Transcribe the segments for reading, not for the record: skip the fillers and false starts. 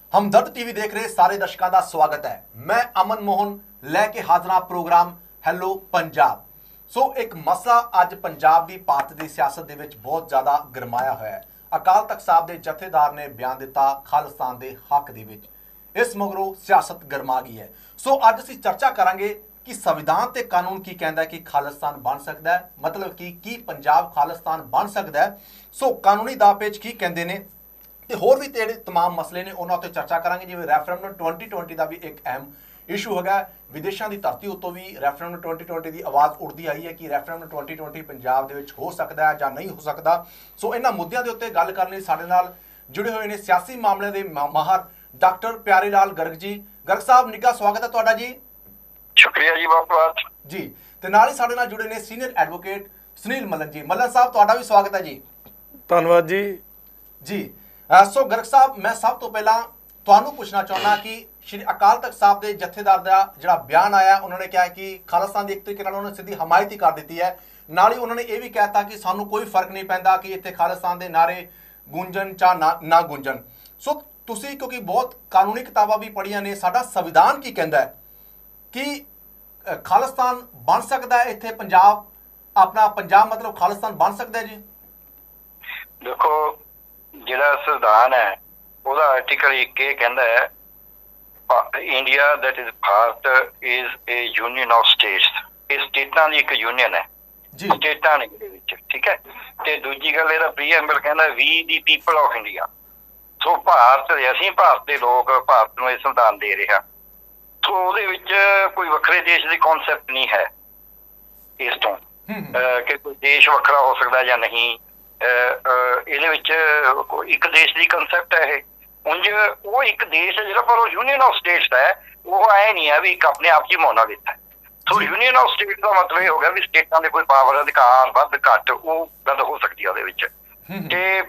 हमदर्द TV देख रहे सारे दर्शकों का स्वागत है। मैं अमन मोहन लैके हाजरा प्रोग्राम हैलो पंजाब। सो एक मसला अज पंजाब की भारत की सियासत दे विच बहुत ज़्यादा गरमाया हुआ है। अकाल तख्त साहब के जथेदार ने बयान दिता खालिस्तान के हक दे विच, इस मगरों सियासत गरमा गई है। सो अज असीं चर्चा करांगे कि संविधान ते कानून की कहता है कि खालिस्तान बन सकता है, मतलब कि पंजाब खालिस्तान बन सकता है। सो कानूनी दापेच की कहते हैं ते होर भी तेरे तमाम मसले ने उन्होंने उत्ते चर्चा करांगे। जिवें रैफरेंडम 2020 का भी एक अहम इशू होगा। विदेशों की धरती उत्तों भी रैफरेंडम 2020 की आवाज़ उड़ती आई है कि रैफरेंडम 2020 पंजाब दे विच हो सकता है या नहीं हो सकता। सो इन्हां मुद्दों के उत्ते गल करने साडे नाल जुड़े हुए ने सियासी मामलों के माहर डॉक्टर प्यारे लाल गर्ग जी। गर्ग साहब निੱਘਾ स्वागत है तुहाडा जी। शुक्रिया जी, बहुत बहुत जी। ते नाल ही साडे नाल जुड़े ने सीनियर एडवोकेट सुनील मल्लन जी। मल्लन साहब तुहाडा भी स्वागत है जी। धन्यवाद जी। जी सो गर्ग साहब, मैं सब तो पहला तुहानू पूछना चाहना कि श्री अकाल तख्त साहब के जथेदार का जो बयान आया, उन्होंने कहा कि खालिस्तान की एक तरीके उन्होंने सीधी हमायत ही कर दी है। नाल ही उन्होंने ये भी कहता कि सानू कोई फर्क नहीं पैंदा कि इत्थे खालिस्तान के नारे गूंजन चा ना गूंजन। सो तुसी क्योंकि बहुत कानूनी किताबां भी पढ़िया ने, साडा संविधान की कहता है कि खालिस्तान बन सकता है इत्थे पंजाब, अपना पंजाब मतलब खालिस्तान बन सकता है जी? देखो, जिहड़ा संविधान है ਉਹਦਾ आर्टिकल 1 ਇਹ ਕਹਿੰਦਾ ਹੈ India that is Bharat is a union of states. ਇਹ ਸਟੇਟਾਂ ਦੀ ਇੱਕ ਯੂਨੀਅਨ ਹੈ ਜੀ, ਸਟੇਟਾਂ ਨੇ ਇਹਦੇ ਵਿੱਚ, ਠੀਕ ਹੈ। ਤੇ ਦੂਜੀ ਗੱਲ ਇਹਦਾ ਪ੍ਰੀਐਂਬਲ ਕਹਿੰਦਾ ਵੀ the people of India. So Bharat ਦੇ, ਅਸੀਂ ਭਾਰਤ ਦੇ ਲੋਕ ਭਾਰਤ ਨੂੰ ਇਹ ਸੰਵਿਧਾਨ ਦੇ ਰਿਹਾ। ਸੋ ਉਹਦੇ ਵਿੱਚ ਕੋਈ ਵੱਖਰੇ ਦੇਸ਼ ਦੀ ਕਨਸੈਪਟ ਨਹੀਂ ਹੈ ਇਸ ਤੋਂ ਕਿ ਕੋਈ ਦੇਸ਼ ਵੱਖਰਾ ਹੋ ਸਕਦਾ ਜਾਂ ਨਹੀਂ। ਇਹਦੇ ਵਿੱਚ ਇੱਕ ਦੇਸ਼ ਦੀ ਕਨਸੈਪਟ ਹੈ ਇਹ। ਉਂਝ ਉਹ ਇੱਕ ਦੇਸ਼ ਹੈ ਜਿਹੜਾ, ਪਰ ਉਹ ਯੂਨੀਅਨ ਆਫ ਸਟੇਟਸ ਹੈ। ਉਹ ਐ ਨਹੀਂ ਹੈ ਵੀ ਇੱਕ ਆਪਣੇ ਆਪ 'ਚ ਮੋਨਾ ਦਿੱਤਾ। ਸੋ ਯੂਨੀਅਨ ਆਫ ਸਟੇਟਸ ਦਾ ਮਤਲਬ ਇਹ ਹੋ ਗਿਆ ਵੀ ਸਟੇਟਾਂ ਦੇ ਕੋਈ ਪਾਵਰ, ਅਧਿਕਾਰ ਵੱਧ ਘੱਟ ਉਹ ਗੱਲ ਹੋ ਸਕਦੀ ਹੈ ਉਹਦੇ ਵਿੱਚ। ਤੇ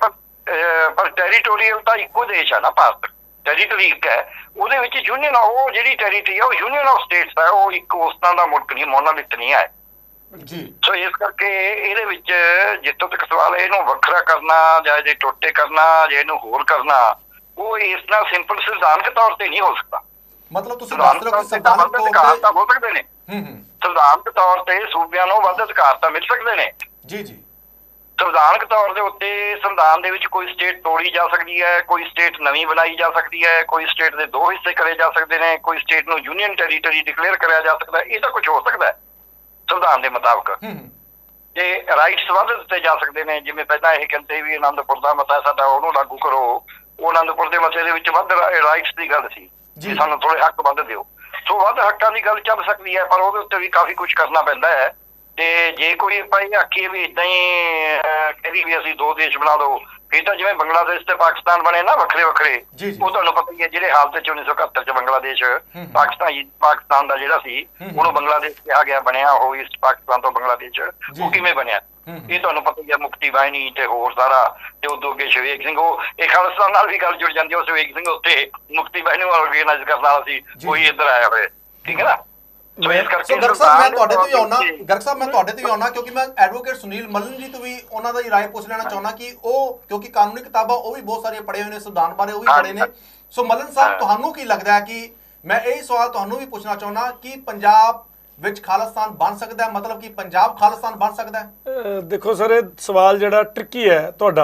ਪਰ ਟੈਰੀਟੋਰੀਅਲ ਤਾਂ ਇੱਕੋ ਦੇਸ਼ ਹੈ ਨਾ ਭਾਰਤ, ਟੈਰੀਟਰੀ ਇੱਕ ਹੈ। ਉਹਦੇ ਵਿੱਚ ਯੂਨੀਅਨ, ਉਹ ਜਿਹੜੀ ਟੈਰੀਟਰੀ ਹੈ ਉਹ ਯੂਨੀਅਨ ਆਫ ਸਟੇਟਸ ਹੈ। ਉਹ ਇੱਕ ਉਸ ਤਰ੍ਹਾਂ ਦਾ ਮੁਲਕ ਨਹੀਂ, ਮੋਨਾਲਿਥ ਨਹੀਂ ਹੈ ਜੀ। ਸੋ ਇਸ ਕਰਕੇ ਇਹਦੇ ਵਿੱਚ ਜਿੱਥੋਂ ਤੱਕ ਸਵਾਲ ਹੈ ਇਹਨੂੰ ਵੱਖਰਾ ਕਰਨਾ ਜਾਂ ਇਹਦੇ ਟੋਟੇ ਕਰਨਾ ਜਾਂ ਇਹਨੂੰ ਹੋਰ ਕਰਨਾ, ਉਹ ਇਸ ਨਾਲ ਸਿੰਪਲ ਸੰਵਿਧਾਨਕ ਤੌਰ ਤੇ ਨਹੀਂ ਹੋ ਸਕਦਾ। ਮਤਲਬ ਤੁਸੀਂ ਦੱਸ ਰਹੇ ਹੋ ਕਿ ਸੰਵਿਧਾਨਕ ਅਧਿਕਾਰ ਤਾਂ ਹੋ ਸਕਦੇ ਨੇ, ਸੰਵਿਧਾਨਕ ਤੌਰ ਤੇ ਸੂਬਿਆਂ ਨੂੰ ਵੱਧ ਅਧਿਕਾਰ ਤਾਂ ਮਿਲ ਸਕਦੇ ਨੇ ਜੀ। ਸੰਵਿਧਾਨਕ ਤੌਰ ਦੇ ਉੱਤੇ ਸੰਵਿਧਾਨ ਦੇ ਵਿੱਚ ਕੋਈ ਸਟੇਟ ਤੋੜੀ ਜਾ ਸਕਦੀ ਹੈ, ਕੋਈ ਸਟੇਟ ਨਵੀਂ ਬਣਾਈ ਜਾ ਸਕਦੀ ਹੈ, ਕੋਈ ਸਟੇਟ ਦੇ 2 ਹਿੱਸੇ ਕਰੇ ਜਾ ਸਕਦੇ ਨੇ, ਕੋਈ ਸਟੇਟ ਨੂੰ ਯੂਨੀਅਨ ਟੈਰੀਟਰੀ ਡਿਕਲੇਅਰ ਕਰਿਆ ਜਾ ਸਕਦਾ। ਇਹ ਤਾਂ ਕੁਝ ਹੋ ਸਕਦਾ ਹੈ ਸੰਵਿਧਾਨ ਦੇ ਮੁਤਾਬਕ। ਤੇ ਰਾਈਟਸ ਵੱਧ ਦਿੱਤੇ ਜਾ ਸਕਦੇ ਨੇ। ਜਿਵੇਂ ਪਹਿਲਾਂ ਇਹ ਕਹਿੰਦੇ ਵੀ ਆਨੰਦਪੁਰ ਦਾ ਮਤਾ ਸਾਡਾ, ਉਹਨੂੰ ਲਾਗੂ ਕਰੋ। ਉਹ ਆਨੰਦਪੁਰ ਦੇ ਮਤੇ ਦੇ ਵਿੱਚ ਵੱਧ ਰਾਈਟਸ ਦੀ ਗੱਲ ਸੀ ਜੀ, ਸਾਨੂੰ ਥੋੜੇ ਹੱਕ ਵੱਧ ਦਿਓ। ਸੋ ਵੱਧ ਹੱਕਾਂ ਦੀ ਗੱਲ ਚੱਲ ਸਕਦੀ ਹੈ, ਪਰ ਉਹਦੇ ਉੱਤੇ ਵੀ ਕਾਫੀ ਕੁਝ ਕਰਨਾ ਪੈਂਦਾ ਹੈ। ਤੇ ਜੇ ਕੋਈ ਆਪਾਂ ਇਹ ਆਖੀਏ ਵੀ ਏਦਾਂ ਹੀ ਕਹਿੰਦੀ ਵੀ ਅਸੀਂ 2 ਦੇਸ਼ ਬਣਾ ਲਓ, ਇਹ ਤਾਂ ਜਿਵੇਂ ਬੰਗਲਾਦੇਸ਼ ਤੇ ਪਾਕਿਸਤਾਨ ਬਣੇ ਨਾ ਵੱਖਰੇ ਵੱਖਰੇ, ਉਹ ਤੁਹਾਨੂੰ ਪਤਾ ਹੀ ਹੈ। ਜਿਹੜੇ ਹਾਲਤ 'ਚ 1971 'ਚ ਬੰਗਲਾਦੇਸ਼ ਪਾਕਿਸਤਾਨ ਦਾ ਜਿਹੜਾ ਸੀ ਉਹਨੂੰ ਬੰਗਲਾਦੇਸ਼ ਕਿਹਾ ਗਿਆ, ਬਣਿਆ ਉਹ ਈਸਟ ਪਾਕਿਸਤਾਨ ਤੋਂ ਬੰਗਲਾਦੇਸ਼। ਉਹ ਕਿਵੇਂ ਬਣਿਆ ਇਹ ਤੁਹਾਨੂੰ ਪਤਾ ਹੀ ਹੈ। ਮੁਕਤੀ ਬਾਹਿਨੀ ਤੇ ਹੋਰ ਸਾਰਾ, ਤੇ ਉਦੋਂ ਅੱਗੇ ਸ਼ਵੇਕ ਸਿੰਘ, ਉਹ ਇਹ ਖਾਲਿਸਤਾਨ ਨਾਲ ਵੀ ਗੱਲ ਜੁੜ ਜਾਂਦੀ। ਉਹ ਸ਼ਵੇਕ ਸਿੰਘ ਉੱਤੇ ਮੁਕਤੀ ਬਾਹਿਨੀ ਨੂੰ ਆਰਗੇਨਾਈਜ਼ ਕਰਨ ਵਾਲਾ ਸੀ, ਕੋਈ ਇੱਧਰ ਆਇਆ ਹੋਇਆ, ਠੀਕ ਹੈ ਨਾ। गर्ग साहब मैं तुहाडे ते आउणा, गर्ग साहब मैं तुहाडे ते आउणा क्योंकि मैं एडवोकेट सुनील मल्लन जी तो भी उन्हां दा राय पुछ लेना चाहुंदा कि ਉਹ क्योंकि कानूनी किताबां ਉਹ भी बहुत सारी पढ़े हुए ने, संविधान बारे ਉਹ भी पढ़े ने। सो मल्लन साहब ਤੁਹਾਨੂੰ ਕੀ ਲੱਗਦਾ ਹੈ कि मैं यही सवाल ਤੁਹਾਨੂੰ भी पूछना चाहुंदा कि पंजाब ਵਿੱਚ ਖਾਲਿਸਤਾਨ ਬਣ ਸਕਦਾ ਹੈ, मतलब कि पंजाब ਖਾਲਿਸਤਾन ਬਣ ਸਕਦਾ ਹੈ? ਦੇਖੋ ਸਰ, ਇਹ ਸਵਾਲ ਜਿਹੜਾ ਟ੍ਰਿਕੀ ਹੈ ਤੁਹਾਡਾ,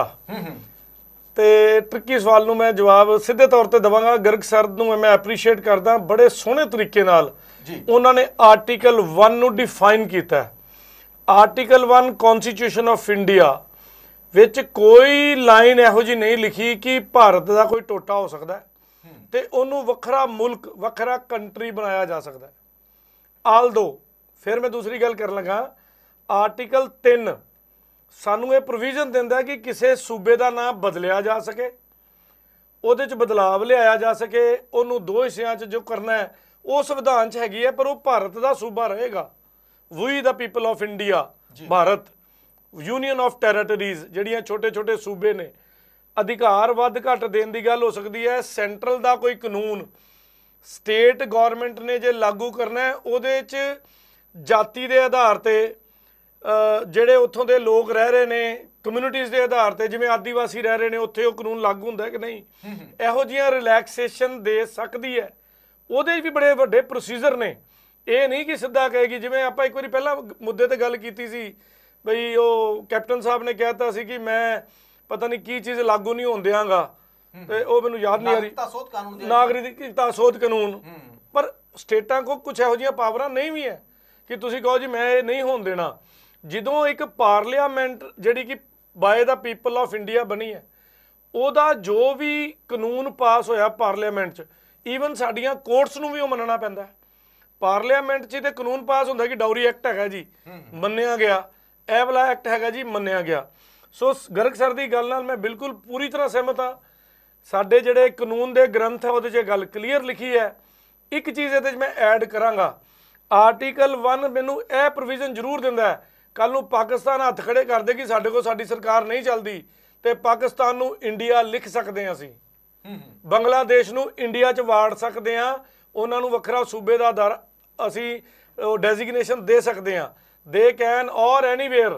ਤੇ ਟ੍ਰਿਕੀ ਸਵਾਲ ਨੂੰ ਮੈਂ ਜਵਾਬ ਸਿੱਧੇ ਤੌਰ ਤੇ ਦਵਾਂਗਾ। ਗਰਗ ਸਰ ਨੂੰ ਮੈਂ ਐਪਰੀਸ਼ੀਏਟ ਕਰਦਾ, ਬੜੇ ਸੋਹਣੇ ਤਰੀਕੇ ਨਾਲ ਉਹਨਾਂ ਨੇ ਆਰਟੀਕਲ 1 ਨੂੰ ਡਿਫਾਈਨ ਕੀਤਾ। ਆਰਟੀਕਲ 1 ਕਨਸਟੀਟਿਊਸ਼ਨ ਆਫ ਇੰਡੀਆ ਵਿੱਚ ਕੋਈ ਲਾਈਨ ਇਹੋ ਜਿਹੀ ਨਹੀਂ ਲਿਖੀ ਕਿ ਭਾਰਤ ਦਾ ਕੋਈ ਟੋਟਾ ਹੋ ਸਕਦਾ ਤੇ ਉਹਨੂੰ ਵੱਖਰਾ ਮੁਲਕ, ਵੱਖਰਾ ਕੰਟਰੀ ਬਣਾਇਆ ਜਾ ਸਕਦਾ। ਆਲਦੋ ਫਿਰ ਮੈਂ ਦੂਸਰੀ ਗੱਲ ਕਰਨ ਲੱਗਾ, ਆਰਟੀਕਲ 3 ਸਾਨੂੰ ਇਹ ਪ੍ਰੋਵੀਜ਼ਨ ਦਿੰਦਾ ਕਿ ਕਿਸੇ ਸੂਬੇ ਦਾ ਨਾਮ ਬਦਲਿਆ ਜਾ ਸਕੇ, ਉਹਦੇ 'ਚ ਬਦਲਾਵ ਲਿਆਇਆ ਜਾ ਸਕੇ, ਉਹਨੂੰ 2 ਹਿੱਸਿਆਂ 'ਚ ਜੋ ਕਰਨਾ ਹੈ ਉਹ ਸੰਵਿਧਾਨ 'ਚ ਹੈਗੀ ਹੈ, ਪਰ ਉਹ ਭਾਰਤ ਦਾ ਸੂਬਾ ਰਹੇਗਾ। ਵੀ the people of India, Bharat, union of territories ਜਿਹੜੀਆਂ ਛੋਟੇ ਛੋਟੇ ਸੂਬੇ ਨੇ, ਅਧਿਕਾਰ ਵੱਧ ਘੱਟ ਦੇਣ ਦੀ ਗੱਲ ਹੋ ਸਕਦੀ ਹੈ। ਸੈਂਟਰਲ ਦਾ ਕੋਈ ਕਾਨੂੰਨ ਸਟੇਟ ਗੌਰਮੈਂਟ ਨੇ ਜੇ ਲਾਗੂ ਕਰਨਾ, ਉਹਦੇ 'ਚ ਜਾਤੀ ਦੇ ਆਧਾਰ 'ਤੇ ਜਿਹੜੇ ਉੱਥੋਂ ਦੇ ਲੋਕ ਰਹਿ ਰਹੇ ਨੇ, ਕਮਿਊਨਿਟੀਜ਼ ਦੇ ਆਧਾਰ ਤੇ, ਜਿਵੇਂ ਆਦੀਵਾਸੀ ਰਹਿ ਰਹੇ ਨੇ ਉੱਥੇ ਉਹ ਕਾਨੂੰਨ ਲਾਗੂ ਹੁੰਦਾ ਕਿ ਨਹੀਂ, ਇਹੋ ਜਿਹੀਆਂ ਰਿਲੈਕਸੇਸ਼ਨ ਦੇ ਸਕਦੀ ਹੈ। ਉਹਦੇ ਵੀ ਬੜੇ ਵੱਡੇ ਪ੍ਰੋਸੀਜਰ ਨੇ। ਇਹ ਨਹੀਂ ਕਿ ਸਿੱਧਾ ਕਹੇਗੀ, ਜਿਵੇਂ ਆਪਾਂ ਇੱਕ ਵਾਰੀ ਪਹਿਲਾਂ ਮੁੱਦੇ ਤੇ ਗੱਲ ਕੀਤੀ ਸੀ ਬਈ ਉਹ ਕੈਪਟਨ ਸਾਹਿਬ ਨੇ ਕਹਿਤਾ ਸੀ ਕਿ ਮੈਂ ਪਤਾ ਨਹੀਂ ਕੀ ਚੀਜ਼ ਲਾਗੂ ਨਹੀਂ ਹੋਣ ਦਿਆਂਗਾ, ਤੇ ਉਹ ਮੈਨੂੰ ਯਾਦ ਨਹੀਂ ਆ ਰਹੀ, ਨਾਗਰਿਕਤਾ ਸੋਧ ਕਾਨੂੰਨ। ਪਰ ਸਟੇਟਾਂ ਕੋਲ ਕੁਝ ਇਹੋ ਜਿਹੀਆਂ ਪਾਵਰਾਂ ਨਹੀਂ ਵੀ ਹੈ ਕਿ ਤੁਸੀਂ ਕਹੋ ਜੀ ਮੈਂ ਇਹ ਨਹੀਂ ਹੋਣ ਦੇਣਾ। ਜਦੋਂ ਇੱਕ ਪਾਰਲੀਮੈਂਟ ਜਿਹੜੀ ਕਿ by the people of India ਬਣੀ ਹੈ, ਉਹਦਾ ਜੋ ਵੀ ਕਾਨੂੰਨ ਪਾਸ ਹੋਇਆ ਪਾਰਲੀਮੈਂਟ 'ਚ, ਈਵਨ ਸਾਡੀਆਂ ਕੋਰਟਸ ਨੂੰ ਵੀ ਉਹ ਮੰਨਣਾ ਪੈਂਦਾ। ਪਾਰਲੀਮੈਂਟ 'ਚ ਤੇ ਕਾਨੂੰਨ ਪਾਸ ਹੁੰਦਾ ਕਿ ਡਾਊਰੀ ਐਕਟ ਹੈਗਾ ਜੀ, ਮੰਨਿਆ ਗਿਆ, ਇਹ ਵਾਲਾ ਐਕਟ ਹੈਗਾ ਜੀ, ਮੰਨਿਆ ਗਿਆ। ਸੋ ਗਰਗ ਸਰ ਦੀ ਗੱਲ ਨਾਲ ਮੈਂ ਬਿਲਕੁਲ ਪੂਰੀ ਤਰ੍ਹਾਂ ਸਹਿਮਤ ਹਾਂ। ਸਾਡੇ ਜਿਹੜੇ ਕਾਨੂੰਨ ਦੇ ਗ੍ਰੰਥ ਹੈ ਉਹਦੇ 'ਚ ਗੱਲ ਕਲੀਅਰ ਲਿਖੀ ਹੈ। ਇੱਕ ਚੀਜ਼ ਇਹਦੇ 'ਚ ਮੈਂ ਐਡ ਕਰਾਂਗਾ, ਆਰਟੀਕਲ 1 ਮੈਨੂੰ ਇਹ ਪ੍ਰੋਵੀਜ਼ਨ ਜ਼ਰੂਰ ਦਿੰਦਾ ਹੈ, ਕੱਲ ਨੂੰ ਪਾਕਿਸਤਾਨ ਹੱਥ ਖੜੇ ਕਰਦੇ ਕਿ ਸਾਡੇ ਕੋਲ ਸਾਡੀ ਸਰਕਾਰ ਨਹੀਂ ਚੱਲਦੀ ਤੇ ਪਾਕਿਸਤਾਨ ਨੂੰ ਇੰਡੀਆ ਲਿਖ ਸਕਦੇ ਹਾਂ, ਅਸੀਂ ਬੰਗਲਾਦੇਸ਼ ਨੂੰ ਇੰਡੀਆ 'ਚ ਵਾੜ ਸਕਦੇ ਹਾਂ, ਉਹਨਾਂ ਨੂੰ ਵੱਖਰਾ ਸੂਬੇ ਦਾ ਦਰ ਅਸੀਂ ਡੈਜ਼ਿਗਨੇਸ਼ਨ ਦੇ ਸਕਦੇ ਹਾਂ। ਦੇ ਕੈਨ ਔਰ ਐਨੀਵੇਅਰ,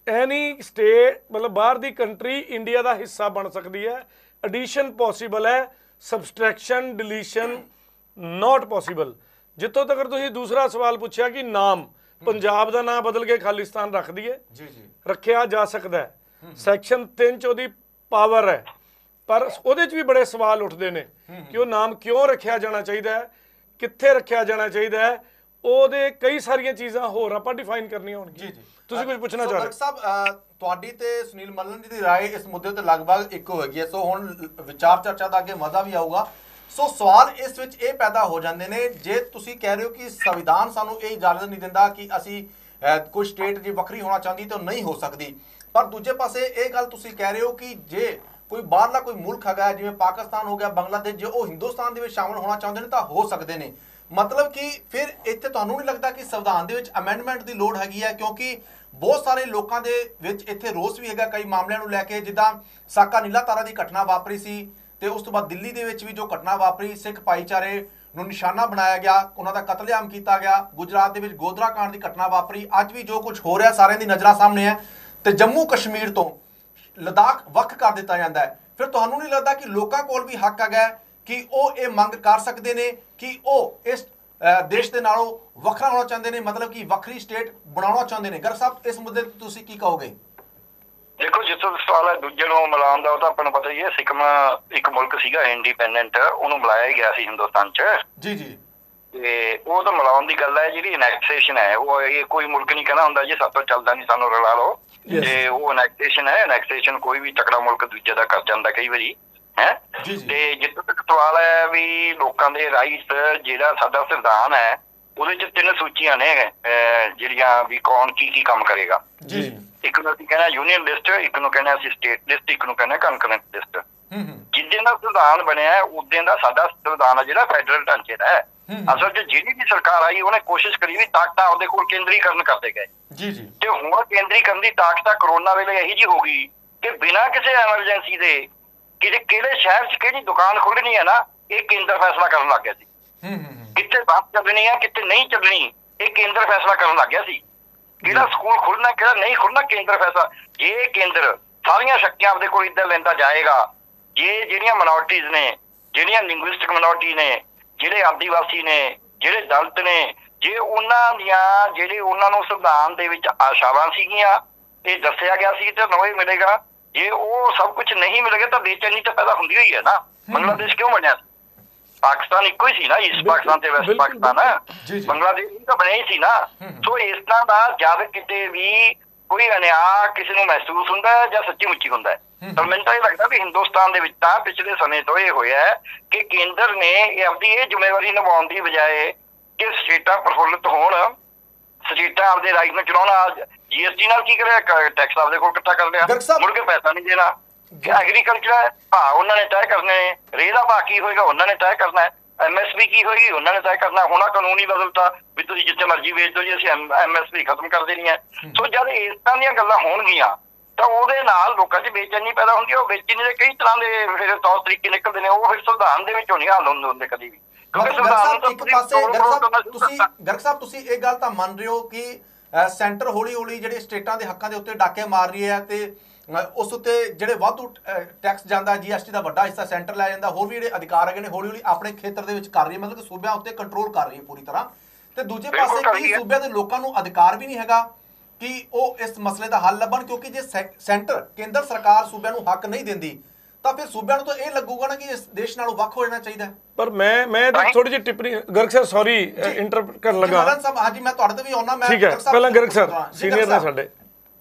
ਐਨੀ ਸਟੇਟ, ਮਤਲਬ ਬਾਹਰ ਦੀ ਕੰਟਰੀ ਇੰਡੀਆ ਦਾ ਹਿੱਸਾ ਬਣ ਸਕਦੀ ਹੈ। ਐਡੀਸ਼ਨ ਪੋਸੀਬਲ ਹੈ, ਸਬਸਟ੍ਰੈਕਸ਼ਨ ਡਿਲੀਸ਼ਨ ਨਾਟ ਪੋਸੀਬਲ। ਜਿੱਥੋਂ ਤੱਕ ਤੁਸੀਂ ਦੂਸਰਾ ਸਵਾਲ ਪੁੱਛਿਆ ਕਿ ਨਾਮ, ਪੰਜਾਬ ਦਾ ਨਾਮ ਬਦਲ ਕੇ ਖਾਲਿਸਤਾਨ ਰੱਖ ਦਈਏ, ਰੱਖਿਆ ਜਾ ਸਕਦਾ ਹੈ, ਸੈਕਸ਼ਨ 3 'ਚ ਉਹਦੀ ਪਾਵਰ ਹੈ। ਪਰ ਉਹਦੇ 'ਚ ਵੀ ਬੜੇ ਸਵਾਲ ਉੱਠਦੇ ਨੇ ਕਿ ਉਹ ਨਾਮ ਕਿਉਂ ਰੱਖਿਆ ਜਾਣਾ ਚਾਹੀਦਾ ਹੈ, ਕਿੱਥੇ ਰੱਖਿਆ ਜਾਣਾ ਚਾਹੀਦਾ ਹੈ, ਉਹਦੇ ਕਈ ਸਾਰੀਆਂ ਚੀਜ਼ਾਂ ਹੋਰ ਆਪਾਂ ਡਿਫਾਈਨ ਕਰਨੀਆਂ ਹੋਣਗੀਆਂ। ਤੁਸੀਂ ਕੁਝ ਪੁੱਛਣਾ ਚਾਹ ਰਹੇ? ਸਾਹਿਬ, ਤੁਹਾਡੀ ਤੇ ਸੁਨੀਲ ਮੱਲਨ ਜੀ ਦੀ ਰਾਏ ਇਸ ਮੁੱਦੇ ਤੇ ਲਗਭਗ ਇੱਕੋ ਹੈਗੀ ਹੈ। ਸੋ ਹੁਣ ਵਿਚਾਰ ਚਰਚਾ ਦਾ ਅੱਗੇ ਮਜ਼ਾ ਵੀ ਆਊਗਾ। ਸੋ ਸਵਾਲ ਇਸ ਵਿੱਚ ਇਹ ਪੈਦਾ ਹੋ ਜਾਂਦੇ ਨੇ, ਜੇ ਤੁਸੀਂ ਕਹਿ ਰਹੇ ਹੋ ਕਿ ਸੰਵਿਧਾਨ ਸਾਨੂੰ ਇਹ ਇਜਾਜ਼ਤ ਨਹੀਂ ਦਿੰਦਾ ਕਿ ਅਸੀਂ ਕੋਈ ਸਟੇਟ ਜੇ ਵੱਖਰੀ ਹੋਣਾ ਚਾਹੁੰਦੀ ਤਾਂ ਨਹੀਂ ਹੋ ਸਕਦੀ, ਪਰ ਦੂਜੇ ਪਾਸੇ ਇਹ ਗੱਲ ਤੁਸੀਂ ਕਹਿ ਰਹੇ ਹੋ ਕਿ ਜੇ ਕੋਈ ਬਾਹਰਲਾ ਕੋਈ ਮੁਲਕ ਹੈਗਾ ਜਿਵੇਂ ਪਾਕਿਸਤਾਨ ਹੋ ਗਿਆ, ਬੰਗਲਾਦੇਸ਼, ਜੇ ਉਹ ਹਿੰਦੁਸਤਾਨ ਦੇ ਵਿੱਚ ਸ਼ਾਮਲ ਹੋਣਾ ਚਾਹੁੰਦੇ ਨੇ ਤਾਂ ਹੋ ਸਕਦੇ ਨੇ। ਮਤਲਬ ਕਿ ਫਿਰ ਇੱਥੇ ਤੁਹਾਨੂੰ ਨਹੀਂ ਲੱਗਦਾ ਕਿ ਸੰਵਿਧਾਨ ਦੇ ਵਿੱਚ ਅਮੈਂਡਮੈਂਟ ਦੀ ਲੋੜ ਹੈਗੀ ਹੈ? ਕਿਉਂਕਿ ਬਹੁਤ ਸਾਰੇ ਲੋਕਾਂ ਦੇ ਵਿੱਚ ਇੱਥੇ ਰੋਸ ਵੀ ਹੈਗਾ ਕਈ ਮਾਮਲਿਆਂ ਨੂੰ ਲੈ ਕੇ, ਜਿੱਦਾਂ ਸਾਕਾ ਨੀਲਾ ਤਾਰਾ ਦੀ ਘਟਨਾ ਵਾਪਰੀ ਸੀ ਤੇ ਉਸ ਤੋਂ ਬਾਅਦ ਦਿੱਲੀ ਦੇ ਵਿੱਚ ਵੀ ਜੋ ਘਟਨਾ ਵਾਪਰੀ, ਸਿੱਖ ਭਾਈਚਾਰੇ ਨੂੰ ਨਿਸ਼ਾਨਾ ਬਣਾਇਆ ਗਿਆ, ਉਹਨਾਂ ਦਾ ਕਤਲੇਆਮ ਕੀਤਾ ਗਿਆ। ਗੁਜਰਾਤ ਦੇ ਵਿੱਚ ਗੋਧਰਾ ਕਾਂਡ ਦੀ ਘਟਨਾ ਵਾਪਰੀ। ਅੱਜ ਵੀ ਜੋ ਕੁਝ ਹੋ ਰਿਹਾ ਸਾਰਿਆਂ ਦੀ ਨਜ਼ਰਾਂ ਸਾਹਮਣੇ ਹੈ। ਤੇ ਜੰਮੂ ਕਸ਼ਮੀਰ ਤੋਂ ਲਦਾਖ ਵੱਖ ਕਰ ਦਿੱਤਾ ਜਾਂਦਾ ਹੈ। ਫਿਰ ਤੁਹਾਨੂੰ ਨਹੀਂ ਲੱਗਦਾ ਕਿ ਲੋਕਾਂ ਕੋਲ ਵੀ ਹੱਕ ਹੈਗਾ ਕਿ ਉਹ ਇਹ ਮੰਗ ਕਰ ਸਕਦੇ ਨੇ ਕਿ ਉਹ ਇਸ ਦੇਸ਼ ਦੇ ਨਾਲੋਂ ਵੱਖਰਾ ਹੋਣਾ ਚਾਹੁੰਦੇ ਨੇ, ਮਤਲਬ ਕਿ ਵੱਖਰੀ ਸਟੇਟ ਬਣਾਉਣਾ ਚਾਹੁੰਦੇ ਨੇ? ਗਰਗ ਸਾਹਿਬ, ਇਸ ਮੁੱਦੇ ਤੇ ਤੁਸੀਂ ਕੀ ਕਹੋਗੇ? ਦੇਖੋ, ਜਿੱਥੋਂ ਸਵਾਲ ਹੈ ਦੂਜੇ ਨੂੰ ਮਿਲਾਉਣ ਦਾ, ਉਹ ਤਾਂ ਆਪਾਂ ਨੂੰ ਪਤਾ ਹੀ ਹੈ। ਸਿੱਕਮ ਇੱਕ ਮੁਲਕ ਸੀਗਾ ਇੰਡੀਪੈਂਡੈਂਟ, ਉਹਨੂੰ ਮਿਲਾਇਆ ਹੀ ਗਿਆ ਸੀ ਹਿੰਦੁਸਤਾਨ 'ਚ। ਜੀ। ਤੇ ਉਹ ਤਾਂ ਮਿਲਾਉਣ ਦੀ ਗੱਲ ਹੈ। ਜਿਹੜੀ ਅਨੈਕਸੇਸ਼ਨ ਹੈ, ਉਹ ਇਹ ਕੋਈ ਮੁਲਕ ਨਹੀਂ ਕਹਿਣਾ ਹੁੰਦਾ ਜੀ ਸਾਤੋਂ ਚੱਲਦਾ ਨਹੀਂ, ਸਾਨੂੰ ਰਲਾ ਲਓ। ਤੇ ਉਹ ਅਨੈਕਸੇਸ਼ਨ ਹੈ। ਅਨੈਕਸੇਸ਼ਨ ਕੋਈ ਵੀ ਤਕੜਾ ਮੁਲਕ ਦੂਜੇ ਦਾ ਕਰ ਜਾਂਦਾ ਕਈ ਵਾਰੀ ਹੈ। ਤੇ ਜਿੱਥੋਂ ਤੱਕ ਸਵਾਲ ਹੈ ਵੀ ਲੋਕਾਂ ਦੇ ਰਾਈਟ, ਜਿਹੜਾ ਸਾਡਾ ਸੰਵਿਧਾਨ ਹੈ ਉਹਦੇ 'ਚ 3 ਸੂਚੀਆਂ ਨੇ ਜਿਹੜੀਆਂ ਵੀ ਕੌਣ ਕੀ ਕੰਮ ਕਰੇਗਾ। ਇੱਕ ਨੂੰ ਅਸੀਂ ਕਹਿੰਦੇ ਯੂਨੀਅਨ ਲਿਸਟ, ਇੱਕ ਨੂੰ ਕਹਿੰਦੇ ਅਸੀਂ ਸਟੇਟ ਲਿਸਟ, ਇੱਕ ਨੂੰ ਕਹਿੰਦੇ ਕੰਕਰੈਂਟ ਲਿਸਟ। ਜਿੱਦਾਂ ਦਾ ਸੰਵਿਧਾਨ ਬਣਿਆ ਉਦੋਂ ਦਾ ਸਾਡਾ ਸੰਵਿਧਾਨ ਹੈ ਜਿਹੜਾ ਫੈਡਰਲ ਢਾਂਚੇ ਦਾ ਹੈ। ਅਸਲ 'ਚ ਜਿਹੜੀ ਵੀ ਸਰਕਾਰ ਆਈ ਉਹਨੇ ਕੋਸ਼ਿਸ਼ ਕਰੀ ਵੀ ਤਾਕਤਾਂ ਉਹਦੇ ਕੋਲ ਕੇਂਦਰੀਕਰਨ ਕਰਦੇ ਗਏ। ਤੇ ਹੁਣ ਕੇਂਦਰੀਕਰਨ ਦੀ ਤਾਕਤਾਂ ਕਰੋਨਾ ਵੇਲੇ ਇਹੀ ਜਿਹੀ ਹੋ ਗਈ ਕਿ ਬਿਨਾਂ ਕਿਸੇ ਐਮਰਜੈਂਸੀ ਦੇ ਕਿਹੜੇ ਸ਼ਹਿਰ 'ਚ ਕਿਹੜੀ ਦੁਕਾਨ ਖੁੱਲਣੀ ਹੈ ਨਾ, ਇਹ ਕੇਂਦਰ ਫੈਸਲਾ ਕਰਨ ਲੱਗ ਗਿਆ ਸੀ। ਕਿੱਥੇ ਬੱਸ ਚੱਲਣੀ ਹੈ, ਕਿੱਥੇ ਨਹੀਂ ਚੱਲਣੀ, ਇਹ ਕੇਂਦਰ ਫੈਸਲਾ ਕਰਨ ਲੱਗ ਗਿਆ ਸੀ। ਕਿਹੜਾ ਸਕੂਲ ਖੁੱਲਣਾ, ਕਿਹੜਾ ਨਹੀਂ ਖੁੱਲਣਾ, ਕੇਂਦਰ ਫੈਸਲਾ। ਜੇ ਕੇਂਦਰ ਸਾਰੀਆਂ ਸ਼ਕਤੀਆਂ ਆਪਦੇ ਕੋਲ ਇੱਧਰ ਲੈਂਦਾ ਜਾਏਗਾ, ਜੇ ਜਿਹੜੀਆਂ ਮਿਨੋਰਟੀਜ਼ ਨੇ, ਜਿਹੜੀਆਂ ਲਿੰਗੁਇਸਟਿਕ ਮਿਨੋਰਟੀ ਨੇ, ਜਿਹੜੇ ਆਦੀਵਾਸੀ ਨੇ, ਜਿਹੜੇ ਦਲਿਤ ਨੇ, ਜੇ ਉਹਨਾਂ ਦੀਆਂ ਜਿਹੜੇ ਉਹਨਾਂ ਨੂੰ ਸੰਵਿਧਾਨ ਦੇ ਵਿੱਚ ਆਸ਼ਾਵਾਂ ਸੀਗੀਆਂ, ਇਹ ਦੱਸਿਆ ਗਿਆ ਸੀ ਤੇ ਨਵੇਂ ਮਿਲੇਗਾ, ਜੇ ਉਹ ਸਭ ਕੁਝ ਨਹੀਂ ਮਿਲੇਗਾ ਤਾਂ ਬੇਚੈਨੀ ਤਾਂ ਪੈਦਾ ਹੁੰਦੀ ਹੋਈ ਹੈ ਨਾ। ਬੰਗਲਾਦੇਸ਼ ਕਿਉਂ ਬਣਿਆ? ਪਾਕਿਸਤਾਨ ਇੱਕੋ ਹੀ ਸੀ ਨਾ, ਈਸਟ ਪਾਕਿਸਤਾਨ ਤੇ ਵੈਸਟ ਪਾਕਿਸਤਾਨ। ਬੰਗਲਾਦੇਸ਼ ਤਾਂ ਬਣਿਆ ਹੀ ਸੀ ਨਾ। ਸੋ ਇਸ ਤਰ੍ਹਾਂ ਦਾ ਜਦ ਕਿਤੇ ਵੀ ਕੋਈ ਅਨਿਆਂ ਕਿਸੇ ਨੂੰ ਮਹਿਸੂਸ ਹੁੰਦਾ ਹੈ ਜਾਂ ਸੱਚੀ ਮੁੱਚੀ ਹੁੰਦਾ ਹੈ, ਤਾਂ ਮੈਨੂੰ ਤਾਂ ਇਹ ਲੱਗਦਾ ਵੀ ਹਿੰਦੁਸਤਾਨ ਦੇ ਵਿੱਚ ਤਾਂ ਪਿਛਲੇ ਸਮੇਂ ਤੋਂ ਇਹ ਹੋਇਆ ਹੈ ਕਿ ਕੇਂਦਰ ਨੇ ਆਪਦੀ ਇਹ ਜ਼ਿੰਮੇਵਾਰੀ ਨਿਭਾਉਣ ਦੀ ਬਜਾਏ ਕਿ ਸਟੇਟਾਂ ਪ੍ਰਫੁੱਲਿਤ ਹੋਣ, ਸਟੇਟਾਂ ਆਪਦੇ ਰਾਜ ਨੂੰ ਚਲਾਉਣਾ। GST ਨਾਲ ਕੀ ਕਰਿਆ? ਟੈਕਸ ਆਪਦੇ ਕੋਲ ਇਕੱਠਾ ਕਰ ਲਿਆ, ਮੁੜ ਕੇ ਪੈਸਾ ਨਹੀਂ ਦੇਣਾ। ਐਗਰੀਕਲਚਰ ਭਾਅ ਉਹਨਾਂ ਨੇ ਤੈਅ ਕਰਨੇ ਨੇ, ਰੇਹ ਦਾ ਭਾਅ ਕੀ ਹੋਏਗਾ ਉਹਨਾਂ ਨੇ ਤੈਅ ਕਰਨਾ ਹੈ, MSP ਕੀ ਹੋਏਗੀ ਉਹਨਾਂ ਨੇ ਤੈਅ ਕਰਨਾ। ਹੁਣ ਕਾਨੂੰਨ ਹੀ ਬਦਲਤਾ ਵੀ ਤੁਸੀਂ ਜਿੱਥੇ ਮਰਜ਼ੀ ਵੇਚ ਦਿਓ ਜੀ, ਅਸੀਂ MSP ਖਤਮ ਕਰ ਦੇਣੀ ਹੈ। ਸੋ ਜਦ ਇਸ ਤਰ੍ਹਾਂ ਦੀਆਂ ਗੱਲਾਂ ਹੋਣਗੀਆਂ ਤਾਂ ਉਹਦੇ ਨਾਲ ਲੋਕਾਂ 'ਚ ਬੇਚੈਨੀ ਪੈਦਾ ਹੁੰਦੀ ਹੈ। ਉਹ ਬੇਚੈਨੀ ਦੇ ਕਈ ਤਰ੍ਹਾਂ ਦੇ ਫਿਰ ਤੌਰ ਤਰੀਕੇ ਨਿਕਲਦੇ ਨੇ, ਉਹ ਫਿਰ ਸੰਵਿਧਾਨ ਦੇ ਵਿੱਚੋਂ ਨਹੀਂ ਹੱਲ ਹੁੰਦੇ ਕਦੀ ਵੀ। ਗਰਗ ਸਾਹਿਬ, ਤੁਸੀਂ ਇਹ ਗੱਲ ਤਾਂ ਮੰਨ ਰਹੇ ਹੋ ਕਿ ਸੈਂਟਰ ਹੌਲੀ ਹੌਲੀ ਜਿਹੜੇ ਸਟੇਟਾਂ ਦੇ ਹੱਕਾਂ ਦੇ ਉੱਤੇ ਡਾਕੇ ਮਾਰ ਰਹੀ ਹੈ ਤੇ ਉਸ ਉੱਤੇ ਜਿਹੜੇ ਵਾਧੂ ਟੈਕਸ ਜਾਂਦਾ, GST ਦਾ ਵੱਡਾ ਹਿੱਸਾ ਸੈਂਟਰ ਲੈ ਜਾਂਦਾ, ਹੋਰ ਵੀ ਜਿਹੜੇ ਅਧਿਕਾਰ ਹੈਗੇ ਨੇ ਹੌਲੀ ਹੌਲੀ ਆਪਣੇ ਖੇਤਰ ਦੇ ਵਿੱਚ ਕਰ ਰਹੀ ਹੈ, ਮਤਲਬ ਕਿ ਸੂਬਿਆਂ ਉੱਤੇ ਕੰਟਰੋਲ ਕਰ ਰਹੀ ਹੈ ਪੂਰੀ ਤਰ੍ਹਾਂ। ਤੇ ਦੂਜੇ ਪਾਸੇ ਕਈ ਸੂਬਿਆਂ ਦੇ ਲੋਕਾਂ ਨੂੰ ਅਧਿਕਾਰ ਵੀ ਨਹੀਂ ਹੈਗਾ ਕਿ ਉਹ ਇਸ ਮਸਲੇ ਦਾ ਹੱਲ ਲੱਭਣ, ਕਿਉਂਕਿ ਜੇ ਸੈਂਟਰ ਕੇਂਦਰ ਸਰਕਾਰ ਸੂਬਿਆਂ ਨੂੰ ਹੱਕ ਨਹੀਂ ਦਿੰਦੀ ਤਾਂ ਫਿਰ ਸੂਬਿਆਂ ਨੂੰ ਤਾਂ ਇਹ ਲੱਗੂਗਾ ਨਾ ਕਿ ਇਸ ਦੇਸ਼ ਨਾਲੋਂ ਵੱਖ ਹੋ ਜਾਣਾ ਚਾਹੀਦਾ। ਪਰ ਮੈਂ ਥੋੜੀ ਜਿਹੀ ਟਿੱਪਣੀ ਗਰਗ ਸਰ ਸੌਰੀ ਇੰਟਰਪ੍ਰੀਟ ਕਰਨ ਲੱਗਾ। ਮਲਨ ਸਾਹਿਬ ਹਾਂਜੀ ਮੈਂ ਤੁਹਾਡੇ ਤੇ ਵੀ ਆਉਣਾ। ਮੈਂ ਠੀਕ ਹੈ, ਪਹਿਲਾਂ ਗਰਗ ਸਰ ਸੀਨੀਅਰ ਨੇ ਸਾਡੇ।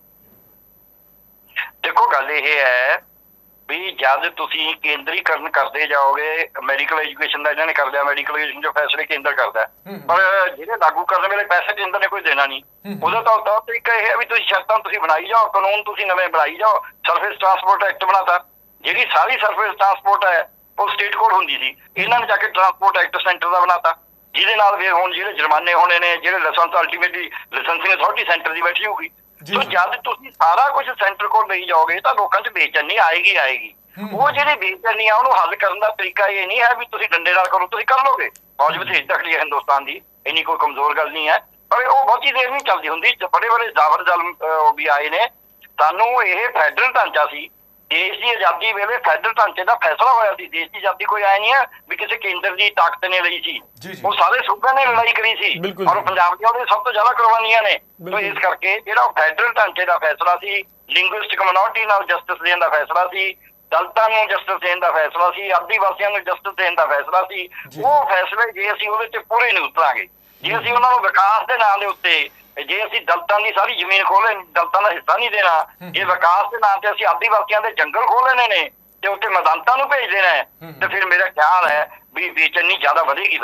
ਦੇਖੋ ਗੱਲ ਇਹ ਹੈ ਵੀ ਜਦ ਤੁਸੀਂ ਕੇਂਦਰੀਕਰਨ ਕਰਦੇ ਜਾਓਗੇ ਮੈਡੀਕਲ ਐਜੂਕੇਸ਼ਨ ਦਾ, ਇਹਨਾਂ ਨੇ ਕਰ ਲਿਆ ਮੈਡੀਕਲ ਐਜੂਕੇਸ਼ਨ ਜੋ ਫੈਸਲੇ ਕੇਂਦਰ ਕਰਦਾ, ਪਰ ਜਿਹੜੇ ਲਾਗੂ ਕਰਨ ਵੇਲੇ ਪੈਸੇ ਕੇਂਦਰ ਨੇ ਕੋਈ ਦੇਣਾ ਨਹੀਂ। ਉਹਦਾ ਤਾਂ ਤੌਰ ਤਰੀਕਾ ਇਹ ਹੈ ਵੀ ਤੁਸੀਂ ਸ਼ਰਤਾਂ ਤੁਸੀਂ ਬਣਾਈ ਜਾਓ, ਕਾਨੂੰਨ ਤੁਸੀਂ ਨਵੇਂ ਬਣਾਈ ਜਾਓ। ਸਰਫੇਸ ਟਰਾਂਸਪੋਰਟ ਐਕਟ ਬਣਾਤਾ, ਜਿਹੜੀ ਸਾਰੀ ਸਰਫੇਸ ਟਰਾਂਸਪੋਰਟ ਹੈ ਉਹ ਸਟੇਟ ਕੋਡ ਹੁੰਦੀ ਸੀ, ਇਹਨਾਂ ਨੇ ਜਾ ਕੇ ਟਰਾਂਸਪੋਰਟ ਐਕਟ ਸੈਂਟਰ ਦਾ ਬਣਾਤਾ, ਜਿਹਦੇ ਨਾਲ ਫਿਰ ਹੁਣ ਜਿਹੜੇ ਜੁਰਮਾਨੇ ਹੋਣੇ ਨੇ, ਜਿਹੜੇ licence ultimately licensing authority centre ਦੀ ਬੈਠੀ ਹੋਊਗੀ। ਸੋ ਜਦ ਤੁਸੀਂ ਸਾਰਾ ਕੁਝ ਸੈਂਟਰ ਕੋਲ ਲਈ ਜਾਓਗੇ ਤਾਂ ਲੋਕਾਂ 'ਚ ਬੇਚੈਨੀ ਆਏਗੀ। ਉਹ ਜਿਹੜੀ ਬੇਚੈਨੀ ਆ ਉਹਨੂੰ ਹੱਲ ਕਰਨ ਦਾ ਤਰੀਕਾ ਇਹ ਨਹੀਂ ਹੈ ਵੀ ਤੁਸੀਂ ਡੰਡੇ ਨਾਲ ਕਰੋ, ਤੁਸੀਂ ਕਰ ਲੋਗੇ। ਫੌਜ ਬਥੇਰੀ ਤਕੜੀ ਹੈ ਹਿੰਦੁਸਤਾਨ ਦੀ, ਇੰਨੀ ਕੋਈ ਕਮਜ਼ੋਰ ਗੱਲ ਨਹੀਂ ਹੈ, ਪਰ ਉਹ ਬਹੁਤੀ ਦੇਰ ਨਹੀਂ ਚੱਲਦੀ ਹੁੰਦੀ। ਬੜੇ ਬੜੇ ਜ਼ਾਬਰ ਜ਼ਾਲਮ ਵੀ ਆਏ ਨੇ। ਸਾਨੂੰ ਇਹ ਫੈਡਰਲ ਢਾਂਚਾ ਸੀ, ਦੇਸ਼ ਦੀ ਆਜ਼ਾਦੀ ਵੇਲੇ ਫੈਡਰਲ ਢਾਂਚੇ ਦਾ ਫੈਸਲਾ ਹੋਇਆ ਸੀ। ਦੇਸ਼ ਦੀ ਆਜ਼ਾਦੀ ਕੋਈ ਆਇਆ ਨਹੀਂ ਹੈ ਵੀ ਕਿਸੇ ਕੇਂਦਰ ਦੀ ਤਾਕਤ ਨੇ ਲਈ ਸੀ, ਉਹ ਸਾਰੇ ਸੂਬਿਆਂ ਨੇ ਲੜਾਈ ਕਰੀ ਸੀ, ਔਰ ਪੰਜਾਬ ਦੀਆਂ ਉਹਦੇ ਸਭ ਤੋਂ ਜ਼ਿਆਦਾ ਕੁਰਬਾਨੀਆਂ ਨੇ। ਸੋ ਇਸ ਕਰਕੇ ਜਿਹੜਾ ਫੈਡਰਲ ਢਾਂਚੇ ਦਾ ਫੈਸਲਾ ਸੀ, ਲਿੰਗੁਇਸਟਿਕ ਮਿਨੋਰਿਟੀ ਨਾਲ ਜਸਟਿਸ ਦੇਣ ਦਾ ਫੈਸਲਾ ਸੀ, ਦਲਿਤਾਂ ਨੂੰ ਜਸਟਿਸ ਦੇਣ ਦਾ ਫੈਸਲਾ ਸੀ, ਆਦੀਵਾਸੀਆਂ ਨੂੰ ਜਸਟਿਸ ਦੇਣ ਦਾ ਫੈਸਲਾ ਸੀ, ਉਹ ਫੈਸਲੇ ਜੇ ਅਸੀਂ ਉਹਦੇ 'ਚ ਪੂਰੇ ਨਹੀਂ ਉਤਰਾਂਗੇ, ਜੇ ਅਸੀਂ ਉਹਨਾਂ ਨੂੰ ਵਿਕਾਸ ਦੇ ਨਾਂ ਦੇ ਉੱਤੇ, ਜੇ ਅਸੀਂ ਦਲਿਤਾਂ ਦੀ ਸਾਰੀ ਜ਼ਮੀਨ ਖੋਲੇ, ਦਲਿਤਾਂ ਦਾ ਹਿੱਸਾ ਨਹੀਂ ਦੇਣਾ, ਜੇ ਵਿਕਾਸ ਦੇ ਨਾਂ ਤੇ ਅਸੀਂ ਆਦੀਵਾਸੀਆਂ ਦੇ ਜੰਗਲ ਖੋਲ ਲੈਣੇ ਨੇ ਤੇ ਉੱਥੇ ਮੈਦਾਨਤਾਂ ਨੂੰ ਭੇਜ ਦੇਣਾ ਹੈ, ਤੇ ਫਿਰ ਮੇਰਾ ਖਿਆਲ ਹੈ ਵੀ ਬੇਚੈਨੀ ਜ਼ਿਆਦਾ ਵਧੇਗੀ।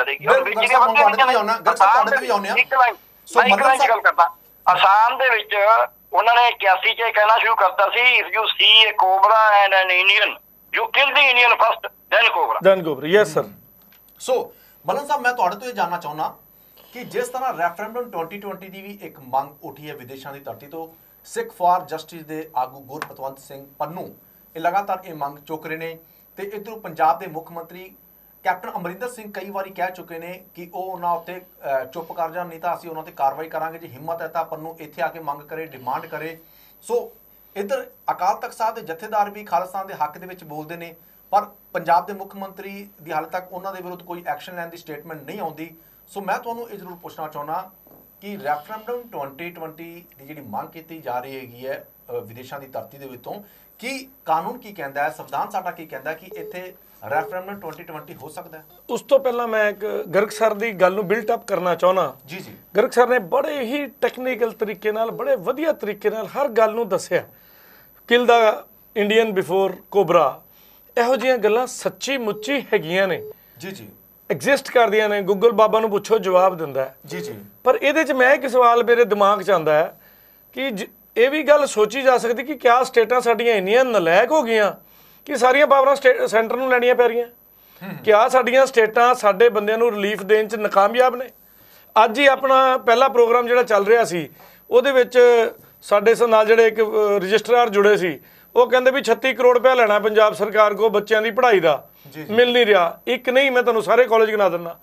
ਗੱਲ ਕਰਦਾ ਆਸਾਮ ਦੇ ਵਿੱਚ ਉਹਨਾਂ ਨੇ 81 'ਚ ਕਹਿਣਾ ਸ਼ੁਰੂ ਕਰਤਾ ਸੀ, if you see a cobra and an Indian you kill the Indian first then cobra. Yes sir. So Mallan ਸਾਹਿਬ ਮੈਂ ਤੁਹਾਡੇ ਤੋਂ ਇਹ ਜਾਣਨਾ ਚਾਹੁੰਦਾ ਕਿ ਜਿਸ ਤਰ੍ਹਾਂ ਰੈਫਰੈਂਡਮ 2020 ਦੀ ਵੀ ਇੱਕ ਮੰਗ ਉੱਠੀ ਹੈ ਵਿਦੇਸ਼ਾਂ ਦੀ ਧਰਤੀ ਤੋਂ, ਸਿੱਖ ਫਾਰ ਜਸਟਿਸ ਦੇ ਆਗੂ ਗੁਰਪਤਵੰਤ ਸਿੰਘ ਪੰਨੂ ਇਹ ਲਗਾਤਾਰ ਇਹ ਮੰਗ ਚੁੱਕ ਰਹੇ ਨੇ, ਤੇ ਇੱਧਰੋਂ ਪੰਜਾਬ ਦੇ ਮੁੱਖ ਮੰਤਰੀ ਕੈਪਟਨ ਅਮਰਿੰਦਰ ਸਿੰਘ ਕਈ ਵਾਰੀ ਕਹਿ ਚੁੱਕੇ ਨੇ ਕਿ ਉਹ ਉਹਨਾਂ ਉੱਤੇ ਚੁੱਪ ਕਰ ਜਾਣ, ਨਹੀਂ ਤਾਂ ਅਸੀਂ ਉਹਨਾਂ ਤੇ ਕਾਰਵਾਈ ਕਰਾਂਗੇ, ਜੇ ਹਿੰਮਤ ਹੈ ਤਾਂ ਪੰਨੂ ਇੱਥੇ ਆ ਕੇ ਮੰਗ ਕਰੇ, ਡਿਮਾਂਡ ਕਰੇ। ਸੋ ਇੱਧਰ ਅਕਾਲ ਤਖਤ ਸਾਹਿਬ ਦੇ ਜਥੇਦਾਰ ਵੀ ਖਾਲਿਸਤਾਨ ਦੇ ਹੱਕ ਦੇ ਵਿੱਚ ਬੋਲਦੇ ਨੇ, ਪਰ ਪੰਜਾਬ ਦੇ ਮੁੱਖ ਮੰਤਰੀ ਦੀ ਹਾਲੇ ਤੱਕ ਉਹਨਾਂ ਦੇ ਵਿਰੁੱਧ ਕੋਈ ਐਕਸ਼ਨ ਲੈਣ ਦੀ ਸਟੇਟਮੈਂਟ ਨਹੀਂ ਆਉਂਦੀ। ਸੋ ਮੈਂ ਤੁਹਾਨੂੰ ਇਹ ਜ਼ਰੂਰ ਪੁੱਛਣਾ ਚਾਹੁੰਦਾ ਕਿ ਰੈਫਰੈਂਡਮ 2020 ਦੀ ਜਿਹੜੀ ਮੰਗ ਕੀਤੀ ਜਾ ਰਹੀ ਹੈਗੀ ਹੈ ਵਿਦੇਸ਼ਾਂ ਦੀ ਧਰਤੀ ਦੇ ਵਿੱਚੋਂ, ਕੀ ਕਾਨੂੰਨ ਕੀ ਕਹਿੰਦਾ ਹੈ, ਸੰਵਿਧਾਨ ਸਾਡਾ ਕੀ ਕਹਿੰਦਾ ਕਿ ਇੱਥੇ ਰੈਫਰੈਂਡਮ 2020 ਹੋ ਸਕਦਾ ਹੈ? ਉਸ ਤੋਂ ਪਹਿਲਾਂ ਮੈਂ ਇੱਕ ਗਰਗ ਸਰ ਦੀ ਗੱਲ ਨੂੰ ਬਿਲਟ ਅਪ ਕਰਨਾ ਚਾਹੁੰਦਾ। ਜੀ ਗਰਗ ਸਰ ਨੇ ਬੜੇ ਹੀ ਟੈਕਨੀਕਲ ਤਰੀਕੇ ਨਾਲ, ਬੜੇ ਵਧੀਆ ਤਰੀਕੇ ਨਾਲ ਹਰ ਗੱਲ ਨੂੰ ਦੱਸਿਆ। Kill the Indian before cobra, ਇਹੋ ਜਿਹੀਆਂ ਗੱਲਾਂ ਸੱਚੀ ਮੁੱਚੀ ਹੈਗੀਆਂ ਨੇ, ਜੀ ਐਗਜ਼ਿਸਟ ਕਰਦੀਆਂ ਨੇ। ਗੂਗਲ ਬਾਬਾ ਨੂੰ ਪੁੱਛੋ, ਜਵਾਬ ਦਿੰਦਾ ਹੈ। ਜੀ ਪਰ ਇਹਦੇ 'ਚ ਮੈਂ ਇੱਕ ਸਵਾਲ ਮੇਰੇ ਦਿਮਾਗ 'ਚ ਆਉਂਦਾ ਹੈ ਕਿ ਇਹ ਵੀ ਗੱਲ ਸੋਚੀ ਜਾ ਸਕਦੀ ਕਿ ਕਿਆ ਸਟੇਟਾਂ ਸਾਡੀਆਂ ਇੰਨੀਆਂ ਨਲਾਇਕ ਹੋ ਗਈਆਂ ਕਿ ਸਾਰੀਆਂ ਪਾਵਰਾਂ ਸੈਂਟਰ ਨੂੰ ਲੈਣੀਆਂ ਪੈ ਰਹੀਆਂ? ਕਿਆ ਸਾਡੀਆਂ ਸਟੇਟਾਂ ਸਾਡੇ ਬੰਦਿਆਂ ਨੂੰ ਰਿਲੀਫ ਦੇਣ 'ਚ ਨਾਕਾਮਯਾਬ ਨੇ? ਅੱਜ ਹੀ ਆਪਣਾ ਪਹਿਲਾ ਪ੍ਰੋਗਰਾਮ ਜਿਹੜਾ ਚੱਲ ਰਿਹਾ ਸੀ ਉਹਦੇ ਵਿੱਚ ਸਾਡੇ ਨਾਲ ਜਿਹੜੇ ਇੱਕ ਰਜਿਸਟਰਾਰ ਜੁੜੇ ਸੀ, ਉਹ ਕਹਿੰਦੇ ਵੀ 36 ਕਰੋੜ ਰੁਪਇਆ ਲੈਣਾ ਪੰਜਾਬ ਸਰਕਾਰ ਕੋ ਬੱਚਿਆਂ ਦੀ ਪੜ੍ਹਾਈ ਦਾ, ਮਿਲ ਨਹੀਂ ਰਿਹਾ। ਇੱਕ ਨਹੀਂ, ਮੈਂ ਤੁਹਾਨੂੰ ਸਾਰੇ ਕਾਲਜ ਗਿਣਾ ਦਿੰਦਾ।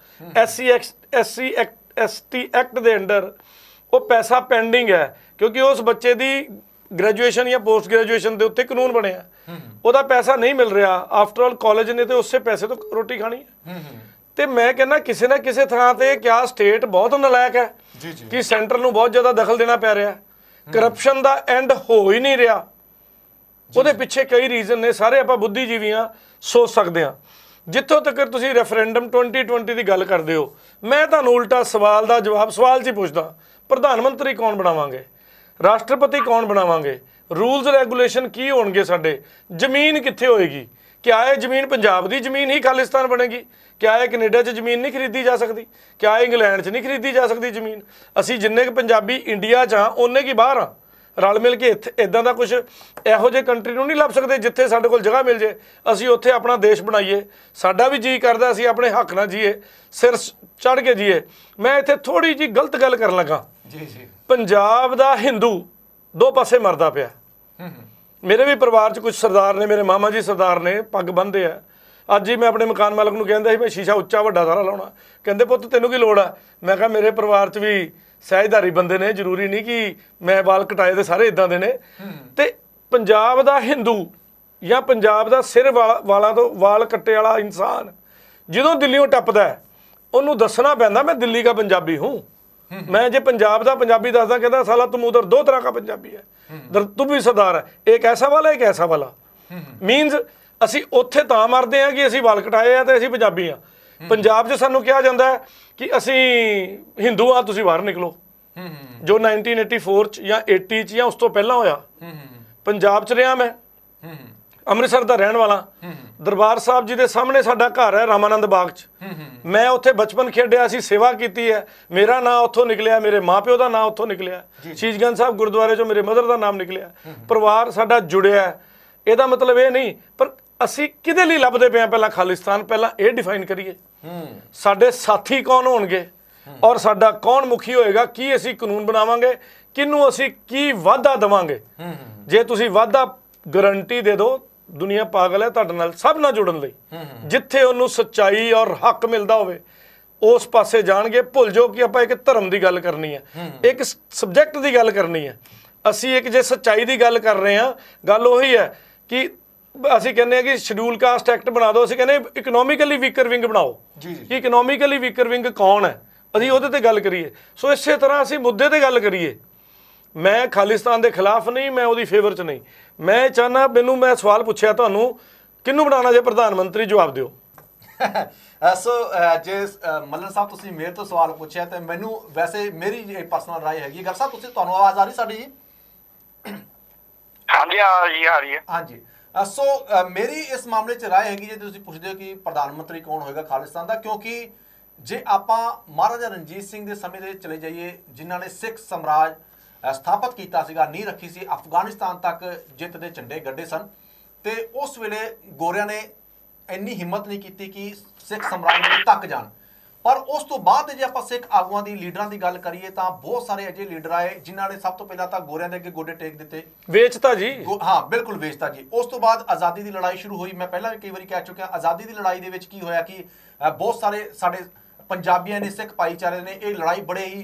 SC ST ਐਕਟ ਦੇ ਅੰਡਰ ਉਹ ਪੈਸਾ ਪੈਂਡਿੰਗ ਹੈ, ਕਿਉਂਕਿ ਉਸ ਬੱਚੇ ਦੀ ਗ੍ਰੈਜੂਏਸ਼ਨ ਜਾਂ ਪੋਸਟ ਗ੍ਰੈਜੂਏਸ਼ਨ ਦੇ ਉੱਤੇ ਕਾਨੂੰਨ ਬਣਿਆ, ਉਹਦਾ ਪੈਸਾ ਨਹੀਂ ਮਿਲ ਰਿਹਾ। ਆਫਟਰ ਆਲ ਕਾਲਜ ਨੇ ਤੇ ਉਸੇ ਪੈਸੇ ਤੋਂ ਰੋਟੀ ਖਾਣੀ ਹੈ। ਤੇ ਮੈਂ ਕਹਿੰਦਾ ਕਿਸੇ ਨਾ ਕਿਸੇ ਥਾਂ ਤੇ ਕਿਆ ਸਟੇਟ ਬਹੁਤ ਨਲਾਇਕ ਹੈ ਕਿ ਸੈਂਟਰ ਨੂੰ ਬਹੁਤ ਜ਼ਿਆਦਾ ਦਖਲ ਦੇਣਾ ਪੈ ਰਿਹਾ। ਕਰਪਸ਼ਨ ਦਾ ਐਂਡ ਹੋ ਹੀ ਨਹੀਂ ਰਿਹਾ, ਉਹਦੇ ਪਿੱਛੇ ਕਈ ਰੀਜ਼ਨ ਨੇ, ਸਾਰੇ ਆਪਾਂ ਬੁੱਧੀਜੀਵੀਆਂ ਸੋਚ ਸਕਦੇ ਹਾਂ। ਜਿੱਥੋਂ ਤੱਕ ਤੁਸੀਂ ਰੈਫਰੈਂਡਮ 2020 ਦੀ ਗੱਲ ਕਰਦੇ ਹੋ, ਮੈਂ ਤੁਹਾਨੂੰ ਉਲਟਾ ਸਵਾਲ ਦਾ ਜਵਾਬ ਸਵਾਲ 'ਚ ਹੀ ਪੁੱਛਦਾ, ਪ੍ਰਧਾਨ ਮੰਤਰੀ ਕੌਣ ਬਣਾਵਾਂਗੇ, ਰਾਸ਼ਟਰਪਤੀ ਕੌਣ ਬਣਾਵਾਂਗੇ, ਰੂਲਸ ਰੈਗੂਲੇਸ਼ਨ ਕੀ ਹੋਣਗੇ ਸਾਡੇ, ਜ਼ਮੀਨ ਕਿੱਥੇ ਹੋਏਗੀ? ਕਿਆ ਇਹ ਜ਼ਮੀਨ ਪੰਜਾਬ ਦੀ ਜ਼ਮੀਨ ਹੀ ਖਾਲਿਸਤਾਨ ਬਣੇਗੀ? ਕਿਆ ਇਹ ਕੈਨੇਡਾ 'ਚ ਜ਼ਮੀਨ ਨਹੀਂ ਖਰੀਦੀ ਜਾ ਸਕਦੀ? ਕਿਆ ਇੰਗਲੈਂਡ 'ਚ ਨਹੀਂ ਖਰੀਦੀ ਜਾ ਸਕਦੀ ਜ਼ਮੀਨ? ਅਸੀਂ ਜਿੰਨੇ ਕੁ ਪੰਜਾਬੀ ਇੰਡੀਆ 'ਚ ਹਾਂ ਉਹਨੇ ਕੀ ਬਾਹਰ ਆ, ਰਲ ਮਿਲ ਕੇ ਇੱਥੇ ਇੱਦਾਂ ਦਾ ਕੁਝ ਇਹੋ ਜਿਹੇ ਕੰਟਰੀ ਨੂੰ ਨਹੀਂ ਲੱਭ ਸਕਦੇ ਜਿੱਥੇ ਸਾਡੇ ਕੋਲ ਜਗ੍ਹਾ ਮਿਲ ਜੇ, ਅਸੀਂ ਉੱਥੇ ਆਪਣਾ ਦੇਸ਼ ਬਣਾਈਏ। ਸਾਡਾ ਵੀ ਜੀ ਕਰਦਾ ਅਸੀਂ ਆਪਣੇ ਹੱਕ ਨਾਲ ਜੀਏ, ਸਿਰ ਚੜ੍ਹ ਕੇ ਜੀਏ। ਮੈਂ ਇੱਥੇ ਥੋੜੀ ਜਿਹੀ ਗਲਤ ਗੱਲ ਕਰਨ ਲੱਗਾ। ਪੰਜਾਬ ਦਾ ਹਿੰਦੂ ਦੋ ਪਾਸੇ ਮਰਦਾ ਪਿਆ। ਮੇਰੇ ਵੀ ਪਰਿਵਾਰ 'ਚ ਕੁਝ ਸਰਦਾਰ ਨੇ, ਮੇਰੇ ਮਾਮਾ ਜੀ ਸਰਦਾਰ ਨੇ, ਪੱਗ ਬੰਨ੍ਹਦੇ ਆ। ਅੱਜ ਹੀ ਮੈਂ ਆਪਣੇ ਮਕਾਨ ਮਾਲਕ ਨੂੰ ਕਹਿੰਦਾ ਸੀ ਮੈਂ ਸ਼ੀਸ਼ਾ ਉੱਚਾ ਵੱਡਾ ਸਾਰਾ ਲਾਉਣਾ, ਕਹਿੰਦੇ ਪੁੱਤ ਤੈਨੂੰ ਕੀ ਲੋੜ ਆ? ਮੈਂ ਕਿਹਾ ਮੇਰੇ ਪਰਿਵਾਰ 'ਚ ਵੀ ਸਹਿਜਧਾਰੀ ਬੰਦੇ ਨੇ, ਜ਼ਰੂਰੀ ਨਹੀਂ ਕਿ ਮੈਂ ਵਾਲ ਕਟਾਏ ਦੇ ਸਾਰੇ ਇਦਾਂ ਦੇ ਨੇ। ਤੇ ਪੰਜਾਬ ਦਾ ਹਿੰਦੂ ਜਾਂ ਪੰਜਾਬ ਦਾ ਸਿਰ ਵਾਲਾਂ ਤੋਂ ਵਾਲ ਕੱਟੇ ਵਾਲਾ ਇਨਸਾਨ ਜਦੋਂ ਦਿੱਲੀੋਂ ਟੱਪਦਾ ਹੈ, ਉਹਨੂੰ ਦੱਸਣਾ ਪੈਂਦਾ ਮੈਂ ਦਿੱਲੀ ਦਾ ਪੰਜਾਬੀ ਹੂੰ। मैं जे पंजाब का पंजाबी दसदा कहता साला तुम उधर 2 तरह का पंजाबी है, तुम भी सरदार है, एक ऐसा वाला एक ऐसा वाला। मीनस असी उत्थे तां मरदे हैं कि असी वाल कटाए हैं तो असी पंजाबी हाँ। पंजाब च सानू कहा जाता है कि असी हिंदू हाँ, तुसी बाहर निकलो, जो 1984 च या 80 च या उस तो पहला होया। पंजाब च रहा मैं, ਅੰਮ੍ਰਿਤਸਰ ਦਾ ਰਹਿਣ ਵਾਲਾ। ਦਰਬਾਰ ਸਾਹਿਬ ਜੀ ਦੇ ਸਾਹਮਣੇ ਸਾਡਾ ਘਰ ਹੈ ਰਾਮਾਨੰਦ ਬਾਗ 'ਚ। ਮੈਂ ਉੱਥੇ ਬਚਪਨ ਖੇਡਿਆ ਸੀ, ਸੇਵਾ ਕੀਤੀ ਹੈ, ਮੇਰਾ ਨਾਂ ਉੱਥੋਂ ਨਿਕਲਿਆ, ਮੇਰੇ ਮਾਪਿਓ ਦਾ ਨਾਂ ਉੱਥੋਂ ਨਿਕਲਿਆ, ਸ਼ੀਸ਼ਗੰਜ ਸਾਹਿਬ ਗੁਰਦੁਆਰੇ 'ਚੋਂ ਮੇਰੇ ਮਦਰ ਦਾ ਨਾਮ ਨਿਕਲਿਆ, ਪਰਿਵਾਰ ਸਾਡਾ ਜੁੜਿਆ। ਇਹਦਾ ਮਤਲਬ ਇਹ ਨਹੀਂ, ਪਰ ਅਸੀਂ ਕਿਹਦੇ ਲਈ ਲੱਭਦੇ ਪਏ ਹਾਂ? ਪਹਿਲਾਂ ਖਾਲਿਸਤਾਨ, ਪਹਿਲਾਂ ਇਹ ਡਿਫਾਈਨ ਕਰੀਏ ਸਾਡੇ ਸਾਥੀ ਕੌਣ ਹੋਣਗੇ ਔਰ ਸਾਡਾ ਕੌਣ ਮੁਖੀ ਹੋਏਗਾ, ਕੀ ਅਸੀਂ ਕਾਨੂੰਨ ਬਣਾਵਾਂਗੇ, ਕਿਹਨੂੰ ਅਸੀਂ ਕੀ ਵਾਅਦਾ ਦੇਵਾਂਗੇ। ਜੇ ਤੁਸੀਂ ਵਾਅਦਾ ਗਰੰਟੀ ਦੇ ਦਿਓ, ਦੁਨੀਆ ਪਾਗਲ ਹੈ ਤੁਹਾਡੇ ਨਾਲ ਸਭ ਨਾਲ ਜੁੜਨ ਲਈ। ਜਿੱਥੇ ਉਹਨੂੰ ਸੱਚਾਈ ਔਰ ਹੱਕ ਮਿਲਦਾ ਹੋਵੇ ਉਸ ਪਾਸੇ ਜਾਣਗੇ। ਭੁੱਲ ਜਾਓ ਕਿ ਆਪਾਂ ਇੱਕ ਧਰਮ ਦੀ ਗੱਲ ਕਰਨੀ ਹੈ, ਇੱਕ ਸਬਜੈਕਟ ਦੀ ਗੱਲ ਕਰਨੀ ਹੈ। ਅਸੀਂ ਇੱਕ ਜੇ ਸੱਚਾਈ ਦੀ ਗੱਲ ਕਰ ਰਹੇ ਹਾਂ, ਗੱਲ ਉਹੀ ਹੈ ਕਿ ਅਸੀਂ ਕਹਿੰਦੇ ਹਾਂ ਕਿ ਸ਼ਡਿਊਲ ਕਾਸਟ ਐਕਟ ਬਣਾ ਦਿਓ, ਅਸੀਂ ਕਹਿੰਦੇ ਇਕਨੋਮਿਕਲੀ ਵੀਕਰ ਵਿੰਗ ਬਣਾਓ। ਕਿ ਇਕਨੋਮਿਕਲੀ ਵੀਕਰ ਵਿੰਗ ਕੌਣ ਹੈ, ਅਸੀਂ ਉਹਦੇ ਤੇ ਗੱਲ ਕਰੀਏ। ਸੋ ਇਸੇ ਤਰ੍ਹਾਂ ਅਸੀਂ ਮੁੱਦੇ ਤੇ ਗੱਲ ਕਰੀਏ। ਮੈਂ ਖਾਲਿਸਤਾਨ ਦੇ ਖਿਲਾਫ ਨਹੀਂ, ਮੈਂ ਉਹਦੀ ਫੇਵਰ 'ਚ ਨਹੀਂ। ਮੈਂ ਚਾਹੁੰਦਾ, ਮੈਨੂੰ ਮੈਂ ਸਵਾਲ ਪੁੱਛਿਆ ਤੁਹਾਨੂੰ ਕਿਹਨੂੰ ਬਣਾਉਣਾ ਜੇ ਪ੍ਰਧਾਨ ਮੰਤਰੀ, ਜਵਾਬ ਦਿਓ। ਸੋ ਜੇ ਮੱਲਨ ਸਾਹਿਬ ਤੁਸੀਂ ਮੇਰੇ ਤੋਂ ਸਵਾਲ ਪੁੱਛਿਆ ਤੇ ਮੈਨੂੰ ਵੈਸੇ ਮੇਰੀ ਪਰਸਨਲ ਰਾਏ ਹੈਗੀ। ਗੱਲ ਸਾਹਿਬ ਤੁਸੀਂ, ਤੁਹਾਨੂੰ ਆਵਾਜ਼ ਆ ਰਹੀ ਸਾਡੀ ਜੀ? ਹਾਂਜੀ ਆ ਰਹੀ ਹੈ। ਹਾਂਜੀ। ਸੋ ਮੇਰੀ ਇਸ ਮਾਮਲੇ 'ਚ ਰਾਏ ਹੈਗੀ, ਜੇ ਤੁਸੀਂ ਪੁੱਛਦੇ ਹੋ ਕਿ ਪ੍ਰਧਾਨ ਮੰਤਰੀ ਕੌਣ ਹੋਏਗਾ ਖਾਲਿਸਤਾਨ ਦਾ, ਕਿਉਂਕਿ ਜੇ ਆਪਾਂ ਮਹਾਰਾਜਾ ਰਣਜੀਤ ਸਿੰਘ ਦੇ ਸਮੇਂ ਦੇ ਚਲੇ ਜਾਈਏ, ਜਿਨ੍ਹਾਂ ਨੇ ਸਿੱਖ ਸਮਰਾਜ ਸਥਾਪਿਤ ਕੀਤਾ ਸੀਗਾ, ਨੀਂਹ ਰੱਖੀ ਸੀ, ਅਫਗਾਨਿਸਤਾਨ ਤੱਕ ਜਿੱਤ ਦੇ ਝੰਡੇ ਗੱਡੇ ਸਨ, ਤੇ ਉਸ ਵੇਲੇ ਗੋਰਿਆਂ ਨੇ ਇੰਨੀ ਹਿੰਮਤ ਨਹੀਂ ਕੀਤੀ ਕਿ ਸਿੱਖ ਸਮਰਾਜ ਨੂੰ ਤੱਕ ਜਾਣ। ਪਰ ਉਸ ਤੋਂ ਬਾਅਦ ਜੇ ਆਪਾਂ ਸਿੱਖ ਆਗੂਆਂ ਦੀ, ਲੀਡਰਾਂ ਦੀ ਗੱਲ ਕਰੀਏ ਤਾਂ ਬਹੁਤ ਸਾਰੇ ਅਜਿਹੇ ਲੀਡਰ ਆਏ ਜਿਨ੍ਹਾਂ ਨੇ ਸਭ ਤੋਂ ਪਹਿਲਾਂ ਤਾਂ ਗੋਰਿਆਂ ਦੇ ਅੱਗੇ ਗੋਡੇ ਟੇਕ ਦਿੱਤੇ, ਵੇਚਤਾ ਜੀ। ਹਾਂ ਬਿਲਕੁਲ ਵੇਚਤਾ ਜੀ। ਉਸ ਤੋਂ ਬਾਅਦ ਆਜ਼ਾਦੀ ਦੀ ਲੜਾਈ ਸ਼ੁਰੂ ਹੋਈ। ਮੈਂ ਪਹਿਲਾਂ ਵੀ ਕਈ ਵਾਰੀ ਕਹਿ ਚੁੱਕਿਆ, ਆਜ਼ਾਦੀ ਦੀ ਲੜਾਈ ਦੇ ਵਿੱਚ ਕੀ ਹੋਇਆ ਕਿ ਬਹੁਤ ਸਾਰੇ ਸਾਡੇ ਪੰਜਾਬੀਆਂ ਨੇ, ਸਿੱਖ ਭਾਈਚਾਰੇ ਨੇ ਇਹ ਲੜਾਈ ਬੜੇ ਹੀ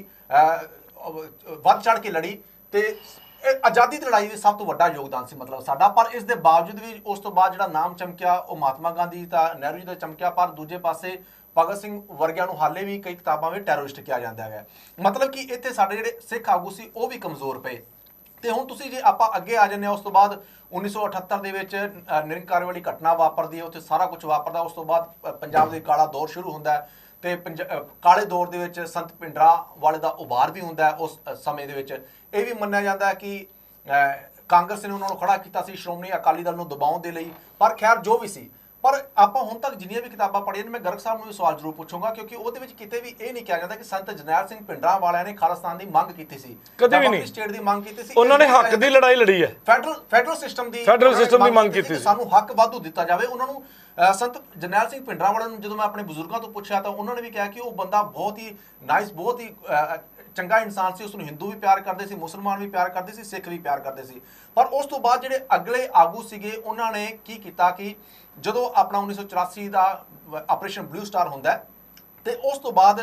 ਵੱਧ ਚੜ੍ਹ ਕੇ ਲੜੀ ਤੇ ਆਜ਼ਾਦੀ ਦੀ ਲੜਾਈ ਵਿੱਚ ਸਭ ਤੋਂ ਵੱਡਾ ਯੋਗਦਾਨ ਸੀ ਮਤਲਬ ਸਾਡਾ। ਪਰ ਇਸ ਦੇ ਬਾਵਜੂਦ ਵੀ ਉਸ ਤੋਂ ਬਾਅਦ ਜਿਹੜਾ ਨਾਮ ਚਮਕਿਆ ਉਹ ਮਹਾਤਮਾ ਗਾਂਧੀ ਤਾਂ ਨਹਿਰੂ ਜੀ ਦਾ ਚਮਕਿਆ, ਪਰ ਦੂਜੇ ਪਾਸੇ ਭਗਤ ਸਿੰਘ ਵਰਗਿਆਂ ਨੂੰ ਹਾਲੇ ਵੀ ਕਈ ਕਿਤਾਬਾਂ ਵਿੱਚ ਟੈਰਰਿਸਟ ਕਿਹਾ ਜਾਂਦਾ ਹੈ। ਮਤਲਬ ਕਿ ਇੱਥੇ ਸਾਡੇ ਜਿਹੜੇ ਸਿੱਖ ਆਗੂ ਸੀ ਉਹ ਵੀ ਕਮਜ਼ੋਰ ਪਏ। ਤੇ ਹੁਣ ਤੁਸੀਂ ਜੇ ਆਪਾਂ ਅੱਗੇ ਆ ਜਾਂਦੇ ਹਾਂ, ਉਸ ਤੋਂ ਬਾਅਦ 1978 ਦੇ ਵਿੱਚ ਨਿਰੰਕਾਰੀ ਵਾਲੀ ਘਟਨਾ ਵਾਪਰਦੀ ਹੈ, ਉੱਥੇ ਸਾਰਾ ਕੁਝ ਵਾਪਰਦਾ। ਉਸ ਤੋਂ ਬਾਅਦ ਪੰਜਾਬ ਦੇ ਕਾਲਾ ਦੌਰ ਸ਼ੁਰੂ ਹੁੰਦਾ ਹੈ ਤੇ ਕਾਲੇ ਦੌਰ ਦੇ ਵਿੱਚ ਸੰਤ ਭਿੰਡਰਾਂਵਾਲੇ ਦਾ ਉਭਾਰ ਵੀ ਹੁੰਦਾ ਹੈ। ਉਸ ਸਮੇਂ ਦੇ ਵਿੱਚ ਇਹ ਵੀ ਮੰਨਿਆ ਜਾਂਦਾ ਹੈ ਕਿ ਕਾਂਗਰਸ ਨੇ ਉਹਨਾਂ ਨੂੰ ਖੜਾ ਕੀਤਾ ਸੀ ਸ਼੍ਰੋਮਣੀ ਅਕਾਲੀ ਦਲ ਨੂੰ ਦਬਾਉਣ ਦੇ ਲਈ। ਪਰ ਖੈਰ ਜੋ ਵੀ ਸੀ, ਪਰ ਆਪਾਂ ਹੁਣ ਤੱਕ ਜਿੰਨੀਆਂ ਵੀ ਕਿਤਾਬਾਂ ਪੜ੍ਹੀਆਂ ਨੇ, ਮੈਂ ਗਰਗ ਸਾਹਿਬ ਨੂੰ ਵੀ ਸਵਾਲ ਜ਼ਰੂਰ ਪੁੱਛੂੰਗਾ, ਕਿਉਂਕਿ ਉਹਦੇ ਵਿੱਚ ਕਿਤੇ ਵੀ ਇਹ ਨਹੀਂ ਕਿਹਾ ਜਾਂਦਾ ਕਿ ਸੰਤ ਜਰਨੈਲ ਸਿੰਘ ਭਿੰਡਰਾਂਵਾਲਿਆਂ ਨੇ ਖਾਲਿਸਤਾਨ ਦੀ ਮੰਗ ਕੀਤੀ ਸੀ, ਕਦੇ ਵੀ ਨਹੀਂ। ਸਟੇਟ ਦੀ ਮੰਗ ਕੀਤੀ ਸੀ, ਉਹਨਾਂ ਨੇ ਹੱਕ ਦੀ ਲੜਾਈ ਲੜੀ ਹੈ, ਫੈਡਰਲ ਸਿਸਟਮ ਦੀ ਮੰਗ ਕੀਤੀ ਸੀ, ਸਾਨੂੰ ਹੱਕ ਵਾਧੂ ਦਿੱਤਾ ਜਾਵੇ। ਉਹਨਾਂ ਨੂੰ ਸੰਤ ਜਰਨੈਲ ਸਿੰਘ ਭਿੰਡਰਾਂਵਾਲਿਆਂ ਨੂੰ ਜਦੋਂ ਮੈਂ ਆਪਣੇ ਬਜ਼ੁਰਗਾਂ ਤੋਂ ਪੁੱਛਿਆ ਤਾਂ ਉਹਨਾਂ ਨੇ ਵੀ ਕਿਹਾ ਕਿ ਉਹ ਬੰਦਾ ਬਹੁਤ ਹੀ ਨਾਈਸ, ਬਹੁਤ ਹੀ ਚੰਗਾ ਇਨਸਾਨ ਸੀ। ਉਸ ਨੂੰ ਹਿੰਦੂ ਵੀ ਪਿਆਰ ਕਰਦੇ ਸੀ, ਮੁਸਲਮਾਨ ਵੀ ਪਿਆਰ ਕਰਦੇ ਸੀ, ਸਿੱਖ ਵੀ ਪਿਆਰ ਕਰਦੇ ਸੀ। ਪਰ ਉਸ ਤੋਂ ਬਾਅਦ ਜਿਹੜੇ ਅਗਲੇ ਆਗੂ ਸੀਗੇ ਉਹਨਾਂ ਨੇ ਕੀ ਕੀਤਾ ਕਿ ਜਦੋਂ ਆਪਣਾ 1984 ਦਾ ਆਪਰੇਸ਼ਨ ਬਲੂ ਸਟਾਰ ਹੁੰਦਾ ਤੇ ਉਸ ਤੋਂ ਬਾਅਦ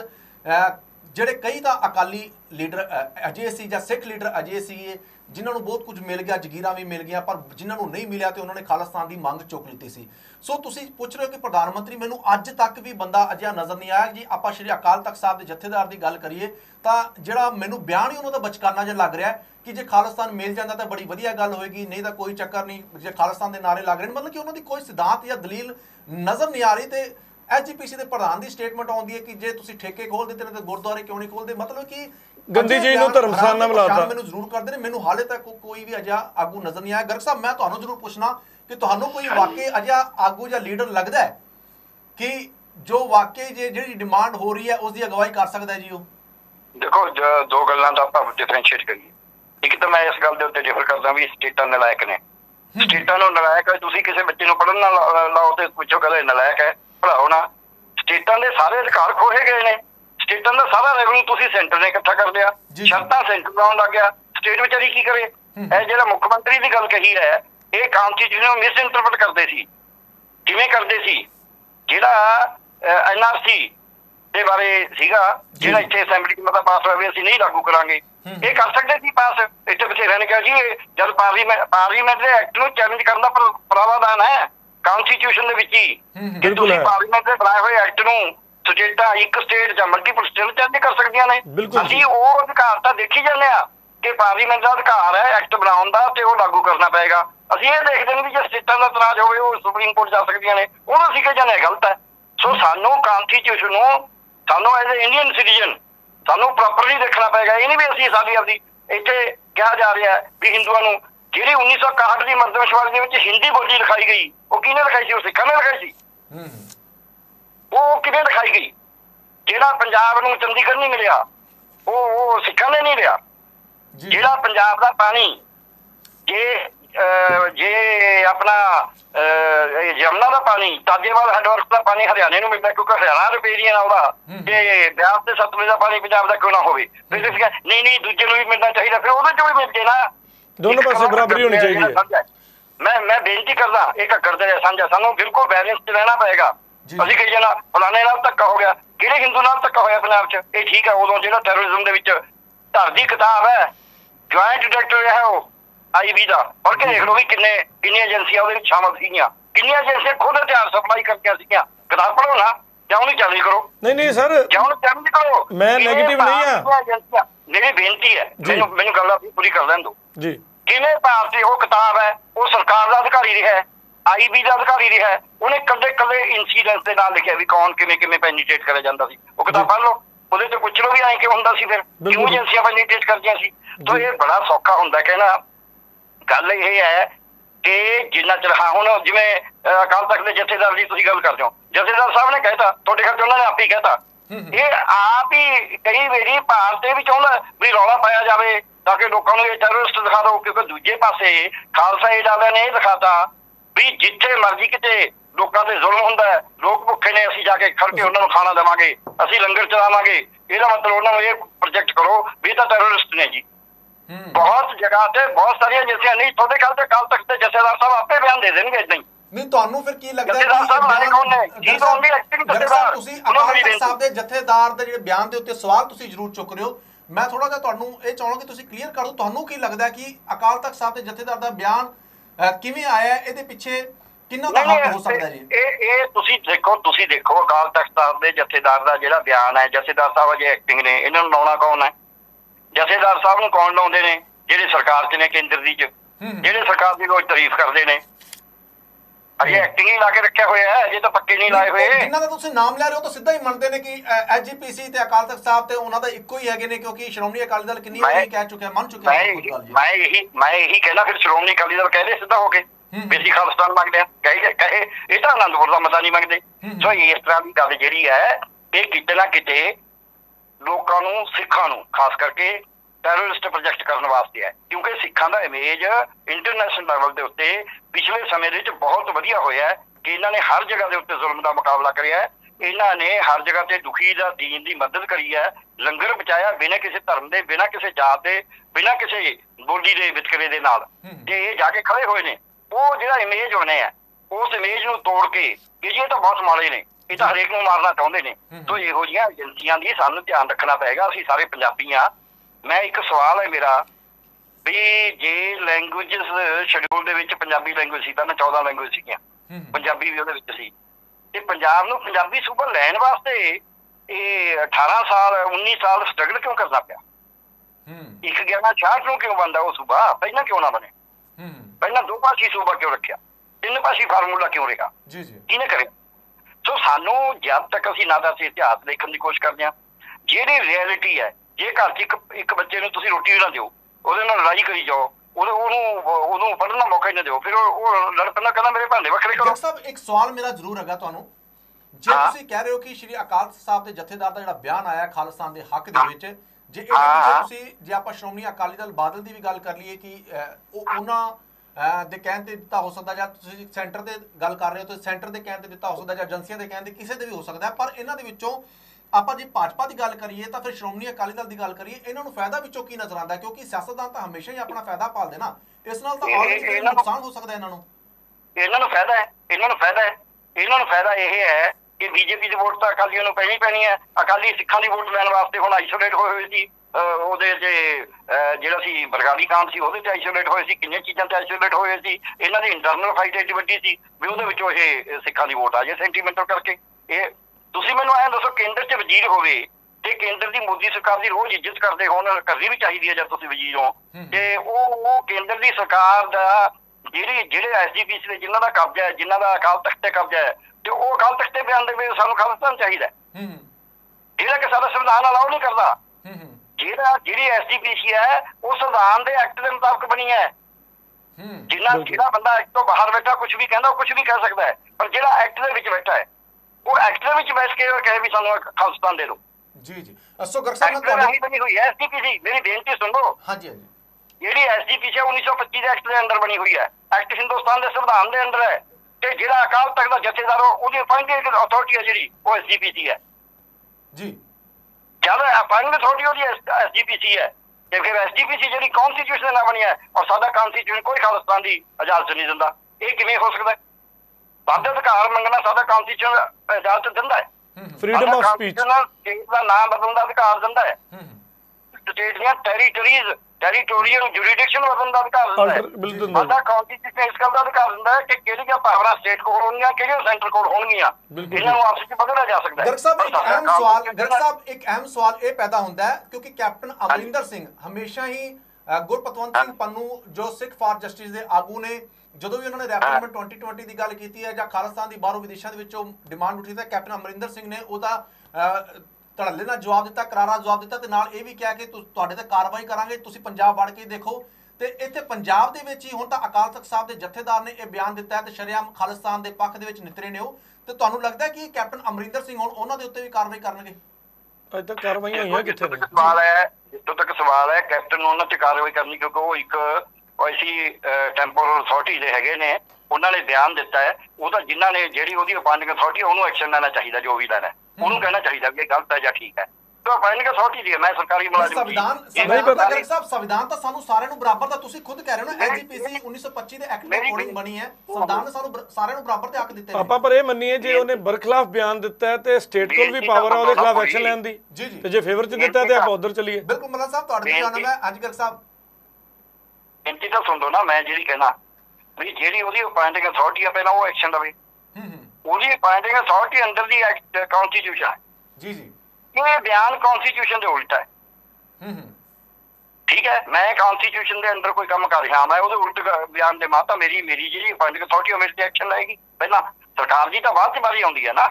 ਜਿਹੜੇ ਕਈ ਤਾਂ ਅਕਾਲੀ ਲੀਡਰ ਅਜੇ ਸੀ ਜਾਂ ਸਿੱਖ ਲੀਡਰ ਅਜੇ ਸੀਗੇ ਜਿਨ੍ਹਾਂ ਨੂੰ ਬਹੁਤ ਕੁਝ ਮਿਲ ਗਿਆ, ਜਗੀਰਾਂ ਵੀ ਮਿਲ ਗਈਆਂ, ਪਰ ਜਿਨ੍ਹਾਂ ਨੂੰ ਨਹੀਂ ਮਿਲਿਆ ਤੇ ਉਹਨਾਂ ਨੇ ਖਾਲਿਸਤਾਨ ਦੀ ਮੰਗ ਚੁੱਕ ਲਿੱਤੀ ਸੀ। ਸੋ ਤੁਸੀਂ ਪੁੱਛ ਰਹੇ ਹੋ ਕਿ ਪ੍ਰਧਾਨ ਮੰਤਰੀ, ਮੈਨੂੰ ਅੱਜ ਤੱਕ ਵੀ ਬੰਦਾ ਅਜਿਹਾ ਨਜ਼ਰ ਨਹੀਂ ਆਇਆ। ਜੀ ਆਪਾਂ ਸ਼੍ਰੀ ਅਕਾਲ ਤਖਤ ਸਾਹਿਬ ਦੇ ਜਥੇਦਾਰ ਦੀ ਗੱਲ ਕਰੀਏ ਤਾਂ ਜਿਹੜਾ ਮੈਨੂੰ ਬਿਆਨ ਹੀ ਉਹਨਾਂ ਦਾ ਬਚਕਾਨਾ ਜਿਹਾ ਲੱਗ ਰਿਹਾ ਕਿ ਜੇ ਖਾਲਿਸਤਾਨ ਮਿਲ ਜਾਂਦਾ ਤਾਂ ਬੜੀ ਵਧੀਆ ਗੱਲ ਹੋਏਗੀ, ਨਹੀਂ ਤਾਂ ਕੋਈ ਚੱਕਰ ਨਹੀਂ। ਜੇ ਖਾਲਿਸਤਾਨ ਦੇ ਨਾਰੇ ਲੱਗ ਰਹੇ ਨੇ, ਮਤਲਬ ਕਿ ਉਹਨਾਂ ਦੀ ਕੋਈ ਸਿਧਾਂਤ ਜਾਂ ਦਲੀਲ ਨਜ਼ਰ ਨਹੀਂ ਆ ਰਹੀ। ਤੇ ਐਸਜੀਪੀਸੀ ਦੇ ਪ੍ਰਧਾਨ ਦੀ ਸਟੇਟਮੈਂਟ ਆਉਂਦੀ ਹੈ ਕਿ ਜੇ ਤੁਸੀਂ ਠੇਕੇ ਖੋਲ ਦਿੱਤੇ ਨੇ ਤਾਂ ਗੁਰਦੁਆਰੇ ਕਿਉਂ ਨਹੀਂ ਖੋਲਦੇ। ਮਤਲਬ ਕਿ ਗੰਦੀ ਜੀ ਨੂੰ ਧਰਮਸਥਾਨ ਨਾਲ ਮਿਲਾਤਾ। ਮੈਨੂੰ ਜ਼ਰੂਰ ਕਰਦੇ ਨੇ, ਮੈਨੂੰ ਹਾਲੇ ਤੱਕ ਕੋਈ ਵੀ ਅਜਿਹਾ ਆਗੂ ਨਜ਼ਰ ਨਹੀਂ ਆਇਆ। ਗਰਗ ਸਾਹਿਬ, ਮੈਂ ਤੁਹਾਨੂੰ ਜ਼ਰੂਰ ਪੁੱਛਣਾ ਕਿ ਤੁਹਾਨੂੰ ਕੋਈ ਵਾਕਈ ਅਜਿਹਾ ਆਗੂ ਜਾਂ ਲੀਡਰ ਲੱਗਦਾ ਹੈ ਕਿ ਜੋ ਵਾਕਈ ਜਿਹੜੀ ਡਿਮਾਂਡ ਹੋ ਰਹੀ ਹੈ ਉਸ ਦੀ ਅਗਵਾਈ ਕਰ ਸਕਦਾ ਹੈ ਜੀ? ਉਹ ਦੇਖੋ, ਦੋ ਗੱਲਾਂ ਦਾ ਆਪਾਂ ਡਿਫਰੈਂਸ਼ੀਏਟ ਕਰੀਏ। ਇੱਕ ਤਾਂ ਮੈਂ ਇਸ ਗੱਲ ਦੇ ਉੱਤੇ ਡਿਫਰ ਕਰਦਾ ਵੀ ਸਟੇਟਾਂ ਨਲਾਇਕ ਨੇ। ਸਟੇਟਾਂ ਨੂੰ ਨਲਾਇਕ ਹੈ, ਤੁਸੀਂ ਕਿਸੇ ਬੱਚੇ ਨੂੰ ਪੜ੍ਹਨ ਨਾਲ ਲਾਓ ਤੇ ਪੁੱਛੋ ਕਦੇ ਨਲਾਇਕ ਹੈ, ਪੜ੍ਹਾਓ ਨਾ। ਸਟੇਟਾਂ ਦੇ ਸਾਰੇ ਅਧਿਕਾਰ ਖੋਹੇ ਗਏ ਨੇ। ਸਟੇਟਾਂ ਦਾ ਸਾਰਾ ਰੈਵਨਿਊ ਤੁਸੀਂ ਸੈਂਟਰ ਨੇ ਇਕੱਠਾ ਕਰ ਲਿਆ, ਸ਼ਰਤਾਂ ਸੈਂਟਰ ਲਾਉਣ ਲੱਗ ਗਿਆ। ਸਟੇਟ ਵਿਚਾਰੀ ਕੀ ਕਰੇ? ਇਹ ਜਿਹੜਾ ਮੁੱਖ ਮੰਤਰੀ ਦੀ ਗੱਲ ਕਹੀ ਹੈ, ਇਹ ਕਾਨਸਟੀਟਿਊਸ਼ਨ ਨੂੰ ਮਿਸ ਇੰਟਰਪ੍ਰੀਟ ਕਰਦੇ ਸੀ। ਕਿਵੇਂ ਕਰਦੇ ਸੀ? ਜਿਹੜਾ NRC ਦੇ ਬਾਰੇ ਸੀਗਾ, ਜਿਹੜਾ ਇੱਥੇ ਅਸੈਂਬਲੀ ਚ ਮਤਾ ਪਾਸ ਹੋਇਆ ਵੀ ਅਸੀਂ ਨਹੀਂ ਲਾਗੂ ਕਰਾਂਗੇ, ਇਹ ਕਰ ਸਕਦੇ ਸੀ ਪਾਸ। ਇੱਥੇ ਬਥੇਰਿਆਂ ਨੇ ਕਿਹਾ ਜੀ ਜਦ ਪਾਰਲੀਮੈਂਟ ਦੇ ਐਕਟ ਨੂੰ ਚੈਲੰਜ ਕਰਨ ਦਾ ਪ੍ਰਾਵਧਾਨ ਹੈ ਕਨਸਟੀਟਿਊਸ਼ਨ ਦੇ ਵਿੱਚ ਹੀ। ਜੇ ਤੁਸੀਂ ਪਾਰਲੀਮੈਂਟ ਦੇ ਬਣਾਏ ਹੋਏ ਐਕਟ ਨੂੰ ਸਟੇਟਾਂ ਇੱਕ ਸਟੇਟ ਜਾਂ ਮਲਟੀਪਲ ਸਟੇਟ ਚੈਲੰਜ ਕਰ ਸਕਦੀਆਂ ਨੇ। ਅਸੀਂ ਉਹ ਅਧਿਕਾਰ ਤਾਂ ਦੇਖੀ ਜਾਂਦੇ ਆ ਕਿ ਪਾਰਲੀਮੈਂਟ ਦਾ ਅਧਿਕਾਰ ਹੈ ਐਕਟ ਬਣਾਉਣ ਦਾ ਤੇ ਉਹ ਲਾਗੂ ਕਰਨਾ ਪਏਗਾ। ਅਸੀਂ ਇਹ ਦੇਖਦੇ ਨਹੀਂ ਵੀ ਜੇ ਸਟੇਟਾਂ ਦਾ ਇਤਰਾਜ਼ ਹੋਵੇ ਉਹ ਸੁਪਰੀਮ ਕੋਰਟ ਜਾ ਸਕਦੀਆਂ ਨੇ, ਉਹਨੂੰ ਅਸੀਂ ਕਹੀ ਜਾਂਦੇ ਗਲਤ ਹੈ। ਸੋ ਸਾਨੂੰ ਕਨਸਟੀਟਿਊਸ਼ਨ ਨੂੰ ਸਾਨੂੰ ਐਜ਼ ਏ ਇੰਡੀਅਨ ਸਿਟੀਜ਼ਨ ਸਾਨੂੰ ਪ੍ਰੋਪਰਲੀ ਦੇਖਣਾ ਪਏਗਾ। ਇਹ ਨਹੀਂ ਵੀ ਅਸੀਂ ਸਾਡੀ ਆਪਦੀ ਇੱਥੇ ਕਿਹਾ ਜਾ ਰਿਹਾ ਵੀ ਹਿੰਦੂਆਂ ਨੂੰ ਜਿਹੜੀ 1961 ਦੀ ਮਰਦਮਸ਼ੁਮਾਰੀ ਦੇ ਵਿੱਚ ਹਿੰਦੀ ਬੋਲੀ ਲਿਖਾਈ ਗਈ ਉਹ ਕਿਹਨੇ ਲਿਖਾਈ ਸੀ? ਉਹ ਸਿੱਖਾਂ ਨੇ ਲਿਖਾਈ ਸੀ। ਉਹ ਕਿਵੇਂ ਲਿਖਾਈ ਗਈ? ਜਿਹੜਾ ਪੰਜਾਬ ਨੂੰ ਚੰਡੀਗੜ੍ਹ ਨਹੀਂ ਮਿਲਿਆ ਉਹ ਸਿੱਖਾਂ ਨੇ ਨਹੀਂ ਲਿਆ। ਜਿਹੜਾ ਪੰਜਾਬ ਦਾ ਪਾਣੀ ਜੇ ਆਪਣਾ ਯਮਨਾ ਦਾ ਪਾਣੀ ਤਾਜੇਵਾਲ ਹੈਡਵਰਕਸ ਦਾ ਪਾਣੀ ਹਰਿਆਣੇ ਨੂੰ ਮਿਲਦਾ ਕਿਉਂਕਿ ਹਰਿਆਣਾ ਰੁਪੇਰੀਆਂ ਉਹਦਾ ਤੇ ਬਿਆਸ ਤੇ ਸਤਲੁਜ ਦਾ ਪਾਣੀ ਪੰਜਾਬ ਦਾ ਕਿਉਂ ਨਾ ਹੋਵੇ? ਫਿਰ ਨਹੀਂ ਦੂਜੇ ਨੂੰ ਵੀ ਮਿਲਣਾ ਚਾਹੀਦਾ, ਫਿਰ ਉਹਦੇ ਚੋਂ ਵੀ ਮਿਲ ਜੇ ਨਾ। ਦੋਨੋਂ ਪਾਸੇ ਬਰਾਬਰੀ ਹੋਣੀ ਚਾਹੀਦੀ ਹੈ। ਮੈਂ ਬੇਨਤੀ ਕਰਦਾ ਇਹ ਘੱਕਰ ਦੇ ਸਾਂਝਾ ਸਾਨੂੰ ਬਿਲਕੁਲ ਬੈਲੈਂਸ ਚ ਰਹਿਣਾ ਪਏਗਾ। ਅਸੀਂ ਕਹੀ ਜਾਣਾ ਫਲਾਣੇ ਨਾਲ ਧੱਕਾ ਹੋ ਗਿਆ, ਕਿਹੜੇ ਹਿੰਦੂ ਨਾਲ ਧੱਕਾ ਹੋਇਆ ਪੰਜਾਬ ਚ? ਇਹ ਠੀਕ ਹੈ ਉਦੋਂ ਜਿਹੜਾ ਟੈਰਰਿਜ਼ਮ ਦੇ ਵਿੱਚ ਧਰ ਦੀ ਕਿਤਾਬ ਹੈ ਜੁਆਇੰਟ ਡਾਇਰੈਕਟਰ ਰਿਹਾ ਉਹ IB ਦਾ, ਪੜ੍ਹ ਕੇ ਦੇਖ ਲਓ ਵੀ ਕਿੰਨੀਆਂ ਏਜੰਸੀਆਂ ਉਹਦੇ ਵਿੱਚ ਸ਼ਾਮਲ ਸੀਗੀਆਂ, ਕਿੰਨੀਆਂ ਏਜੰਸੀਆਂ ਖੁਦ ਹਥਿਆਰ ਸਪਲਾਈ ਕਰਦੀਆਂ ਸੀਗੀਆਂ। ਕਿਤਾਬ ਪੜ੍ਹੋ ਨਾ ਜਾਂ ਉਹਨੂੰ ਚੈਲੰਜ ਕਰੋ। ਨਹੀਂ ਸਰ ਜਾਂ ਉਹਨੂੰ ਚੈਲੰਜ ਕਰੋ। ਮੈਂ ਨੈਗੇਟਿਵ ਨਹੀਂ ਆ। ਮੇਰੀ ਬੇਨਤੀ ਹੈ ਮੈਨੂੰ ਗੱਲ ਪੂਰੀ ਕਰ ਲੈਣ ਦਿਓ ਜੀ। ਕਿਵੇਂ ਭਾਰਤੀ ਉਹ ਕਿਤਾਬ ਹੈ ਉਹ ਸਰਕਾਰ ਦਾ ਅਧਿਕਾਰੀ ਰਿਹਾ IB ਦਾ ਅਧਿਕਾਰੀ ਰਿਹਾ, ਉਹਨੇ ਕੱਲੇ ਇਨਸੀਡੈਂਟ ਦੇ ਨਾਲ ਲਿਖਿਆ ਵੀ ਕੌਣ ਕਿਵੇਂ ਪੈਨੀਟ੍ਰੇਟ ਕਰਿਆ ਜਾਂਦਾ ਸੀ। ਉਹ ਕਿਤਾਬ ਪੜ੍ਹ ਲਓ, ਉਹਦੇ ਤੇ ਪੁੱਛ ਲਓ ਵੀ ਐਂ ਕਿਉਂ ਹੁੰਦਾ ਸੀ, ਫਿਰ ਕਿਉਂ ਏਜੰਸੀਆਂ ਪੈਨੀਟ੍ਰੇਟ ਕਰਦੀਆਂ ਸੀ। ਤਾਂ ਇਹ ਬੜਾ ਸੌਖਾ ਹੁੰਦਾ ਕਹਿਣਾ। ਗੱਲ ਇਹ ਹੈ ਕਿ ਜਿੰਨਾ ਚਿਰ ਹੁਣ ਜਿਵੇਂ ਅਕਾਲ ਤਖਤ ਦੇ ਜਥੇਦਾਰ ਦੀ ਤੁਸੀਂ ਗੱਲ ਕਰਦੇ ਹੋ, ਜਥੇਦਾਰ ਸਾਹਿਬ ਨੇ ਕਹਿਤਾ ਤੁਹਾਡੇ ਖਿਆਲ ਚ ਉਹਨਾਂ ਨੇ ਆਪ ਹੀ ਕਹਿਤਾ। ਇਹ ਆਪ ਹੀ ਕਈ ਵਾਰੀ ਭਾਰਤ ਦੇ ਵੀ ਚਾਹੁੰਦਾ ਵੀ ਰੌਲਾ ਪਾਇਆ ਜਾਵੇ ਤਾਂ ਕਿ ਲੋਕਾਂ ਨੂੰ ਇਹ ਟੈਰਰਿਸਟ ਦਿਖਾ ਦਿਓ, ਕਿਉਂਕਿ ਦੂਜੇ ਪਾਸੇ ਖਾਲਸਾ ਏਡ ਵਾਲਿਆਂ ਨੇ ਇਹ ਦਿਖਾਤਾ ਵੀ ਜਿੱਥੇ ਮਰਜ਼ੀ ਕਿਤੇ ਲੋਕਾਂ ਤੇ ਜ਼ੁਲਮ ਹੁੰਦਾ ਹੈ, ਲੋਕ ਭੁੱਖੇ ਨੇ, ਅਸੀਂ ਜਾ ਕੇ ਖੜ ਕੇ ਉਹਨਾਂ ਨੂੰ ਖਾਣਾ ਦੇਵਾਂਗੇ, ਅਸੀਂ ਲੰਗਰ ਚਲਾਵਾਂਗੇ। ਇਹਦਾ ਮਤਲਬ ਉਹਨਾਂ ਨੂੰ ਇਹ ਪ੍ਰੋਜੈਕਟ ਕਰੋ ਵੀ ਇਹ ਤਾਂ ਟੈਰਰਿਸਟ ਨੇ ਜੀ। ਬਹੁਤ ਜਗ੍ਹਾ ਤੇ ਬਹੁਤ ਸਾਰੀਆਂ ਏਜੰਸੀਆਂ ਨਹੀਂ ਤੁਹਾਡੇ ਕੱਲ ਤੱਕ ਤੇ ਜਥੇਦਾਰ ਸਾਹਿਬ ਆਪੇ ਬਿਆਨ ਦੇ ਦੇਣਗੇ ਏਦਾਂ ਹੀ। ਨਹੀਂ ਤੁਹਾਨੂੰ ਫਿਰ ਕੀ ਲੱਗਦਾ ਤੁਸੀਂ ਅਕਾਲ ਤਖਤ ਸਾਹਿਬ ਦੇ ਜਥੇਦਾਰ ਦੇ ਜਿਹੜੇ ਬਿਆਨ ਦੇ ਉੱਤੇ ਸਵਾਲ ਤੁਸੀਂ ਜ਼ਰੂਰ ਚੁੱਕ ਰਹੇ ਹੋ, ਮੈਂ ਥੋੜਾ ਜਿਹਾ ਤੁਹਾਨੂੰ ਇਹ ਚਾਹੁੰਦਾ ਕਿ ਤੁਸੀਂ ਕਲੀਅਰ ਕਰ ਦਿਓ ਤੁਹਾਨੂੰ ਕੀ ਲੱਗਦਾ ਕਿ ਅਕਾਲ ਤਖਤ ਸਾਹਿਬ ਦੇ ਜਥੇਦਾਰ ਦਾ ਬਿਆਨ ਕਿਵੇਂ ਆਇਆ, ਇਹਦੇ ਪਿੱਛੇ ਕਿੰਨਾ ਦਾ ਹੱਕ ਹੋ ਸਕਦਾ ਜੀ? ਇਹ ਤੁਸੀਂ ਦੇਖੋ ਅਕਾਲ ਤਖਤ ਸਾਹਿਬ ਦੇ ਜਥੇਦਾਰ ਦਾ ਜਿਹੜਾ ਬਿਆਨ ਹੈ, ਜਥੇਦਾਰ ਸਾਹਿਬ ਅਜੇ ਐਕਟਿੰਗ ਨੇ, ਇਹਨਾਂ ਨੂੰ ਲਾਉਣਾ ਕੌਣ ਹੈ? ਜਥੇਦਾਰ ਸਾਹਿਬ ਨੂੰ ਕੌਣ ਲਾਉਂਦੇ ਨੇ? ਜਿਹੜੇ ਸਰਕਾਰ ਚ ਨੇ, ਕੇਂਦਰ ਦੀ ਚ, ਜਿਹੜੇ ਸਰਕਾਰ ਦੀ ਰੋਜ਼ ਤਾਰੀਫ ਕਰਦੇ ਨੇ। ਅਜੇ ਐਕਟਿੰਗ ਹੀ ਲਾ ਕੇ ਰੱਖਿਆ ਹੋਇਆ ਹੈ, ਅਜੇ ਤਾਂ ਪੱਕੇ ਨਹੀਂ ਲਾਏ ਹੋਏ। ਜਿਨ੍ਹਾਂ ਦਾ ਤੁਸੀਂ ਨਾਮ ਲੈ ਰਹੇ ਹੋ ਤਾਂ ਸਿੱਧਾ ਹੀ ਮੰਨਦੇ ਨੇ ਕਿ SGPC ਤੇ ਅਕਾਲ ਤਖਤ ਸਾਹਿਬ ਤੇ ਉਹਨਾਂ ਦਾ ਇੱਕੋ ਹੀ ਹੈਗੇ ਨੇ, ਕਿਉਂਕਿ ਸ਼੍ਰੋਮਣੀ ਅਕਾਲੀ ਦਲ ਕਿੰਨੀ ਵਾਰੀ ਕਹਿ ਚੁੱਕਿਆ, ਮੰਨ ਚੁੱਕਿਆ। ਮੈਂ ਇਹੀ ਕਹਿਣਾ ਫਿਰ ਸ਼੍ਰੋਮਣੀ ਅਕਾਲੀ ਦਲ ਕਹਿੰਦੇ ਸਿੱਧਾ ਹੋ ਕੇ ਵੀ ਅਸੀਂ ਖਾਲਿਸਤਾਨ ਮੰਗਦੇ ਆ, ਕਹੇ ਇਹ ਤਾਂ ਆਨੰਦਪੁਰ ਦਾ ਮਤਾ ਨਹੀਂ ਮੰਗਦੇ। ਸੋ ਇਸ ਤਰ੍ਹਾਂ ਦੀ ਗੱਲ ਜਿਹੜੀ ਹੈ ਇਹ ਕਿਤੇ ਨਾ ਕਿਤੇ ਲੋਕਾਂ ਨੂੰ, ਸਿੱਖਾਂ ਨੂੰ ਖਾਸ ਕਰਕੇ ਟੈਰਰਿਸਟ ਪ੍ਰੋਜੈਕਟ ਕਰਨ ਵਾਸਤੇ ਹੈ, ਕਿਉਂਕਿ ਸਿੱਖਾਂ ਦਾ ਇਮੇਜ ਇੰਟਰਨੈਸ਼ਨਲ ਲੈਵਲ ਦੇ ਉੱਤੇ ਪਿਛਲੇ ਸਮੇਂ ਦੇ ਵਿੱਚ ਬਹੁਤ ਵਧੀਆ ਹੋਇਆ ਹੈ ਕਿ ਇਹਨਾਂ ਨੇ ਹਰ ਜਗ੍ਹਾ ਦੇ ਉੱਤੇ ਜ਼ੁਲਮ ਦਾ ਮੁਕਾਬਲਾ ਕਰਿਆ ਹੈ। ਇਹਨਾਂ ਨੇ ਹਰ ਜਗ੍ਹਾ ਤੇ ਦੁਖੀ ਦਾ ਦੀਨ ਦੀ ਮਦਦ ਕਰੀ ਹੈ, ਲੰਗਰ ਪਹੁੰਚਾਇਆ ਬਿਨਾਂ ਕਿਸੇ ਧਰਮ ਦੇ, ਬਿਨਾਂ ਕਿਸੇ ਜਾਤ ਦੇ, ਬਿਨਾਂ ਕਿਸੇ ਬੋਲੀ ਦੇ ਵਿਤਕਰੇ ਦੇ ਨਾਲ, ਤੇ ਇਹ ਜਾ ਕੇ ਖੜੇ ਹੋਏ ਨੇ। ਉਹ ਜਿਹੜਾ ਇਮੇਜ ਬਣਿਆ ਉਸ ਇਮੇਜ ਨੂੰ ਤੋੜ ਕੇ ਇਹ ਤਾਂ ਬਹੁਤ ਮਾੜੇ ਨੇ, ਇਹ ਤਾਂ ਹਰੇਕ ਨੂੰ ਮਾਰਨਾ ਚਾਹੁੰਦੇ ਨੇ। ਤੋ ਇਹੋ ਜਿਹੀਆਂ ਏਜੰਸੀਆਂ ਦੀ ਸਾਨੂੰ ਧਿਆਨ ਰੱਖਣਾ ਪਏਗਾ। ਅਸੀਂ ਸਾਰੇ ਪੰਜਾਬੀ ਹਾਂ। ਮੈਂ ਇੱਕ ਸਵਾਲ ਹੈ ਮੇਰਾ ਵੀ ਜੇ ਲੈਂਗੁਏਜਸ ਸ਼ਡਿਊਲ ਦੇ ਵਿੱਚ ਪੰਜਾਬੀ ਲੈਂਗੁਏਜ ਸੀ, ਪਹਿਲਾਂ 14 ਲੈਂਗੁਏਜ ਸੀਗੀਆਂ, ਪੰਜਾਬੀ ਵੀ ਉਹਦੇ ਵਿੱਚ ਸੀ, ਤੇ ਪੰਜਾਬ ਨੂੰ ਪੰਜਾਬੀ ਸੂਬਾ ਲੈਣ ਵਾਸਤੇ ਇਹ 18 ਸਾਲ 19 ਸਾਲ ਸਟਰਗਲ ਕਿਉਂ ਕਰਨਾ ਪਿਆ? 1/11/66 ਨੂੰ ਕਿਉਂ ਬਣਦਾ ਉਹ ਸੂਬਾ? ਪਹਿਲਾਂ ਕਿਉਂ ਨਾ ਬਣੇ? ਪਹਿਲਾਂ ਦੋ ਭਾਸ਼ੀ ਸੂਬਾ ਕਿਉਂ ਰੱਖਿਆ? ਤਿੰਨ ਭਾਸ਼ੀ ਫਾਰਮੂਲਾ ਕਿਉਂ ਰਿਹਾ? ਕਿਹਨੇ ਕਰਿਆ? ਸੋ ਸਾਨੂੰ ਜਦ ਤੱਕ ਅਸੀਂ ਨਾ ਤਾਂ ਅਸੀਂ ਇਤਿਹਾਸ ਦੇਖਣ ਦੀ ਕੋਸ਼ਿਸ਼ ਕਰਦੇ ਹਾਂ, ਜਿਹੜੀ ਰਿਐਲਿਟੀ ਹੈ, ਜੇ ਘਰ 'ਚ ਇੱਕ ਬੱਚੇ ਨੂੰ ਤੁਸੀਂ ਰੋਟੀ ਨਾ ਦਿਓ, ਉਹਦੇ ਨਾਲ ਲੜਾਈ ਕਰੀ ਜਾਓ, ਉਹਨੂੰ ਪੜ੍ਹਨ ਦਾ ਮੌਕਾ ਹੀ ਨਾ ਦਿਓ, ਫਿਰ ਉਹ ਲੜ ਪੈਂਦਾ, ਕਹਿੰਦਾ ਮੇਰੇ ਭਾਂਡੇ ਵੱਖਰੇ ਕਰੋ। ਸਾਹਿਬ ਇੱਕ ਸਵਾਲ ਮੇਰਾ ਜ਼ਰੂਰ ਹੈਗਾ ਤੁਹਾਨੂੰ, ਜੇ ਤੁਸੀਂ ਕਹਿ ਰਹੇ ਹੋ ਕਿ ਸ਼੍ਰੀ ਅਕਾਲ ਤਖਤ ਸਾਹਿਬ ਦੇ ਜਥੇਦਾਰ ਦਾ ਜਿਹੜਾ ਬਿਆਨ ਆਇਆ ਖਾਲਿਸਤਾਨ ਦੇ ਹੱਕ ਦੇ ਵਿੱਚ, ਜੇ ਇਹਦੇ ਵਿੱਚ ਤੁਸੀਂ ਜੇ ਆਪਾਂ ਸ਼੍ਰੋਮਣੀ ਅਕਾਲੀ ਦਲ ਬਾਦਲ ਦੀ ਵੀ ਗੱਲ ਕਰ ਲਈਏ ਕਿ ਉਹਨਾਂ ਦੇ ਕਹਿਣ ਤੇ ਦਿੱਤਾ ਹੋ ਸਕਦਾ, ਜਾਂ ਤੁਸੀਂ ਸੈਂਟਰ ਦੇ ਗੱਲ ਕਰ ਰਹੇ ਹੋ ਤਾਂ ਸੈਂਟਰ ਦੇ ਕਹਿਣ ਤੇ ਦਿੱਤਾ ਹੋ ਸਕਦਾ, ਜਾਂ ਏਜੰਸੀਆਂ ਦੇ ਕਹਿਣ ਤੇ ਕਿਸੇ ਦੇ ਵੀ ਹੋ ਸਕਦਾ, ਪਰ ਇਹਨਾਂ ਦੇ ਵਿੱਚੋਂ ਆਪਾਂ ਜੇ ਭਾਜਪਾ ਦੀ ਗੱਲ ਕਰੀਏ ਤਾਂ ਫਿਰ ਸ਼੍ਰੋਮਣੀ ਅਕਾਲੀ ਦਲ ਦੀ ਗੱਲ ਕਰੀਏ, ਇਹਨਾਂ ਨੂੰ ਫਾਇਦਾ ਵਿੱਚੋਂ ਕੀ ਨਜ਼ਰ ਆਉਂਦਾ? ਕਿਉਂਕਿ ਸਿਆਸਤਦਾਨ ਤਾਂ ਹਮੇਸ਼ਾ ਹੀ ਆਪਣਾ ਫਾਇਦਾ ਭਾਲਦੇ ਨਾ, ਇਸ ਨਾਲ ਤਾਂ ਨੁਕਸਾਨ ਹੋ ਸਕਦਾ ਇਹਨਾਂ ਨੂੰ। ਇਹਨਾਂ ਨੂੰ ਫਾਇਦਾ ਹੈ, ਇਹਨਾਂ ਨੂੰ ਫਾਇਦਾ ਇਹ ਹੈ ਕਿ ਬੀਜੇਪੀ ਦੀ ਵੋਟ ਤਾਂ ਅਕਾਲੀਆਂ ਨੂੰ ਪੈਣੀ ਹੈ। ਅਕਾਲੀ ਸਿੱਖਾਂ ਦੀ ਵੋਟ ਲੈਣ ਵਾਸਤੇ ਹੁਣ ਆਈਸੋਲੇਟ ਹੋਏ ਹੋਏ ਸੀ, ਉਹਦੇ ਤੇ ਜਿਹੜਾ ਸੀ ਬਰਗਾੜੀ ਕਾਂਡ ਸੀ ਉਹਦੇ ਤੇ ਆਈਸੋਲੇਟ ਹੋਏ ਸੀ, ਕਿੰਨੀਆਂ ਚੀਜ਼ਾਂ ਤੇ ਆਈਸੋਲੇਟ ਹੋਏ ਸੀ। ਇਹਨਾਂ ਦੀ ਇੰਟਰਨਲ ਫਾਈਟ ਏਡੀ ਵੱਡੀ ਸੀ ਵੀ ਉਹਦੇ ਵਿੱਚੋਂ ਇਹ ਸਿੱਖਾਂ ਦੀ ਵੋਟ ਆ ਜੇ ਸੈਂਟੀਮੈਂਟਲ ਕਰਕੇ। ਇਹ ਤੁਸੀਂ ਮੈਨੂੰ ਐਂ ਦੱਸੋ, ਕੇਂਦਰ 'ਚ ਵਜ਼ੀਰ ਹੋਵੇ ਤੇ ਕੇਂਦਰ ਦੀ ਮੋਦੀ ਸਰਕਾਰ ਦੀ ਰੋਜ਼ ਇੱਜ਼ਤ ਕਰਦੇ ਹੋਣ, ਕਰਨੀ ਵੀ ਚਾਹੀਦੀ ਹੈ ਜਦ ਤੁਸੀਂ ਵਜ਼ੀਰ ਹੋ, ਤੇ ਉਹ ਕੇਂਦਰ ਦੀ ਸਰਕਾਰ ਦਾ ਜਿਹੜੇ ਐਸਜੀਪੀਸੀ ਦੇ ਜਿਨ੍ਹਾਂ ਦਾ ਕਬਜ਼ਾ ਹੈ, ਜਿਨ੍ਹਾਂ ਦਾ ਅਕਾਲ ਤਖਤ ਤੇ ਕਬਜ਼ਾ ਹੈ, ਤੇ ਉਹ ਅਕਾਲ ਤਖਤ ਤੇ ਬਿਆਨ ਦੇ ਵਿੱਚ ਸਾਨੂੰ ਖਾਲਿਸਤਾਨ ਚਾਹੀਦਾ, ਜਿਹੜਾ ਕਿ ਸਾਡਾ ਸੰਵਿਧਾਨ ਅਲਾਓ ਨਹੀਂ ਕਰਦਾ। ਜਿਹੜੀ ਐਸਜੀਪੀਸੀ ਹੈ ਉਹ ਸੰਵਿਧਾਨ ਦੇ ਐਕਟ ਦੇ ਮੁਤਾਬਕ ਬਣੀ ਹੈ। ਜਿਹੜਾ ਬੰਦਾ ਐਕਟ ਤੋਂ ਬਾਹਰ ਬੈਠਾ ਕੁਝ ਵੀ ਕਹਿੰਦਾ, ਉਹ ਕੁਝ ਵੀ ਕਹਿ ਸਕਦਾ ਹੈ, ਪਰ ਜਿਹੜਾ ਐਕਟ ਦੇ ਵਿੱਚ ਬੈਠਾ ਹੈ ਉਹ ਐਕਟ ਦੇ ਵਿੱਚ ਬੈਠ ਕੇ ਕਹੇ ਵੀ ਸਾਨੂੰ ਖਾਲਿਸਤਾਨ ਦੇ ਦਿਓ। ਜੀ ਜੀ ਅਸੋ ਗਰਗ ਸਾਹਿਬ ਬਣੀ ਹੋਈ ਹੈ ਐਸਜੀਪੀਸੀ। ਮੇਰੀ ਬੇਨਤੀ ਸੁਣ ਲਓ, ਹਾਂਜੀ ਹਾਂਜੀ, ਜਿਹੜੀ ਐਸਜੀਪੀਸੀ 1925 ਦੇ ਐਕਟ ਦੇ ਅੰਦਰ ਬਣੀ ਹੋਈ ਹੈ, ਐਕਟ ਹਿੰਦੁਸਤਾਨ ਦੇ ਸੰਵਿਧਾਨ ਦੇ ਅੰਦਰ ਹੈ, ਤੇ ਜਿਹੜਾ ਅਕਾਲ ਤਖਤ ਦਾ ਜਥੇਦਾਰ ਉਹਦੀ ਅਪਾਇੰਟਡ ਅਥਾਰਟੀ ਹੈ ਜਿਹੜੀ ਉਹ ਐਸਜੀਪੀਸੀ ਹੈ ਜੀ। ਜਦ ਅਪਾਇੰਟਡ ਅਥਾਰਟੀ ਉਹਦੀ ਐਸਜੀਪੀਸੀ ਹੈ ਤੇ ਫਿਰ ਐਸਜੀਪੀਸੀ ਜਿਹੜੀ ਕਨਸਟੀਟਿਊਸ਼ਨ ਦੇ ਨਾਲ ਬਣੀ ਹੈ, ਔਰ ਸਾਡਾ ਕਨਸਟੀਟਿਊਸ਼ਨ ਕੋਈ ਖਾਲਿਸਤਾਨ ਦੀ ਇਜਾਜ਼ਤ ਨਹੀਂ ਦਿੰਦਾ। ਇਹ ਕਿਵੇਂ ਹੋ ਸਕਦਾ? ਵੱਧ ਅਧਿਕਾਰ ਮੰਗਣਾ ਸਾਡਾ ਕਨਸਟੀਟਿਊਸ਼ਨ ਇਜਾਜ਼ਤ ਦਿੰਦਾ ਹੈ। ਫਰੀडम ਆਫ ਸਪੀਚ ਸਟੇਟ ਦਾ ਨਾਮ ਬਦਲਣ ਦਾ ਅਧਿਕਾਰ ਦਿੰਦਾ ਹੈ। ਸਟੇਟ ਦੀਆਂ ਟੈਰੀਟੋਰੀਅਲ ਜੁਰੀਡਿਕਸ਼ਨ ਬਦਲਣ ਦਾ ਅਧਿਕਾਰ ਦਿੰਦਾ ਹੈ। ਸਾਡਾ ਕਨਸਟੀਟਿਊਸ਼ਨ ਇਸ ਗੱਲ ਦਾ ਅਧਿਕਾਰ ਦਿੰਦਾ ਹੈ ਕਿ ਕਿਹੜੀਆਂ ਪਾਵਰਾਂ ਸਟੇਟ ਕੋਲ ਹੋਣਗੀਆਂ, ਕਿਹੜੀਆਂ ਸੈਂਟਰ ਕੋਲ ਹੋਣਗੀਆਂ, ਇਹਨਾਂ ਨੂੰ ਆਪਸ ਵਿੱਚ ਬਦਲਿਆ ਜਾ ਸਕਦਾ ਹੈ। ਗਰਗ ਸਾਹਿਬ ਇੱਕ ਅਹਿਮ ਸਵਾਲ ਇਹ ਪੈਦਾ ਹੁੰਦਾ ਹੈ ਕਿਉਂਕਿ ਕੈਪਟਨ ਅਮਰਿੰਦਰ ਸਿੰਘ ਹਮੇਸ਼ਾ ਹੀ ਗੁਰਪਤਵੰਤ ਸਿੰਘ ਪੰਨੂ ਜੋ ਸਿੱਖ ਫਾਰ ਜਸਟਿਸ ਦੇ ਆਗੂ ਨੇ, ਜਦੋਂ ਵੀ ਉਹਨਾਂ ਨੇ ਰੈਫਰੈਂਡਮ 2020 ਦੀ ਗੱਲ ਕੀਤੀ ਹੈ ਜਾਂ ਖਾਲਿਸਤਾਨ ਦੀ ਬਾਹਰੋਂ ਵਿਦੇਸ਼ਾਂ ਦੇ ਵਿੱਚੋਂ ਡਿਮਾਂਡ ਉੱਠੀ ਤਾਂ ਕੈਪਟਨ ਅਮਰਿੰਦਰ ਸਿੰਘ ਨੇ ਉਹਦਾ ਧੜੱਲੇ ਨਾਲ ਜਵਾਬ ਦਿੱਤਾ, ਕਰਾਰਾ ਜਵਾਬ ਦਿੱਤਾ, ਤੇ ਨਾਲ ਇਹ ਵੀ ਕਿਹਾ ਕਿ ਤੁਹਾਡੇ ਤੇ ਕਾਰਵਾਈ ਕਰਾਂਗੇ, ਤੁਸੀਂ ਪੰਜਾਬ ਵੜ ਕੇ ਦੇਖੋ। ਤੇ ਇੱਥੇ ਪੰਜਾਬ ਦੇ ਵਿੱਚ ਹੀ ਹੁਣ ਤਾਂ ਅਕਾਲ ਤਖਤ ਸਾਹਿਬ ਦੇ ਜਥੇਦਾਰ ਨੇ ਇਹ ਬਿਆਨ ਦਿੱਤਾ ਹੈ ਤੇ ਸ਼ਰੇਆਮ ਖਾਲਿਸਤਾਨ ਦੇ ਪੱਖ ਦੇ ਵਿੱਚ ਨਿਤਰੇ ਨੇ ਉਹ, ਤੇ ਤੁਹਾਨੂੰ ਲੱਗਦਾ ਕਿ ਕੈਪਟਨ ਅਮਰਿੰਦਰ ਸਿੰਘ ਹੁਣ ਉਹਨਾਂ ਦੇ ਉੱਤੇ ਵੀ ਕਾਰਵਾਈ ਕਰਨਗੇ? ਅਜੇ ਤੱਕ ਕਾਰਵਾਈਆਂ ਹੋਈਆਂ ਕਿੱਥੇ ਨੇ? ਜਿੱਥੋਂ ਤੱਕ ਸਵਾਲ ਹੈ ਕੈਪਟਨ ਨੂੰ ਉਹਨਾਂ ਤੇ ਕਾਰਵਾਈ ਕਰਨੀ, ਕਿਉਂਕਿ ਉਹ ਇੱਕ ਐਸੀ ਟੈਂਪੋਰਲ ਅਥਾਰਟੀ ਦੇ ਹੈਗੇ ਨੇ, ਉਹਨਾਂ ਨੇ ਬਿਆਨ ਦਿੱਤਾ ਹੈ। ਉਹਦਾ ਜਿਨ੍ਹਾਂ ਨੇ ਜਿਹੜੀ ਉਹਦੀ ਅਪਾਇੰਟਿੰਗ ਅਥਾਰਟੀ ਉਹਨੂੰ ਐਕਸ਼ਨ ਲੈਣਾ ਚਾਹੀਦਾ, ਜੋ ਵੀ ਲੈਣਾ ਉਹਨੂੰ ਕਹਿਣਾ ਚਾਹੀਦਾ ਕਿ ਗਲਤ ਹੈ ਜਾਂ ਠੀਕ ਹੈ। ਤਾਂ ਅਪਾਇੰਟਿੰਗ ਅਥਾਰਟੀ ਦੀ ਹੈ, ਮੈਂ ਸਰਕਾਰੀ ਮੁਲਾਜ਼ਮ ਸੰਵਿਧਾਨ ਤਾਂ ਸਾਨੂੰ ਸਾਰਿਆਂ ਨੂੰ ਬਰਾਬਰ ਦਾ, ਤੁਸੀਂ ਖੁਦ ਕਹਿ ਰਹੇ ਹੋ ਨਾ, ਐਸਜੀਪੀਸੀ 1925 ਦੇ ਐਕਟ ਦੇ ਅਕੋਰਡਿੰਗ ਬਣੀ ਹੈ, ਸੰਵਿਧਾਨ ਨੇ ਸਾਨੂੰ ਸਾਰਿਆਂ ਨੂੰ ਬਰਾਬਰ ਦੇ ਹੱਕ ਦਿੱਤੇ ਨੇ। ਆਪਾਂ ਪਰ ਇਹ ਮੰਨੀਏ ਜੇ ਉਹਨੇ ਬਰਖਲਾਫ ਬਿਆਨ ਦਿੱਤਾ ਹੈ ਤੇ ਸਟੇਟ ਕੋਲ ਵੀ ਪਾਵਰ ਆ ਉਹਦੇ ਖਿਲਾਫ ਐਕਸ਼ਨ ਲੈਣ ਦੀ, ਤੇ ਜੇ ਫੇਵਰ ਚ ਦਿੱਤਾ ਤੇ ਆਪਾਂ ਉਧਰ ਚੱਲੀਏ। ਬਿਲਕੁਲ ਮੱਲਾ ਸਾਹਿਬ ਤੁਹਾਡੇ ਤੋਂ ਜਾਣਨਾ ਮੈਂ ਅੱਜ ਗਰਗ ਸਾਹਿਬ ਬੇਨਤੀ ਤਾਂ ਸੁਣ ਲਓ ਨਾ, ਮੈਂ ਜਿਹੜੀ ਕਹਿਣਾ ਵੀ ਜਿਹੜੀ ਉਹਦੀ ਅਪਾਇੰਟਿੰਗ ਅਥਾਰਟੀ ਆ ਪਹਿਲਾਂ ਉਹ ਐਕਸ਼ਨ ਲਵੇ। ਉਹਦੀ ਅਪਾਇੰਟਿੰਗ ਅਥਾਰਟੀ ਅੰਦਰ ਦੀ ਕਨਸਟੀਟਿਊਸ਼ਨ ਹੈ ਜੀ ਜੀ, ਇਹ ਬਿਆਨ ਕਨਸਟੀਟਿਊਸ਼ਨ ਦੇ ਉਲਟ ਹੈ। ਠੀਕ ਹੈ, ਮੈਂ ਕਨਸਟੀਟਿਊਸ਼ਨ ਦੇ ਅੰਦਰ ਕੋਈ ਕੰਮ ਕਰ ਰਿਹਾ, ਮੈਂ ਉਹਦੇ ਉਲਟ ਬਿਆਨ ਦੇ ਮਾਤਾ ਮੇਰੀ ਜਿਹੜੀ ਅਪਾਇੰਟਿੰਗ ਅਥਾਰਟੀ ਮੇਰੇ ਤੇ ਐਕਸ਼ਨ ਲਏਗੀ। ਪਹਿਲਾਂ ਸਰਕਾਰ ਦੀ ਤਾਂ ਬਾਅਦ ਚ ਵਾਰੀ ਆਉਂਦੀ ਹੈ ਨਾ।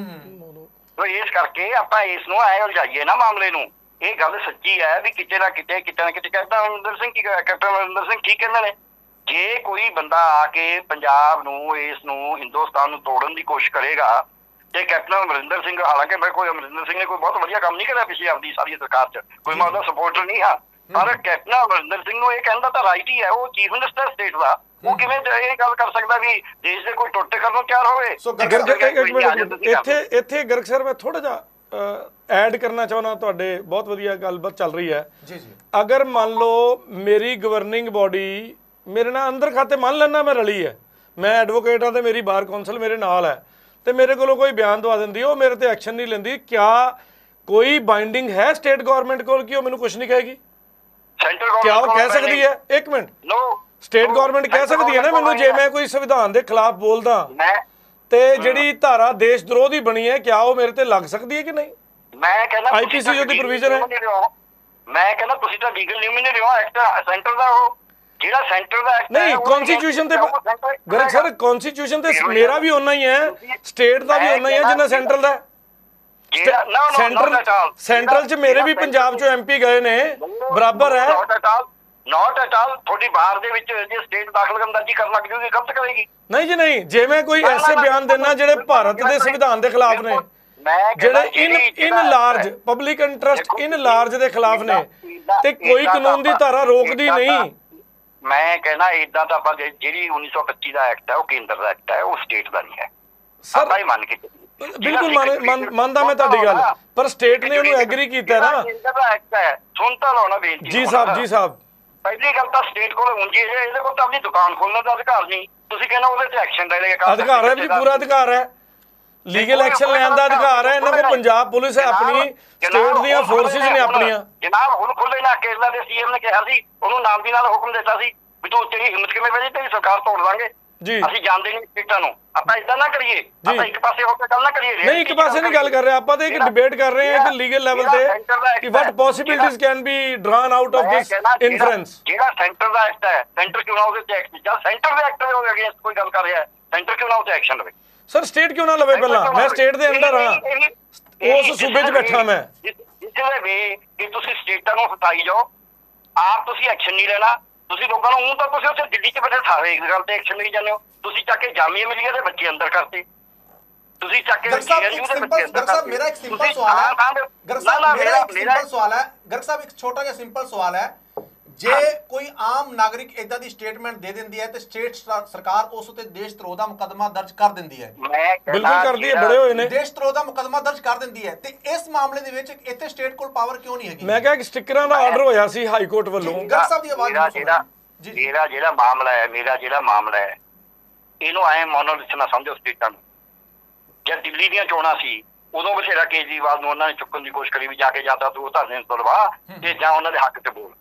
ਇਸ ਕਰਕੇ ਆਪਾਂ ਇਸ ਨੂੰ ਐ ਉਲਝਾਈਏ ਨਾ ਮਾਮਲੇ ਨੂੰ। ਇਹ ਗੱਲ ਸੱਚੀ ਹੈ ਵੀ ਕਿਤੇ ਨਾ ਕਿਤੇ ਕੈਪਟਨ ਅਮਰਿੰਦਰ ਸਿੰਘ ਠੀਕ ਕਹਿੰਦੇ ਨੇ, ਜੇ ਕੋਈ ਬੰਦਾ ਆ ਕੇ ਪੰਜਾਬ ਨੂੰ ਨੂੰ ਹਿੰਦੁਸਤਾਨ ਨੂੰ ਤੋੜਨ ਦੀ ਕੋਸ਼ਿਸ਼ ਕਰੇਗਾ ਤੇ ਕੈਪਟਨ ਅਮਰਿੰਦਰ ਸਿੰਘ, ਹਾਲਾਂਕਿ ਮੈਂ ਕੋਈ ਅਮਰਿੰਦਰ ਸਿੰਘ ਨੇ ਕੋਈ ਬਹੁਤ ਵਧੀਆ ਕੰਮ ਨਹੀਂ ਕਰਿਆ ਪਿਛਲੀ ਆਪਦੀ ਸਾਰੀ ਸਰਕਾਰ 'ਚ, ਕੋਈ ਮੈਂ ਉਹਦਾ ਸਪੋਰਟਰ ਨਹੀਂ ਹਾਂ, ਪਰ ਕੈਪਟਨ ਅਮਰਿੰਦਰ ਸਿੰਘ ਨੂੰ ਇਹ ਕਹਿੰਦਾ ਤਾਂ ਰਾਈਟ ਹੀ ਹੈ, ਉਹ ਚੀਫ ਮਿਨਿਸਟਰ ਸਟੇਟ ਦਾ, ਉਹ ਕਿਵੇਂ ਇਹ ਗੱਲ ਕਰ ਸਕਦਾ ਵੀ ਦੇਸ਼ ਦੇ ਕੋਈ ਟੋਟੇ ਕਰਨ ਨੂੰ ਤਿਆਰ ਹੋਵੇ? ਇੱਥੇ ਗਰਗ ਸਰ ਮੈਂ ਥੋੜਾ ਜਿਹਾ ਐਡ ਕਰਨਾ ਚਾਹੁੰਦਾ, ਤੁਹਾਡੇ ਬਹੁਤ ਵਧੀਆ ਗੱਲਬਾਤ ਚੱਲ ਰਹੀ ਹੈ ਜੀ ਜੀ। ਅਗਰ ਮੰਨ ਲਓ ਮੇਰੀ ਗਵਰਨਿੰਗ ਬੋਡੀ ਮੇਰੇ ਨਾਲ ਅੰਦਰ ਖਾਤੇ ਮੰਨ ਲੈਣਾ ਮੈਂ ਰਲੀ ਹੈ, ਮੈਂ ਐਡਵੋਕੇਟ ਹਾਂ ਤੇ ਮੇਰੀ ਬਾਰ ਕੌਂਸਲ ਮੇਰੇ ਨਾਲ ਹੈ, ਤੇ ਮੇਰੇ ਕੋਲੋਂ ਕੋਈ ਬਿਆਨ ਦਵਾ ਦਿੰਦੀ, ਉਹ ਮੇਰੇ ਤੇ ਐਕਸ਼ਨ ਨਹੀਂ ਲੈਂਦੀ, ਕਿਆ ਕੋਈ ਬਾਈਂਡਿੰਗ ਹੈ ਸਟੇਟ ਗਵਰਨਮੈਂਟ ਕੋਲ ਕਿ ਉਹ ਮੈਨੂੰ ਕੁਝ ਨਹੀਂ ਕਹੇਗੀ? ਕਿਆ ਉਹ ਕਹਿ ਸਕਦੀ ਹੈ? ਇੱਕ ਮਿੰਟ, ਸਟੇਟ ਗਵਰਨਮੈਂਟ ਕਹਿ ਸਕਦੀ ਹੈ ਨਾ ਮੈਨੂੰ, ਜੇ ਮੈਂ ਕੋਈ ਸੰਵਿਧਾਨ ਦੇ ਖਿਲਾਫ ਬੋਲਦਾ ਤੇ ਜਿਹੜੀ ਧਾਰਾ ਦੇਸ਼ ਦਰੋਹ ਦੀ ਬਣੀ ਹੈ, ਕਿਆ ਉਹ ਮੇਰੇ ਤੇ ਲੱਗ ਸਕਦੀ ਹੈ ਕਿ ਨਹੀਂ? ਮੈਂ ਕਹਿੰਦਾ ਆਈਪੀਸੀ ਜੋ ਦੀ ਪ੍ਰੋਵੀਜ਼ਨ ਹੈ, ਮੈਂ ਕਹਿੰਦਾ ਤੁਸੀਂ ਤਾਂ ਲੀਗਲ ਲਿਮਿਨੇਟ ਹੋ, ਐਕਟ ਸੈਂਟਰ ਦਾ ਹੋ, ਜਿਹੜਾ ਸੈਂਟਰ ਦਾ ਐਕਟ ਨਹੀਂ ਕਨਸਟੀਟਿਊਸ਼ਨ ਤੇ ਗਰਗ ਸਰ, ਕਨਸਟੀਟਿਊਸ਼ਨ ਤੇ ਮੇਰਾ ਵੀ ਓਨਾ ਹੀ ਹੈ, ਸਟੇਟ ਦਾ ਵੀ ਓਨਾ ਹੀ ਹੈ ਜਿੰਨਾ ਸੈਂਟਰਲ ਦਾ। ਸੈਂਟਰਲ ਚ ਮੇਰੇ ਵੀ ਪੰਜਾਬ ਚੋਂ ਐਮਪੀ ਗਏ ਨੇ, ਬਰਾਬਰ ਹੈ। ਨਾਟ ਐਟ ਆਲ, ਤੁਹਾਡੀ ਬਾਹਰ ਦੇ ਵਿੱਚ ਜੇ ਸਟੇਟ ਦਾਖਲਅੰਦਾਜ਼ੀ ਕਰਨ ਲੱਗ ਜੂਗੀ ਗਲਤ ਕਰੇਗੀ। ਨਹੀਂ ਜੀ ਨਹੀਂ, ਜੇ ਮੈਂ ਕੋਈ ਐਸੇ ਬਿਆਨ ਦੇਣਾ ਜਿਹੜੇ ਭਾਰਤ ਦੇ ਸੰਵਿਧਾਨ ਦੇ ਖਿਲਾਫ ਨੇ, ਜਿਹੜੇ in large public interest in large ਦੇ ਖਿਲਾਫ ਨੇ, ਤੇ ਕੋਈ ਕਾਨੂੰਨ ਦੀ ਧਾਰਾ ਰੋਕਦੀ ਨਹੀਂ। ਮੈਂ ਕਹਿੰਦਾ ਇਦਾਂ ਤਾਂ ਆਪਾਂ ਜਿਹੜੀ 1925 ਦਾ ਐਕਟ ਹੈ ਉਹ ਕੇਂਦਰ ਦਾ ਐਕਟ ਹੈ, ਉਹ ਸਟੇਟ ਦਾ ਨਹੀਂ ਹੈ। ਆਪਾਂ ਹੀ ਮੰਨ ਕੇ ਬਿਲਕੁਲ ਮੰਨਦਾ ਮੈਂ ਤੁਹਾਡੀ ਗੱਲ, ਪਰ ਸਟੇਟ ਨੇ ਉਹਨੂੰ ਐਗਰੀ ਕੀਤਾ ਨਾ। ਕੇਂਦਰ ਦਾ ਐਕਟ ਹੈ, ਸੁਣ ਤਾਂ ਲਓ ਨਾ ਬੇਨਤੀ ਜੀ ਸਾਹਿਬ ਜੀ ਸਾਹਿਬ। ਪਹਿਲੀ ਗੱਲ ਤਾਂ ਸਟੇਟ ਕੋਲ ਹੁੰਦੀ ਹੈ, ਇਹਦੇ ਕੋਲ ਤਾਂ ਆਪਣੀ ਦੁਕਾਨ ਖੋਲਣ ਦਾ ਅਧਿਕਾਰ ਨਹੀਂ। ਤੁਸੀਂ ਕਹਿੰਦਾ ਉਹਦੇ ਤੇ ਐਕਸ਼ਨ ਲੈ ਲੇਗਾ, ਅਧਿਕਾਰ ਹੈ ਵੀ ਪੂਰਾ ਅਧਿਕਾਰ ਹੈ। ਲੀਗਲ ਐਕਸ਼ਨ ਲੈਣ ਦਾ ਅਧਿਕਾਰ ਹੈ ਇਹਨਾਂ ਕੋਲ। ਪੰਜਾਬ ਪੁਲਿਸ ਹੈ ਆਪਣੀ, ਸਟੇਟ ਦੀਆਂ ਫੋਰਸਿਸ ਨੇ ਆਪਣੀਆਂ। ਜਨਾਬ ਹੁਣ ਖੁੱਲੇ ਨਾ ਕੇਰਲਾ ਦੇ ਸੀਐਮ ਨੇ ਕਿਹਾ ਸੀ, ਉਹਨੂੰ ਨਾਲ ਦੀ ਨਾਲ ਹੁਕਮ ਦਿੱਤਾ ਸੀ ਵੀ ਤੂੰ ਤੇਰੀ ਹਿੰਮਤ ਕਿਵੇਂ ਵਜੀ, ਤੇਰੀ ਸਰਕਾਰ ਤੋੜ ਦਾਂਗੇ ਜੀ। ਅਸੀਂ ਜਾਣਦੇ ਨਹੀਂ ਸਟੇਟਾਂ ਨੂੰ, ਆਪਾਂ ਇਦਾਂ ਨਾ ਕਰੀਏ, ਆਪਾਂ ਇੱਕ ਪਾਸੇ ਹੋ ਕੇ ਗੱਲ ਨਾ ਕਰੀਏ। ਨਹੀਂ, ਇੱਕ ਪਾਸੇ ਨਹੀਂ ਗੱਲ ਕਰ ਰਹੇ ਆਪਾਂ, ਤਾਂ ਇੱਕ ਡਿਬੇਟ ਕਰ ਰਹੇ ਹਾਂ ਕਿ ਲੀਗਲ ਲੈਵਲ ਤੇ ਕਿ what possibilities can be drawn out of this inference. ਜਿਹੜਾ ਸੈਂਟਰ ਦਾ ਐਕਟ ਹੈ, ਸੈਂਟਰ ਕਿਉਂ ਨਾ ਉਹਦੇ ਤੇ ਐਕਟ, ਜਦ ਸੈਂਟਰ ਦੇ ਐਕਟ ਦੇ ਅਗੇਂਸਟ ਕੋਈ ਗੱਲ ਕਰ ਰਿਹਾ ਹੈ, ਸੈਂਟਰ ਕਿਉਂ ਨਾ ਉਹਤੇ ਐਕਸ਼ਨ ਲਵੇ? ਸਰ ਸਟੇਟ ਕਿਉਂ ਨਾ ਲਵੇ? ਪਹਿਲਾਂ ਮੈਂ ਸਟੇਟ ਦੇ ਅੰਦਰ ਹਾਂ, ਉਸ ਸੂਬੇ 'ਚ ਬੈਠਾ ਮੈਂ। ਜਿਸਦੇ ਵੇ ਕਿ ਤੁਸੀਂ ਸਟੇਟਾਂ ਨੂੰ ਹਟਾਈ ਜਾਓ, ਆਪ ਤੁਸੀਂ ਐਕਸ਼ਨ ਨਹੀਂ ਲੈਣਾ। ਤੁਸੀਂ ਲੋਕਾਂ ਨੂੰ ਤਾਂ ਤੁਸੀਂ ਉੱਥੇ ਦਿੱਲੀ 'ਚ ਬੈਠੇ ਸਾਰੇ ਇੱਕ ਗੱਲ ਤੇ ਐਕਸ਼ਨ ਨਹੀਂ ਜਾਂਦੇ ਹੋ। ਤੁਸੀਂ ਚੱਕ ਕੇ ਜਾਮੀਆ ਮਿਲੀਆ ਦੇ ਬੱਚੇ ਅੰਦਰ ਕਰਤੇ, ਤੁਸੀਂ ਚੱਕ ਕੇ ਗਰਗ ਸਾਹਿਬ ਮੇਰਾ ਇੱਕ ਸਿੰਪਲ ਸਵਾਲ ਹੈ। ਗਰਗ ਸਾਹਿਬ ਮੇਰਾ ਇੱਕ ਸਿੰਪਲ ਸਵਾਲ ਹੈ। ਗਰਗ ਸਾਹਿਬ ਇੱਕ ਛੋਟਾ ਜਿਹਾ ਸਿੰਪਲ ਸਵਾਲ ਹੈ, ਜੇ ਕੋਈ ਆਮ ਨਾਗਰਿਕ ਇਦਾਂ ਦੀ ਸਟੇਟਮੈਂਟ ਦੇ ਦਿੰਦੀ ਹੈ ਤੇ ਸਟੇਟ ਸਰਕਾਰ ਉਸ ਉਤੇ ਦੇਸ਼ ਧਰੋਹ ਦਾ ਮੁਕੱਦਮਾ ਦਰਜ ਕਰ ਦਿੰਦੀ ਹੈ। ਬਿਲਕੁਲ ਕਰਦੀ ਹੈ, ਬੜੇ ਹੋਏ ਨੇ। ਦੇਸ਼ ਧਰੋਹ ਦਾ ਮੁਕੱਦਮਾ ਦਰਜ ਕਰ ਦਿੰਦੀ ਹੈ ਤੇ ਇਸ ਮਾਮਲੇ ਦੇ ਵਿੱਚ ਇੱਥੇ ਸਟੇਟ ਕੋਲ ਪਾਵਰ ਕਿਉਂ ਨਹੀਂ ਹੈਗੀ? ਮੈਂ ਕਿਹਾ ਕਿ ਸਟਿੱਕਰਾਂ ਦਾ ਆਰਡਰ ਹੋਇਆ ਸੀ ਹਾਈ ਕੋਰਟ ਵੱਲੋਂ। ਗਰਗ ਸਾਹਿਬ ਦੀ ਆਵਾਜ਼ ਮੇਰਾ ਜਿਹੜਾ ਮਾਮਲਾ ਹੈ ਇਹਨੂੰ ਐ ਮੋਨੋਲਿਥ ਨਾ ਸਮਝੋ ਸਟੇਟਾਂ ਨੂੰ। ਜਦ ਦਿੱਲੀ ਦੀਆਂ ਚੋਣਾਂ ਸੀ ਉਦੋਂ ਬਥੇਰਾ ਕੇਜਰੀਵਾਲ ਨੂੰ ਉਹਨਾਂ ਨੇ ਚੁੱਕਣ ਦੀ ਕੋਸ਼ਿਸ਼ ਕਰੀ ਵੀ ਜਾ ਕੇ ਜਾਂ ਤਾਂ ਤੂੰ ਧਰਨੇ ਤੋਂ ਲਵਾ ਤੇ ਜਾਂ ਉਹਨਾਂ ਦੇ ਹੱਕ 'ਚ ਬੋਲ।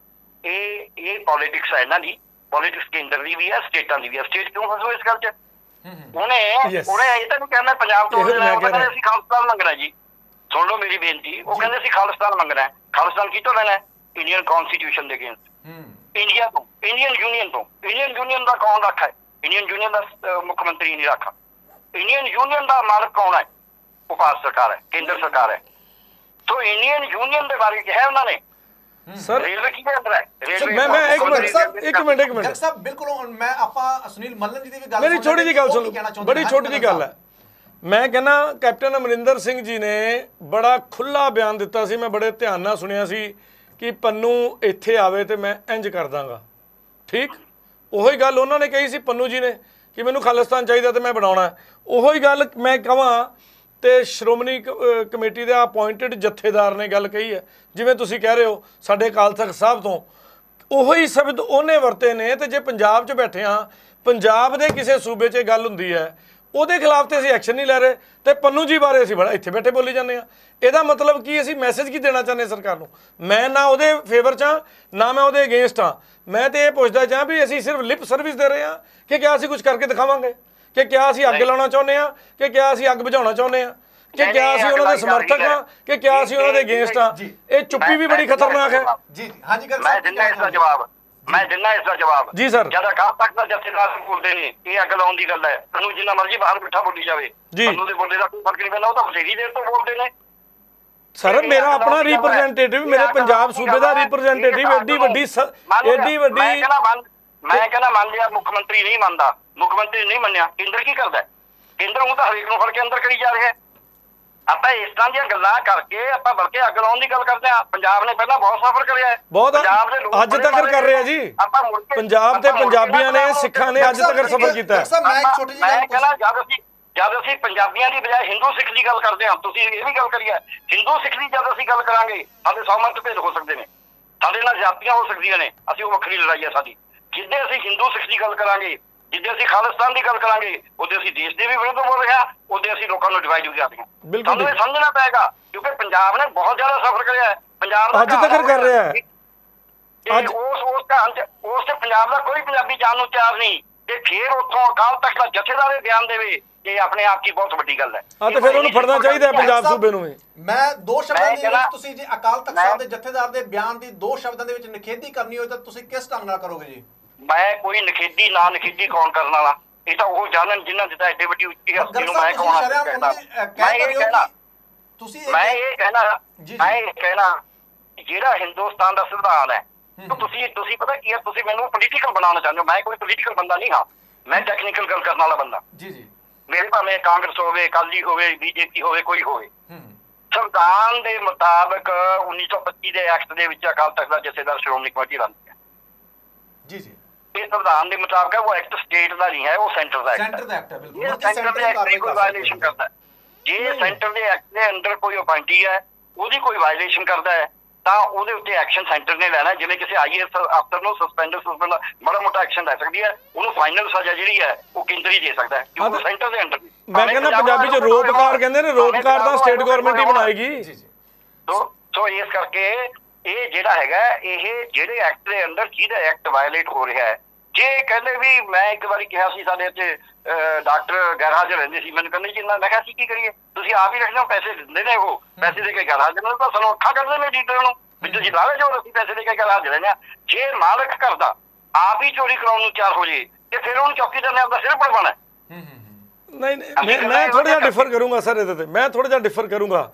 ਇਹ ਪੋਲੀਟਿਕਸ ਹੈ ਇਹਨਾਂ ਦੀ, ਪੋਲੀਟਿਕਸ ਕੇਂਦਰ ਦੀ ਵੀ ਹੈ, ਸਟੇਟਾਂ ਦੀ ਵੀ ਹੈ। ਸਟੇਟ ਕਿਉਂ ਫਸੋ ਇਸ ਗੱਲ 'ਚ? ਉਹਨੇ ਇਹ ਤਾਂ ਨਹੀਂ ਕਹਿਣਾ ਪੰਜਾਬ ਤੋਂ ਅਸੀਂ ਖਾਲਿਸਤਾਨ ਮੰਗਣਾ ਜੀ। ਸੁਣ ਲਓ ਮੇਰੀ ਬੇਨਤੀ, ਉਹ ਕਹਿੰਦੇ ਅਸੀਂ ਖਾਲਿਸਤਾਨ ਮੰਗਣਾ ਹੈ। ਖਾਲਿਸਤਾਨ ਕਿਤੋਂ ਲੈਣਾ? ਇੰਡੀਅਨ ਕੌਨਸਟੀਟਿਊਸ਼ਨ ਦੇ ਅਗੇਂਸਟ, ਇੰਡੀਆ ਤੋਂ, ਇੰਡੀਅਨ ਯੂਨੀਅਨ ਤੋਂ। ਇੰਡੀਅਨ ਯੂਨੀਅਨ ਦਾ ਕੌਣ ਰੱਖਾ ਹੈ? ਇੰਡੀਅਨ ਯੂਨੀਅਨ ਦਾ ਮੁੱਖ ਮੰਤਰੀ ਨਹੀਂ ਰੱਖਾ। ਇੰਡੀਅਨ ਯੂਨੀਅਨ ਦਾ ਮਾਲਕ ਕੌਣ ਹੈ? ਉਹ ਭਾਰਤ ਸਰਕਾਰ ਹੈ, ਕੇਂਦਰ ਸਰਕਾਰ ਹੈ। ਸੋ ਇੰਡੀਅਨ ਯੂਨੀਅਨ ਦੇ ਬਾਰੇ ਕਿਹਾ ਉਹਨਾਂ ਨੇ। ਸਰ ਰੇਲਵੇ ਕਿਹਦੇ ਅੰਦਰ ਹੈ? ਮੈਂ ਇੱਕ ਮਿੰਟ ਗਰਗ ਸਾਹਿਬ ਬਿਲਕੁਲ ਮੈਂ ਆਪਾਂ ਸੁਨੀਲ ਮੱਲਨ ਜੀ ਦੀ ਵੀ ਗੱਲ, ਮੇਰੀ ਛੋਟੀ ਜਿਹੀ ਗੱਲ ਸੁਣੋ, ਬੜੀ ਛੋਟੀ ਜਿਹੀ ਗੱਲ ਹੈ। ਮੈਂ ਕਹਿੰਦਾ ਕੈਪਟਨ ਅਮਰਿੰਦਰ ਸਿੰਘ ਜੀ ਨੇ ਬੜਾ ਖੁੱਲਾ ਬਿਆਨ ਦਿੱਤਾ ਸੀ, ਮੈਂ ਬੜੇ ਧਿਆਨ ਨਾਲ ਸੁਣਿਆ ਸੀ ਕਿ ਪੰਨੂ ਇੱਥੇ ਆਵੇ ਤੇ ਮੈਂ ਇੰਜ ਕਰ ਦਾਂਗਾ। ਠੀਕ ਉਹੀ ਗੱਲ ਉਹਨਾਂ ਨੇ ਕਹੀ ਸੀ ਪੰਨੂ ਜੀ ਨੇ ਕਿ ਮੈਨੂੰ ਖਾਲਿਸਤਾਨ ਚਾਹੀਦਾ ਤੇ ਮੈਂ ਬਣਾਉਣਾ। ਉਹੀ ਗੱਲ ਮੈਂ ਕਹਾਂ ਤੇ ਸ਼੍ਰੋਮਣੀ ਕਮੇਟੀ ਦੇ ਅਪਾਇੰਟਡ ਜਥੇਦਾਰ ਨੇ ਗੱਲ ਕਹੀ ਹੈ, ਜਿਵੇਂ ਤੁਸੀਂ ਕਹਿ ਰਹੇ ਹੋ ਸਾਡੇ ਅਕਾਲ ਤਖਤ ਸਾਹਿਬ ਤੋਂ ਉਹੀ ਸ਼ਬਦ ਉਹਨੇ ਵਰਤੇ ਨੇ। ਤੇ ਜੇ ਪੰਜਾਬ 'ਚ ਬੈਠੇ ਹਾਂ, ਪੰਜਾਬ ਦੇ ਕਿਸੇ ਸੂਬੇ 'ਚ ਗੱਲ ਹੁੰਦੀ ਹੈ, ਉਹਦੇ ਖਿਲਾਫ ਤੇ ਅਸੀਂ ਐਕਸ਼ਨ ਨਹੀਂ ਲੈ ਰਹੇ ਤੇ ਪੰਨੂ ਜੀ ਬਾਰੇ ਅਸੀਂ ਬੜਾ ਇੱਥੇ ਬੈਠੇ ਬੋਲੀ ਜਾਂਦੇ ਹਾਂ। ਇਹਦਾ ਮਤਲਬ ਕੀ ਅਸੀਂ ਮੈਸੇਜ ਕੀ ਦੇਣਾ ਚਾਹੁੰਦੇ ਸਰਕਾਰ ਨੂੰ? ਮੈਂ ਨਾ ਉਹਦੇ ਫੇਵਰ 'ਚ ਹਾਂ ਨਾ ਮੈਂ ਉਹਦੇ ਅਗੇਂਸਟ ਹਾਂ। ਮੈਂ ਤੇ ਇਹ ਪੁੱਛਦਾ ਚਾਹਾਂ ਵੀ ਅਸੀਂ ਸਿਰਫ ਲਿਪ ਸਰਵਿਸ ਦੇ ਰਹੇ ਹਾਂ ਕਿ ਕਿਆ ਅਸੀਂ ਕੁਝ ਕਰਕੇ ਦਿਖਾਵਾਂਗੇ? ਕਿ ਕਿਆ ਅਸੀਂ ਅੱਗ ਲਾਉਣਾ ਚਾਹੁੰਦੇ ਹਾਂ? ਕਿ ਕਿਆ ਅਸੀਂ ਅੱਗ ਬੁਝਾਉਣਾ ਚਾਹੁੰਦੇ ਹਾਂ? ਕਿ ਕਿਆ ਅਸੀਂ ਉਹਨਾਂ ਦੇ ਸਮਰਥਕ ਹਾਂ? ਕਿ ਕਿਆ ਅਸੀਂ ਉਹਨਾਂ ਦੇ ਅਗੇਂਸਟ ਹਾਂ? ਇਹ ਚੁੱਪੀ ਵੀ ਬੜੀ ਖਤਰਨਾਕ ਹੈ। ਜੀ ਹਾਂਜੀ ਗਰਗ ਸਾਹਿਬ, ਮੈਂ ਦਿੰਦਾ ਇਸ ਦਾ ਜਵਾਬ ਜੀ ਸਰ। ਜਦ ਅਕਾਲ ਤਖਤ ਦਾ ਜਥੇਦਾਰ ਬੋਲਦੇ ਨੇ ਇਹ ਅੱਗ ਲਾਉਣ ਦੀ ਗੱਲ ਹੈ, ਤੁਹਾਨੂੰ ਜਿੰਨਾ ਮਰਜ਼ੀ ਬਾਹਰ ਬਿਠਾ ਬੋਲੀ ਜਾਵੇ, ਤੁਹਾਨੂੰ ਦੇ ਬੋਲੇ ਦਾ ਕੋਈ ਫਰਕ ਨਹੀਂ ਪੈਂਦਾ। ਉਹ ਤਾਂ ਬਥੇਰੀ ਦੇਰ ਤੋਂ ਬੋਲਦੇ ਨੇ। ਸਰ ਮੇਰਾ ਆਪਣਾ ਰਿਪਰੈਜ਼ੈਂਟੇਟਿਵ, ਮੇਰੇ ਪੰਜਾਬ ਸੂਬੇ ਦਾ ਰਿਪਰੈਜ਼ੈਂਟੇਟਿਵ ਐਡੀ ਵੱਡੀ ਮੈਂ ਕਹਿੰਦਾ ਮੰਨ ਲਿਆ, ਮੁੱਖ ਮੰਤਰੀ ਨਹੀਂ ਮੰਨਦਾ, ਮੁੱਖ ਮੰਤਰੀ ਨਹੀਂ ਮੰਨਿਆ, ਕੇਂਦਰ ਕੀ ਕਰਦਾ? ਕੇਂਦਰ ਉਹ ਤਾਂ ਹਰੇਕ ਨੂੰ ਫੜ ਕੇ ਅੰਦਰ ਕਰੀ ਜਾ ਰਿਹਾ। ਆਪਾਂ ਇਸ ਤਰ੍ਹਾਂ ਦੀਆਂ ਗੱਲਾਂ ਕਰਕੇ ਆਪਾਂ ਬਲਕਿ ਅੱਗ ਲਾਉਣ ਦੀ ਗੱਲ ਕਰਦੇ ਹਾਂ। ਪੰਜਾਬ ਨੇ ਪਹਿਲਾਂ ਬਹੁਤ ਸਫ਼ਰ ਕਰਿਆ ਹੈ, ਪੰਜਾਬ ਦੇ ਲੋਕ ਅੱਜ ਤੱਕ ਕਰ ਰਹੇ ਆ ਜੀ। ਪੰਜਾਬ ਤੇ ਪੰਜਾਬੀਆਂ ਨੇ, ਸਿੱਖਾਂ ਨੇ ਅੱਜ ਤੱਕ ਸਫ਼ਰ ਕੀਤਾ ਹੈ। ਮੈਂ ਕਹਿੰਦਾ ਜਦ ਅਸੀਂ ਪੰਜਾਬੀਆਂ ਦੀ ਬਜਾਏ ਹਿੰਦੂ ਸਿੱਖ ਦੀ ਗੱਲ ਕਰਦੇ ਹਾਂ, ਤੁਸੀਂ ਇਹ ਵੀ ਗੱਲ ਕਰੀ ਹੈ ਹਿੰਦੂ ਸਿੱਖ ਦੀ, ਜਦ ਅਸੀਂ ਗੱਲ ਕਰਾਂਗੇ ਸਾਡੇ 100 ਮਤਭੇਦ ਹੋ ਸਕਦੇ ਨੇ, ਸਾਡੇ ਨਾਲ ਜਾਤੀਆਂ ਹੋ ਸਕਦੀਆਂ ਨੇ, ਅਸੀਂ ਉਹ ਵੱਖਰੀ ਲੜਾਈ ਹੈ ਸਾਡੀ। ਜਿੱਦੇ ਅਸੀਂ ਹਿੰਦੂ ਸਿੱਖ ਦੀ ਗੱਲ ਕਰਾਂਗੇ, ਜਿੱਦੇ ਅਸੀਂ ਖਾਲਿਸਤਾਨ ਦੀ ਗੱਲ ਕਰਾਂਗੇ, ਉਹਦੇ ਅਸੀਂ ਦੇਸ਼ ਦੇ ਵੀ ਵਿਰੁੱਧ ਬੋਲ ਰਹੇ ਹਾਂ, ਉਹਦੇ ਅਸੀਂ ਲੋਕਾਂ ਨੂੰ ਡਿਵਾਈਡ ਵੀ ਕਰਦੇ ਹਾਂ। ਸਾਨੂੰ ਇਹ ਸਮਝਣਾ ਪਏਗਾ ਕਿਉਂਕਿ ਪੰਜਾਬ ਨੇ ਬਹੁਤ ਜ਼ਿਆਦਾ ਸਫ਼ਰ ਕਰਿਆ ਹੈ। ਪੰਜਾਬ ਅੱਜ ਤੱਕ ਕਰ ਰਿਹਾ ਹੈ। ਉਸ ਤੇ ਪੰਜਾਬ ਦਾ ਕੋਈ ਪੰਜਾਬੀ ਜਾਣ ਨੂੰ ਤਿਆਰ ਨਹੀਂ ਤੇ ਫਿਰ ਉੱਥੋਂ ਅਕਾਲ ਤਖਤ ਦਾ ਜਥੇਦਾਰ ਇਹ ਬਿਆਨ ਦੇਵੇ, ਇਹ ਆਪਣੇ ਆਪ ਕੀ ਬਹੁਤ ਵੱਡੀ ਗੱਲ ਹੈ। ਤੇ ਫਿਰ ਉਹਨੂੰ ਫੜਨਾ ਚਾਹੀਦਾ ਹੈ ਪੰਜਾਬ ਸੂਬੇ ਨੂੰ ਵੀ। ਮੈਂ ਦੋ ਸ਼ਬਦਾਂ ਦੇ ਵਿੱਚ ਤੁਸੀਂ ਜੇ ਅਕਾਲ ਤਖਤ ਸਾਹਿਬ ਦੇ ਜਥੇਦਾਰ ਦੇ ਬਿਆਨ ਦੀ ਦੋ ਸ਼ਬਦਾਂ ਦੇ ਵਿੱਚ ਨਿਖੇਧੀ ਕਰਨੀ ਹੋਵੇ ਤਾਂ ਤੁਸੀਂ ਕਿਸ ਢੰਗ ਨਾਲ ਕਰੋਗੇ ਜੀ? ਮੈਂ ਕੋਈ ਨਿਖੇਧੀ ਨਾ ਨਿਖੇਧੀ ਕੌਣ ਕਰਨ ਵਾਲਾ, ਇਹ ਤਾਂ ਉਹ ਜਾਣਨ ਜਿਨ੍ਹਾਂ ਦਿੱਤਾ ਐਡੇ ਵੱਡੀ ਉੱਚੀ ਹਸਤੀ ਨੂੰ ਮੈਂ ਕੌਣ ਕਹਿੰਦਾ। ਮੈਂ ਇਹ ਕਹਿਣਾ ਜਿਹੜਾ ਹਿੰਦੁਸਤਾਨ ਦਾ ਸੰਵਿਧਾਨ ਹੈ, ਤੁਸੀਂ ਪਤਾ ਕੀ ਹੈ, ਤੁਸੀਂ ਮੈਨੂੰ ਪੋਲੀਟੀਕਲ ਬਣਾਉਣਾ ਚਾਹੁੰਦੇ ਹੋ। ਮੈਂ ਕੋਈ ਪੋਲੀਟੀਕਲ ਬੰਦਾ ਨਹੀਂ ਹਾਂ, ਮੈਂ ਟੈਕਨੀਕਲ ਗੱਲ ਕਰਨ ਵਾਲਾ ਬੰਦਾ। ਮੇਰੇ ਭਾਵੇਂ ਕਾਂਗਰਸ ਹੋਵੇ, ਅਕਾਲੀ ਹੋਵੇ, ਬੀਜੇਪੀ ਹੋਵੇ, ਕੋਈ ਹੋਵੇ, ਸੰਵਿਧਾਨ ਦੇ ਮੁਤਾਬਕ 1925 ਦੇ ਐਕਟ ਦੇ ਵਿੱਚ ਅਕਾਲ ਤਖਤ ਦਾ ਜਥੇਦਾਰ ਸ਼੍ਰੋਮਣੀ ਕਮੇਟੀ ਬਣਦੀ ਹੈ। ਇਹ ਸੰਵਿਧਾਨ ਦੇ ਮੁਤਾਬਕ ਹੈ, ਉਹ ਐਕਟ ਸਟੇਟ ਦਾ ਨਹੀਂ ਹੈ, ਉਹ ਸੈਂਟਰ ਦਾ ਐਕਟ ਹੈ। ਇਹ ਸੈਂਟਰ ਦੇ ਐਕਟ ਦੀ ਕੋਈ ਵਾਇਲੇਸ਼ਨ ਕਰਦਾ ਹੈ, ਜੇ ਸੈਂਟਰ ਦੇ ਐਕਟ ਦੇ ਅੰਦਰ ਕੋਈ ਅਪਾਇੰਟੀ ਹੈ ਉਹਦੀ ਕੋਈ ਵਾਇਲੇਸ਼ਨ ਕਰਦਾ ਹੈ ਤਾਂ ਉਹਦੇ ਉੱਤੇ ਐਕਸ਼ਨ ਸੈਂਟਰ ਨੇ ਲੈਣਾ। ਜਿਵੇਂ ਕਿਸੇ IAS ਅਫਸਰ ਨੂੰ ਸਸਪੈਂਡ ਬੜਾ ਮੋਟਾ ਐਕਸ਼ਨ ਲੈ ਸਕਦੀ ਹੈ, ਉਹਨੂੰ ਫਾਈਨਲ ਸਜ਼ਾ ਜਿਹੜੀ ਹੈ ਉਹ ਕੇਂਦਰੀ ਦੇ ਸਕਦਾ ਹੈ, ਕਿਉਂਕਿ ਸੈਂਟਰ ਦੇ ਅੰਡਰ। ਮੈਂ ਕਹਿੰਦਾ ਪੰਜਾਬੀ ਚ ਰੋਪਕਾਰ ਕਹਿੰਦੇ ਨੇ, ਰੋਪਕਾਰ ਤਾਂ ਸਟੇਟ ਗਵਰਨਮੈਂਟ ਹੀ ਬਣਾਏਗੀ। ਸੋ ਇਸ ਕਰਕੇ ਇਹ ਜਿਹੜਾ ਹੈਗਾ, ਇਹ ਜਿਹੜੇ ਐਕਟ ਦੇ ਅੰਦਰ ਜਿਹਦਾ ਐਕਟ ਵਾਇਲੇਟ ਹੋ ਰਿਹਾ ਹੈ। ਜੇ ਕਹਿੰਦੇ ਵੀ ਮੈਂ ਇੱਕ ਵਾਰੀ ਕਿਹਾ ਸੀ, ਸਾਡੇ ਇੱਥੇ ਡਾਕਟਰ ਗੈਰ ਹਾਜ਼ਰ ਰਹਿੰਦੇ ਸੀ, ਮੈਨੂੰ ਕਹਿੰਦੇ ਜੀ ਮੈਂ ਕਿਹਾ ਸੀ ਕੀ ਕਰੀਏ, ਤੁਸੀਂ ਆਪ ਹੀ ਰੱਖਦੇ ਹੋ, ਪੈਸੇ ਦਿੰਦੇ ਨੇ, ਉਹ ਪੈਸੇ ਦੇ ਕੇ ਗੈਰ ਹਾਜ਼ਰ ਨੇ, ਤਾਂ ਸਾਨੂੰ ਅੱਖਾਂ ਕਰਦੇ ਨੇ ਲੀਡਰ ਨੂੰ ਵੀ ਤੁਸੀਂ ਲਾਵੇ ਜੋ ਅਸੀਂ ਪੈਸੇ ਦੇ ਕੇ ਗੈਰ ਹਾਜ਼ਰ ਰਹਿੰਦੇ ਹਾਂ। ਜੇ ਮਾਲਕ ਕਰਦਾ ਆਪ ਹੀ ਚੋਰੀ ਕਰਾਉਣ ਨੂੰ ਤਿਆਰ ਹੋ ਜੇ ਤੇ ਫਿਰ ਉਹਨੂੰ ਚੌਕੀਦਾਰ ਨੇ ਆਪਦਾ ਸਿਰ ਪੜਵਾਉਣਾ। ਨਹੀਂ ਮੈਂ ਥੋੜਾ ਜਿਹਾ ਡਿਫਰ ਕਰੂੰਗਾ ਸਰ ਇਹਦੇ ਤੇ, ਮੈਂ ਥੋੜਾ ਜਿਹਾ ਡਿਫਰ ਕਰੂੰਗਾ।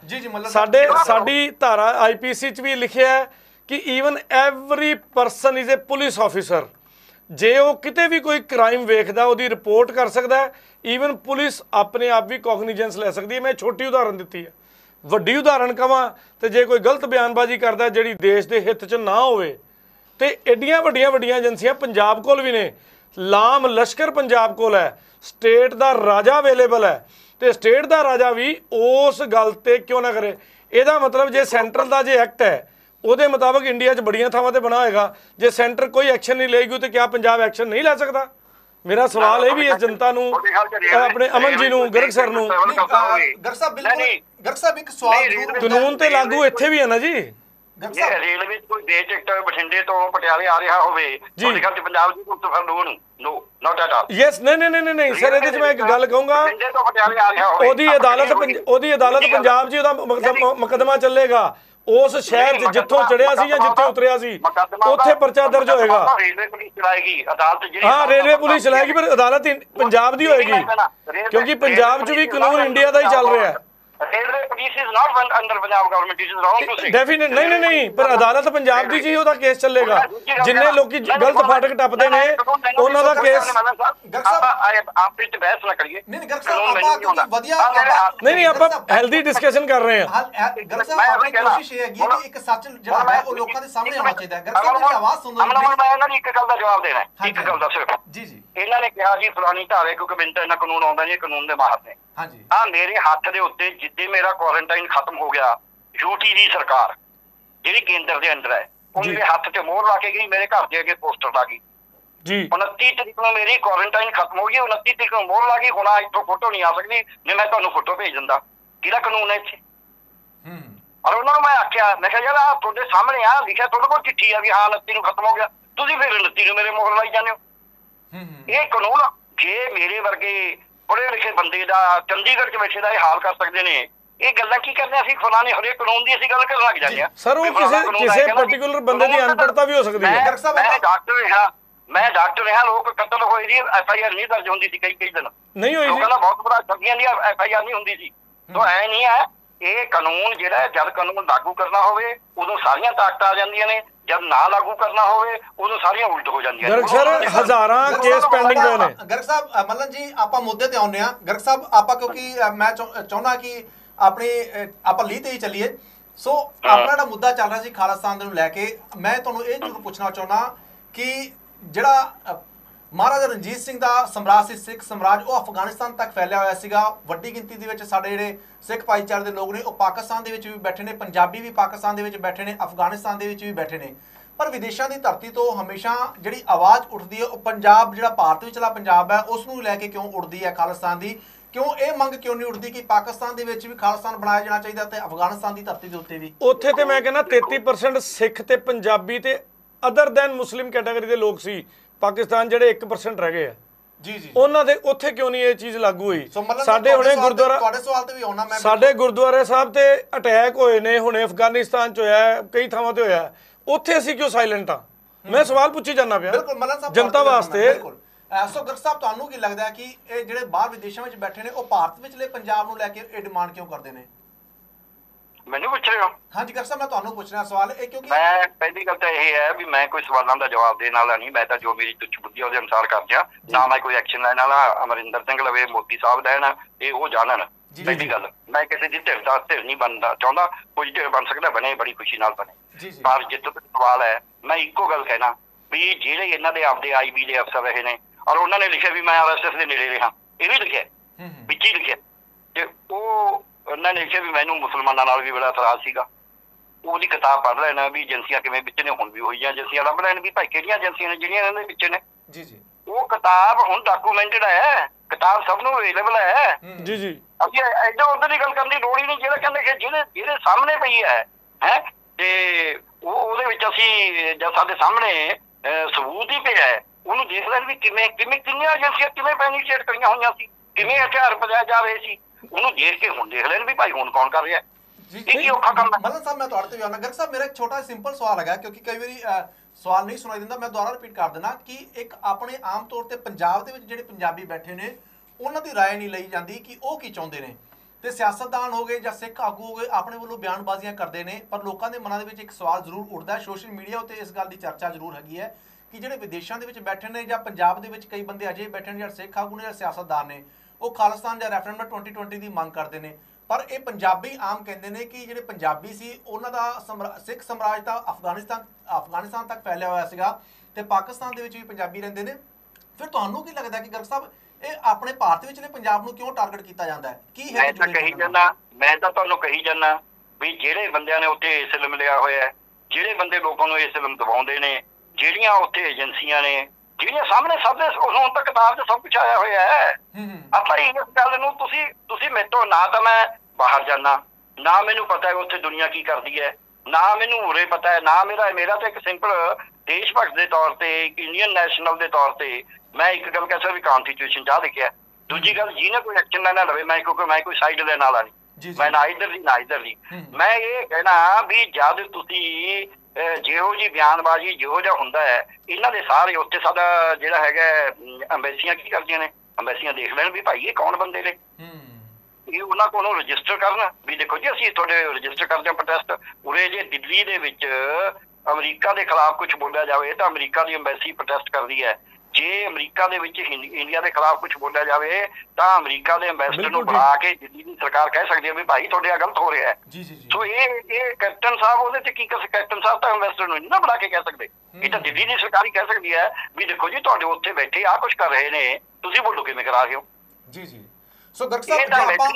ਸਾਡੀ ਧਾਰਾ IPC ਚ ਵੀ ਲਿਖਿਆ ਹੈ ਕਿ even every person is a police officer. ਜੇ ਉਹ ਕਿਤੇ ਵੀ ਕੋਈ ਕ੍ਰਾਈਮ ਵੇਖਦਾ ਉਹਦੀ ਰਿਪੋਰਟ ਕਰ ਸਕਦਾ ਹੈ। ਈਵਨ ਪੁਲਿਸ ਆਪਣੇ ਆਪ ਵੀ ਕੋਗਨੀਜੈਂਸ ਲੈ ਸਕਦੀ ਹੈ। ਮੈਂ ਛੋਟੀ ਉਦਾਹਰਨ ਦਿੱਤੀ ਹੈ, ਵੱਡੀ ਉਦਾਹਰਨ ਕਵਾਂ ਤੇ ਜੇ ਕੋਈ ਗਲਤ ਬਿਆਨਬਾਜ਼ੀ ਕਰਦਾ ਜਿਹੜੀ ਦੇਸ਼ ਦੇ ਹਿੱਤ 'ਚ ਨਾ ਹੋਵੇ, ਤੇ ਐਡੀਆਂ ਵੱਡੀਆਂ ਏਜੰਸੀਆਂ ਪੰਜਾਬ ਕੋਲ ਵੀ ਨੇ। ਲਾਮ ਲਸ਼ਕਰ ਪੰਜਾਬ ਕੋਲ ਹੈ, ਸਟੇਟ ਦਾ ਰਾਜਾ ਅਵੇਲੇਬਲ ਹੈ, ਤੇ ਸਟੇਟ ਦਾ ਰਾਜਾ ਵੀ ਉਸ ਗੱਲ ਤੇ ਕਿਉਂ ਨਾ ਕਰੇ। ਇਹਦਾ ਮਤਲਬ ਜੇ ਸੈਂਟਰਲ ਦਾ ਜੇ ਐਕਟ ਹੈ ਉਹਦੇ ਮੁਤਾਬਕ ਇੰਡੀਆ 'ਚ ਬੜੀਆਂ ਥਾਵਾਂ ਤੇ ਬਣਾ ਹੋਏਗਾ, ਜੇ ਸੈਂਟਰ ਕੋਈ ਐਕਸ਼ਨ ਨਹੀਂ ਲਏਗੀ ਤੇ ਕਿਆ ਪੰਜਾਬ ਐਕਸ਼ਨ ਨਹੀਂ ਲੈ ਸਕਦਾ? ਮੇਰਾ ਸਵਾਲ ਇਹ ਵੀ ਇਸ ਜਨਤਾ ਨੂੰ, ਆਪਣੇ ਅਮਨ ਜੀ ਨੂੰ, ਗਰਗ ਸਰ ਨੂੰ। ਗਰਗ ਸਾਹਿਬ ਇੱਕ ਸਵਾਲ, ਕਾਨੂੰਨ ਤੇ ਲਾਗੂ ਇੱਥੇ ਵੀ ਹੈ ਨਾ ਜੀ। ਜੇ ਰੇਲਵੇ ਕੋਈ ਦੇ ਟਿਕਟ ਬਠਿੰਡੇ ਤੋਂ ਪਟਿਆਲੇ ਆ ਰਿਹਾ ਹੋਵੇ, ਤੁਹਾਡੇ ਖਿਆਲ 'ਚ ਪੰਜਾਬ ਦੀ ਕੋਈ ਫਿਰ no not at all. Yes, ਨਹੀਂ ਸਰ, ਇਹਦੇ 'ਚ ਮੈਂ ਇੱਕ ਗੱਲ ਕਹੂੰਗਾ, ਬਠਿੰਡੇ ਤੋਂ ਪਟਿਆਲੇ ਆ ਰਿਹਾ ਹੋਵੇ, ਉਹਦੀ ਅਦਾਲਤ ਪੰਜਾਬ 'ਚ ਉਹਦਾ ਮੁਕੱਦਮਾ ਚੱਲੇਗਾ। ਉਸ ਸ਼ਹਿਰ 'ਚ ਜਿੱਥੋਂ ਚੜਿਆ ਸੀ ਜਾਂ ਜਿੱਥੇ ਉਤਰਿਆ ਸੀ ਉੱਥੇ ਪਰਚਾ ਦਰਜ ਹੋਏਗਾ। ਰੇਲਵੇ ਪੁਲਿਸ ਚਲਾਏਗੀ, ਅਦਾਲਤ ਜਿਹੜੀ, ਹਾਂ ਰੇਲਵੇ ਪੁਲਿਸ ਚਲਾਏਗੀ, ਪਰ ਅਦਾਲਤ ਪੰਜਾਬ ਦੀ ਹੋਏਗੀ, ਕਿਉਂਕਿ ਪੰਜਾਬ 'ਚ ਵੀ ਕਾਨੂੰਨ ਇੰਡੀਆ ਦਾ ਹੀ ਚੱਲ ਰਿਹਾ ਹੈ। Railway police is not under Punjab government, it is wrong to say. Definite ਨਹੀਂ, ਪਰ ਅਦਾਲਤ ਪੰਜਾਬ ਦੀ ਜੀ ਉਹਦਾ ਕੇਸ ਚੱਲੇਗਾ। ਜਿੰਨੇ ਲੋਕੀ ਗਲਤ ਫਾਟਕ ਟੱਪਦੇ ਨੇ ਉਹਨਾਂ ਦਾ ਕੇਸ। ਆਪ ਵਿੱਚ ਬਹਿਸ ਨਾ ਕਰੀਏ। ਨਹੀਂ ਆਪਾਂ ਹੈਲਦੀ ਡਿਸਕਸ਼ਨ ਕਰ ਰਹੇ ਹਾਂ। ਕੋਸ਼ਿਸ਼ ਇਹ ਹੈਗੀ ਕਿ ਇੱਕ ਸੱਚ ਜਿਹੜਾ ਹੈ ਉਹ ਲੋਕਾਂ ਦੇ ਸਾਹਮਣੇ ਆਉਣਾ ਚਾਹੀਦਾ ਹੈ। ਗਰਗ ਸਾਹਿਬ ਦੀ ਆਵਾਜ਼ ਸੁਣੋ। ਮੈਂ ਇਹਨਾਂ ਨੂੰ ਇੱਕ ਗੱਲ ਦਾ ਜਵਾਬ ਦੇਣਾ, ਇੱਕ ਗੱਲ ਦਾ ਸਿਰਫ। ਜੀ ਇਹਨਾਂ ਨੇ ਕਿਹਾ ਜੀ ਫਲਾਣੀ ਧਾਰੇ ਕਿਉਂਕਿ ਮੈਨੂੰ ਤਾਂ ਇਹਨਾਂ ਕਾਨੂੰਨ ਆਉਂਦਾ ਨਹੀਂ, ਕਾਨੂੰਨ ਦੇ ਮਾਹਰ ਨੇ। ਹਾਂਜੀ, ਆ ਮੇਰੇ ਹੱਥ ਦੇ ਉੱਤੇ ਜਿੱਦੇ ਮੇਰਾ ਕੁਆਰੰਟਾਈਨ ਖਤਮ ਹੋ ਗਿਆ, UT ਦੀ ਸਰਕਾਰ ਜਿਹੜੀ ਕੇਂਦਰ ਦੇ ਅੰਡਰ ਹੈ, ਉਹ ਮੇਰੇ ਹੱਥ ਤੇ ਮੋਹਰ ਲਾ ਕੇ ਗਈ, ਮੇਰੇ ਘਰ ਦੇ ਅੱਗੇ ਪੋਸਟਰ ਲਾ ਗਈ ਜੀ। 29 ਤਰੀਕ ਨੂੰ ਮੇਰੀ ਕੁਆਰੰਟਾਈਨ ਖਤਮ ਹੋ ਗਈ, 29 ਤਰੀਕ ਨੂੰ ਮੋਹਰ ਲਾ ਗਈ। ਹੁਣ ਇੱਥੋਂ ਫੋਟੋ ਨਹੀਂ ਆ ਸਕਦੀ, ਨਹੀਂ ਮੈਂ ਤੁਹਾਨੂੰ ਫੋਟੋ ਭੇਜ ਦਿੰਦਾ। ਕਿਹਦਾ ਕਾਨੂੰਨ ਹੈ ਇੱਥੇ? ਔਰ ਉਹਨਾਂ ਨੂੰ ਮੈਂ ਆਖਿਆ, ਮੈਂ ਕਿਹਾ ਯਾਰ ਆਹ ਤੁਹਾਡੇ ਸਾਹਮਣੇ ਆ ਲਿਖਿਆ, ਤੁਹਾਡੇ ਕੋਲ ਚਿੱਠੀ ਆ ਵੀ ਹਾਂ 29 ਨੂੰ ਖਤਮ ਹੋ ਗਿਆ, ਤੁਸੀਂ ਫਿਰ 29 ਨੂੰ ਮੇਰੇ ਮੋਹਰ ਲਾਈ ਜਾਂਦੇ ਹੋ। ਇਹ ਕਾਨੂੰਨ ਜੇ ਮੇਰੇ ਵਰਗੇ ਪੜ੍ਹੇ ਲਿਖੇ ਬੰਦੇ ਦਾ ਚੰਡੀਗੜ੍ਹ 'ਚ ਬੈਠੇ ਦਾ ਇਹ ਹਾਲ ਕਰ ਸਕਦੇ ਨੇ, ਇਹ ਗੱਲਾਂ ਕੀ ਕਰਦੇ? ਅਸੀਂ ਫਲਾਣੇ ਹਰੇਕ ਕਾਨੂੰਨ ਦੀ ਅਸੀਂ ਗੱਲ ਕਰਨ ਲੱਗ ਜਾਂਦੇ ਹਾਂ। ਸਰ ਉਹ ਕਿਸੇ ਪਾਰਟਿਕੂਲਰ ਬੰਦੇ ਦੀ ਅਨਪੜ੍ਹਤਾ ਵੀ ਹੋ ਸਕਦੀ ਹੈ। ਮੈਂ ਡਾਕਟਰ ਰਿਹਾ, ਲੋਕ ਕਤਲ ਹੋਏ ਦੀ FIR ਨਹੀਂ ਦਰਜ ਹੁੰਦੀ ਸੀ ਕਈ ਦਿਨ, ਨਹੀਂ ਹੋਈ ਸੀ। ਲੋਕਾਂ ਦਾ ਬਹੁਤ ਬੜਾ ਠੱਗੀਆਂ ਦੀ FIR ਨਹੀਂ ਹੁੰਦੀ ਸੀ। ਤਾਂ ਐ ਨਹੀਂ ਹੈ, ਇਹ ਕਾਨੂੰਨ ਜਿਹੜਾ ਜਦ ਕਾਨੂੰਨ ਲਾਗੂ ਕਰਨਾ ਹੋਵੇ ਉਦੋਂ ਸਾਰੀਆਂ ਤਾਕਤਾਂ ਆ ਜਾਂਦੀਆਂ ਨੇ, ਜਦ ਨਾ ਲਾਗੂ ਕਰਨਾ ਹੋਵੇ ਉਦੋਂ ਸਾਰੀਆਂ ਉਲਟ ਹੋ ਜਾਂਦੀਆਂ ਨੇ। ਗਰਗ ਸਰ ਹਜ਼ਾਰਾਂ ਕੇਸ ਪੈਂਡਿੰਗ ਪਏ ਨੇ। ਗਰਗ ਸਾਹਿਬ ਮੱਲਨ ਜੀ ਆਪਾਂ ਮੁੱਦੇ ਤੇ ਆਉਂਦੇ ਆ। ਗਰਗ ਸਾਹਿਬ ਆਪਾਂ ਕਿਉਂਕਿ ਮੈਂ ਚਾਹੁੰਦਾ ਕਿ ਆਪਣੀ ਆਪਾਂ ਲੀਹ ਤੇ ਹੀ ਚੱਲੀਏ। ਸੋ ਆਪਣਾ ਜਿਹੜਾ ਮੁੱਦਾ ਚੱਲ ਰਿਹਾ ਸੀ ਖਾਲਿਸਤਾਨ ਨੂੰ ਲੈ ਕੇ, ਮੈਂ ਤੁਹਾਨੂੰ ਇਹ ਜ਼ਰੂਰ ਪੁੱਛਣਾ ਚਾਹੁੰਦਾ ਕਿ ਜਿਹੜਾ ਮਹਾਰਾਜਾ ਰਣਜੀਤ ਸਿੰਘ ਦਾ ਸਮਰਾਜ ਸੀ, ਸਿੱਖ ਸਮਰਾਜ, ਉਹ ਅਫਗਾਨਿਸਤਾਨ ਤੱਕ ਫੈਲਿਆ ਹੋਇਆ ਸੀਗਾ। ਵੱਡੀ ਗਿਣਤੀ ਦੇ ਵਿੱਚ ਸਾਡੇ ਜਿਹੜੇ ਸਿੱਖ ਭਾਈਚਾਰੇ ਦੇ ਲੋਕ ਨੇ ਉਹ ਪਾਕਿਸਤਾਨ ਦੇ ਵਿੱਚ ਵੀ ਬੈਠੇ ਨੇ, ਪੰਜਾਬੀ ਵੀ ਪਾਕਿਸਤਾਨ ਦੇ ਵਿੱਚ ਬੈਠੇ ਨੇ, ਅਫਗਾਨਿਸਤਾਨ ਦੇ ਵਿੱਚ ਵੀ ਬੈਠੇ ਨੇ। ਪਰ ਵਿਦੇਸ਼ਾਂ ਦੀ ਧਰਤੀ ਤੋਂ ਹਮੇਸ਼ਾ ਜਿਹੜੀ ਆਵਾਜ਼ ਉੱਠਦੀ ਹੈ ਉਹ ਪੰਜਾਬ, ਜਿਹੜਾ ਭਾਰਤ ਵਿਚਲਾ ਪੰਜਾਬ ਹੈ, ਉਸ ਨੂੰ ਲੈ ਕੇ ਕਿਉਂ ਉੱਠਦੀ ਹੈ ਖਾਲਿਸਤਾਨ ਦੀ? ਕਿਉਂ ਇਹ ਮੰਗ ਕਿਉਂ ਨਹੀਂ ਉੱਠਦੀ ਕਿ ਪਾਕਿਸਤਾਨ ਦੇ ਵਿੱਚ ਵੀ ਖਾਲਿਸਤਾਨ ਬਣਾਇਆ ਜਾਣਾ ਚਾਹੀਦਾ ਤੇ ਅਫਗਾਨਿਸਤਾਨ ਦੀ ਧਰਤੀ ਦੇ ਉੱਤੇ ਵੀ? ਉੱਥੇ ਤੇ ਮੈਂ ਕਹਿੰਦਾ 33% ਸਿੱਖ ਤੇ ਪੰਜਾਬੀ ਤੇ ਅਦਰ ਦੈਨ ਮੁਸਲਿਮ ਕੈਟਾਗਰੀ ਦੇ ਲੋਕ ਸੀ। ਪਾਕਿਸਤਾਨ ਜਿਹੜੇ 1% ਰਹਿ ਗਏ ਆ ਜੀ, ਉਹਨਾਂ ਦੇ ਉੱਥੇ ਕਿਉਂ ਨਹੀਂ ਇਹ ਚੀਜ਼ ਲਾਗੂ ਹੋਈ? ਸਾਡੇ ਹੁਣੇ ਗੁਰਦੁਆਰਾ, ਤੁਹਾਡੇ ਸਵਾਲ ਤੇ ਵੀ ਆਉਣਾ ਮੈਂ, ਸਾਡੇ ਗੁਰਦੁਆਰੇ ਸਾਹਿਬ ਤੇ ਅਟੈਕ ਹੋਏ ਨੇ, ਹੁਣੇ ਅਫਗਾਨਿਸਤਾਨ 'ਚ ਹੋਇਆ, ਕਈ ਥਾਵਾਂ ਤੇ ਹੋਇਆ, ਉੱਥੇ ਅਸੀਂ ਕਿਉਂ ਸਾਇਲੈਂਟ ਆ? ਮੈਂ ਸਵਾਲ ਪੁੱਛੀ ਜਾਂਦਾ ਪਿਆ ਜਨਤਾ ਵਾਸਤੇ। ਸੋ ਗਰਗ ਸਾਹਿਬ ਤੁਹਾਨੂੰ ਕੀ ਲੱਗਦਾ ਕਿ ਇਹ ਜਿਹੜੇ ਬਾਹਰ ਵਿਦੇਸ਼ਾਂ ਵਿੱਚ ਬੈਠੇ ਨੇ ਉਹ ਭਾਰਤ ਵਿਚਲੇ ਪੰਜਾਬ ਨੂੰ ਲੈ ਕੇ ਇਹ ਡਿਮਾਂਡ ਕਿਉਂ ਕਰਦੇ ਨੇ? ਮੈਨੂੰ ਪੁੱਛ ਰਹੇ ਹੋ? ਹਾਂਜੀ ਗਰਗ ਸਾਹਿਬ, ਮੈਂ ਤੁਹਾਨੂੰ ਪੁੱਛਣਾ ਸਵਾਲ ਇਹ, ਕਿਉਂਕਿ ਮੈਂ ਪਹਿਲੀ ਗੱਲ ਤਾਂ ਇਹ ਹੈ ਵੀ ਮੈਂ ਕੋਈ ਸਵਾਲਾਂ ਦਾ ਜਵਾਬ ਦੇਣ ਵਾਲਾ ਨਹੀਂ, ਮੈਂ ਤਾਂ ਜੋ ਮੇਰੀ ਤੁੱਛ ਬੁੱਧੀ ਉਹਦੇ ਅਨੁਸਾਰ ਕਰਦਿਆਂ, ਨਾ ਮੈਂ ਕੋਈ ਐਕਸ਼ਨ ਲੈਣ ਵਾਲਾ। ਅਮਰਿੰਦਰ ਸਿੰਘ ਲਵੇ, ਮੋਦੀ ਸਾਹਿਬ ਲੈਣ, ਇਹ ਉਹ ਜਾਣਨ। ਪਹਿਲੀ ਗੱਲ, ਮੈਂ ਕਿਸੇ ਦੀ ਧਿਰ ਨਹੀਂ ਬਣਦਾ ਚਾਹੁੰਦਾ, ਕੁਝ ਧਿਰ ਬਣ ਸਕਦਾ, ਬਣੇ, ਬੜੀ ਖੁਸ਼ੀ ਨਾਲ ਬਣੇ। ਪਰ ਜਿੱਥੋਂ ਤੱਕ ਸਵਾਲ ਹੈ, ਮੈਂ ਇੱਕੋ ਗੱਲ ਕਹਿਣਾ ਵੀ ਜਿਹੜੇ ਇਹਨਾਂ ਦੇ ਆਪਦੇ IB ਦੇ ਅਫਸਰ ਰਹੇ ਨੇ, ਔਰ ਉਹਨਾਂ ਨੇ ਲਿਖਿਆ ਵੀ ਮੈਂ RSS ਦੇ ਨੇੜੇ ਰਿਹਾ, ਇਹ ਵੀ ਲਿਖਿਆ ਵਿੱਚ ਹੀ ਲਿਖਿਆ, ਤੇ ਉਹ ਉਹਨਾਂ ਨੇ ਲਿਖਿਆ ਵੀ ਮੈਨੂੰ ਮੁਸਲਮਾਨਾਂ ਨਾਲ ਵੀ ਬੜਾ ਇਤਰਾਜ਼ ਸੀਗਾ। ਉਹਦੀ ਕਿਤਾਬ ਪੜ੍ਹ ਲੈਣਾ ਵੀ ਏਜੰਸੀਆਂ ਕਿਵੇਂ ਵਿੱਚ ਨੇ, ਹੁਣ ਵੀ ਉਹੀ ਏਜੰਸੀਆਂ ਲੱਭ ਲੈਣ ਵੀ ਭਾਈ ਕਿਹੜੀਆਂ ਏਜੰਸੀਆਂ ਨੇ ਜਿਹੜੀਆਂ ਇਹਨਾਂ ਦੇ ਵਿੱਚ ਨੇ। ਜੀ ਜੀ, ਉਹ ਕਿਤਾਬ ਹੁਣ ਡਾਕੂਮੈਂਟਡ ਹੈ, ਕਿਤਾਬ ਸਭ ਨੂੰ ਅਵੇਲੇਬਲ ਹੈ। ਜੀ ਜੀ, ਅਸੀਂ ਇੱਧਰ ਉੱਧਰ ਦੀ ਗੱਲ ਕਰਨ ਦੀ ਲੋੜ ਹੀ ਨਹੀਂ। ਜਿਹੜਾ ਕਹਿੰਦੇ ਕਿ ਜਿਹਦੇ ਸਾਹਮਣੇ ਪਈ ਹੈ ਤੇ ਉਹਦੇ ਵਿੱਚ ਅਸੀਂ ਜਦ ਸਾਡੇ ਸਾਹਮਣੇ ਸਬੂਤ ਹੀ ਪਿਆ ਹੈ, ਉਹਨੂੰ ਦੇਖ ਲੈਣ ਵੀ ਕਿੰਨੀਆਂ ਏਜੰਸੀਆਂ ਕਿਵੇਂ ਪੈਨੀਟ੍ਰੇਟ ਕਰੀਆਂ ਹੋਈਆਂ ਸੀ, ਕਿਵੇਂ ਹਥਿਆਰ ਪਜਾਏ ਜਾ ਰਹੇ ਸੀ, ਉਹਨੂੰ ਦੇਖ ਕੇ ਹੁਣ ਦੇਖ ਲੈਣ ਵੀ ਭਾਈ ਹੁਣ ਕੌਣ ਕਰ ਰਿਹਾ। ਇਹ ਕੀ ਔਖਾ ਕੰਮ ਹੈ। ਮਲਨ ਸਾਹਿਬ ਮੈਂ ਤੁਹਾਡੇ ਤੇ ਵੀ ਆਉਣਾ। ਗਰਗ ਸਾਹਿਬ ਮੇਰਾ ਇੱਕ ਛੋਟਾ ਸਿੰਪਲ ਸਵਾਲ ਹੈਗਾ, ਕਿਉਂਕਿ ਕਈ ਵਾਰੀ ਸਵਾਲ ਨਹੀਂ ਸੁਣਾਈ ਦਿੰਦਾ, ਮੈਂ ਦੁਬਾਰਾ ਰਿਪੀਟ ਕਰ ਦਿੰਦਾ ਕਿ ਇੱਕ ਆਪਣੇ ਆਮ ਤੌਰ ਤੇ ਪੰਜਾਬ ਦੇ ਵਿੱਚ ਜਿਹੜੇ ਪੰਜਾਬੀ ਬੈਠੇ ਨੇ ਉਹਨਾਂ ਦੀ ਰਾਏ ਨਹੀਂ ਲਈ ਜਾਂਦੀ ਕਿ ਉਹ ਕੀ ਚਾਹੁੰਦੇ ਨੇ, ਤੇ ਸਿਆਸਤਦਾਨ ਹੋ ਗਏ ਜਾਂ ਸਿੱਖ ਆਗੂ ਹੋ ਗਏ ਆਪਣੇ ਵੱਲੋਂ ਬਿਆਨਬਾਜ਼ੀਆਂ ਕਰਦੇ ਨੇ, ਪਰ ਲੋਕਾਂ ਦੇ ਮਨਾਂ ਦੇ ਵਿੱਚ ਇੱਕ ਸਵਾਲ ਜ਼ਰੂਰ ਉੱਠਦਾ, ਸੋਸ਼ਲ ਮੀਡੀਆ ਉੱਤੇ ਇਸ ਗੱਲ ਦੀ ਚਰਚਾ ਜ਼ਰੂਰ ਹੈਗੀ ਹੈ ਕਿ ਜਿਹੜੇ ਵਿਦੇਸ਼ਾਂ ਦੇ ਵਿੱਚ ਬੈਠੇ ਨੇ ਜਾਂ ਪੰਜਾਬ ਦੇ ਵਿੱਚ ਕਈ ਬੰਦੇ ਅਜੇ ਬੈਠੇ ਨੇ, ਜਿਹੜੇ ਸਿੱਖ ਆਗੂ ਨੇ ਜਾਂ ਸਿਆਸਤਦਾਨ ਨੇ, ਉਹ ਖਾਲਿਸਤਾਨ ਜਾਂ ਰੈਫਰੈਂਡਮ 2020 ਦੀ ਮੰਗ ਕਰਦੇ ਨੇ, ਪਰ ਇਹ ਪੰਜਾਬੀ ਆਮ ਕਹਿੰਦੇ ਨੇ ਕਿ ਜਿਹੜੇ ਪੰਜਾਬੀ ਸੀ ਉਹਨਾਂ ਦਾ ਸਿੱਖ ਸਮਰਾਜ ਤਾਂ ਅਫਗਾਨਿਸਤਾਨ ਤੱਕ ਫੈਲਿਆ ਹੋਇਆ ਸੀਗਾ ਤੇ ਪਾਕਿਸਤਾਨ ਦੇ ਵਿੱਚ ਵੀ ਪੰਜਾਬੀ ਰਹਿੰਦੇ ਨੇ। ਫਿਰ ਤੁਹਾਨੂੰ ਕੀ ਲੱਗਦਾ ਕਿ ਗਰਗ ਸਾਹਿਬ ਇਹ ਆਪਣੇ ਭਾਰਤ ਵਿੱਚ ਨੇ ਪੰਜਾਬ ਨੂੰ ਕਿਉਂ ਟਾਰਗੇਟ ਕੀਤਾ ਜਾਂਦਾ ਹੈ? ਕੀ ਹੈ? ਮੈਂ ਤਾਂ ਤੁਹਾਨੂੰ ਕਹੀ ਜਾਂਦਾ ਵੀ ਜਿਹੜੇ ਬੰਦਿਆਂ ਨੇ ਉੱਥੇ ਇਸਲਮ ਲਿਆ ਹੋਇਆ, ਜਿਹੜੇ ਬੰਦੇ ਲੋਕਾਂ ਨੂੰ ਇਸਲਮ ਦਬਾਉਂਦੇ ਨੇ, ਜਿਹੜੀਆਂ ਉੱਥੇ ਏਜੰਸੀਆਂ ਨੇ, ਜਿਹੜੀਆਂ ਸਾਹਮਣੇ ਸਭ ਦੇ ਹੁਣ ਤੱਕ ਕਿਤਾਬ 'ਚ ਸਭ ਕੁਛ ਆਇਆ ਹੋਇਆ ਹੈ। ਆਪਾਂ ਇਸ ਗੱਲ ਨੂੰ ਤੁਸੀਂ ਮੇਰੇ ਤੋਂ, ਨਾ ਤਾਂ ਮੈਂ ਬਾਹਰ ਜਾਣਾ, ਨਾ ਮੈਨੂੰ ਪਤਾ ਹੈ ਉੱਥੇ ਦੁਨੀਆ ਕੀ ਕਰਦੀ ਹੈ, ਨਾ ਮੈਨੂੰ ਉਰੇ ਪਤਾ ਹੈ, ਨਾ ਮੇਰਾ ਤਾਂ ਇੱਕ ਸਿੰਪਲ ਦੇਸ਼ ਭਗਤ ਦੇ ਤੌਰ ਤੇ, ਇੱਕ ਇੰਡੀਅਨ ਨੈਸ਼ਨਲ ਦੇ ਤੌਰ ਤੇ ਮੈਂ ਇੱਕ ਗੱਲ ਕਹਿ ਸਕਦਾ ਵੀ ਕੌਨਸਟੀਟਿਊਸ਼ਨ ਚਾਹ ਲਿਖਿਆ। ਦੂਜੀ ਗੱਲ, ਜਿਹਨੇ ਕੋਈ ਐਕਸ਼ਨ ਲੈਣਾ ਲਵੇ, ਕਿਉਂਕਿ ਮੈਂ ਕੋਈ ਸਾਈਡ ਲੈਣ ਵਾਲਾ ਨਹੀਂ, ਮੈਂ ਨਾ ਇੱਧਰ ਦੀ ਨਾ ਇੱਧਰ ਦੀ। ਮੈਂ ਇਹ ਕਹਿਣਾ ਵੀ ਜਦ ਤੁਸੀਂ ਜਿਹੋ ਜਿਹੀ ਬਿਆਨਬਾਜ਼ੀ ਜਿਹੋ ਜਿਹਾ ਹੁੰਦਾ ਹੈ, ਇਹਨਾਂ ਦੇ ਸਾਰੇ ਉੱਥੇ ਸਾਡਾ ਜਿਹੜਾ ਹੈਗਾ ਅੰਬੈਸੀਆਂ ਕੀ ਕਰਦੀਆਂ ਨੇ, ਅੰਬੈਸੀਆਂ ਦੇਖ ਲੈਣ ਵੀ ਭਾਈ ਇਹ ਕੌਣ ਬੰਦੇ ਨੇ, ਇਹ ਉਹਨਾਂ ਕੋਲੋਂ ਰਜਿਸਟਰ ਕਰਨ ਵੀ ਦੇਖੋ ਜੀ ਅਸੀਂ ਤੁਹਾਡੇ ਰਜਿਸਟਰ ਕਰਦੇ ਹਾਂ ਪ੍ਰੋਟੈਸਟ। ਉਰੇ ਜੇ ਦਿੱਲੀ ਦੇ ਵਿੱਚ ਅਮਰੀਕਾ ਦੇ ਖਿਲਾਫ ਕੁਝ ਬੋਲਿਆ ਜਾਵੇ ਤਾਂ ਅਮਰੀਕਾ ਦੀ ਅੰਬੈਸੀ ਪ੍ਰੋਟੈਸਟ ਕਰਦੀ ਹੈ। ਜੇ ਅਮਰੀਕਾ ਦੇ ਵਿੱਚ ਇੰਡੀਆ ਦੇ ਖਿਲਾਫ ਕੁਝ ਬੋਲਿਆ ਜਾਵੇ ਤਾਂ ਅਮਰੀਕਾ ਦੇ ਅੰਬੈਸਡਰ ਨੂੰ ਬੁਲਾ ਕੇ ਦਿੱਲੀ ਦੀ ਸਰਕਾਰ ਕਹਿ ਸਕਦੀ ਹੈ ਵੀ ਭਾਈ ਤੁਹਾਡੇ ਆ ਗਲਤ ਹੋ ਰਿਹਾ ਹੈ। ਸੋ ਇਹ ਕੈਪਟਨ ਸਾਹਿਬ ਉਹਦੇ ਤੇ ਕੀ ਕਰ, ਕੈਪਟਨ ਸਾਹਿਬ ਤਾਂ ਅੰਬੈਸਡਰ ਨੂੰ ਨਾ ਬੁਲਾ ਕੇ ਕਹਿ ਸਕਦੇ, ਇਹ ਤਾਂ ਦਿੱਲੀ ਦੀ ਸਰਕਾਰ ਹੀ ਕਹਿ ਸਕਦੀ ਹੈ ਵੀ ਦੇਖੋ ਜੀ ਤੁਹਾਡੇ ਉੱਥੇ ਬੈਠੇ ਆ ਕੁਝ ਕਰ ਰਹੇ ਨੇ, ਤੁਸੀਂ ਬੋਲੋ ਕਿਵੇਂ ਕਰਾ ਰਹੇ ਹੋ। ਜੀ ਜੀ। ਸੋ ਗਰਗ ਸਾਹਿਬ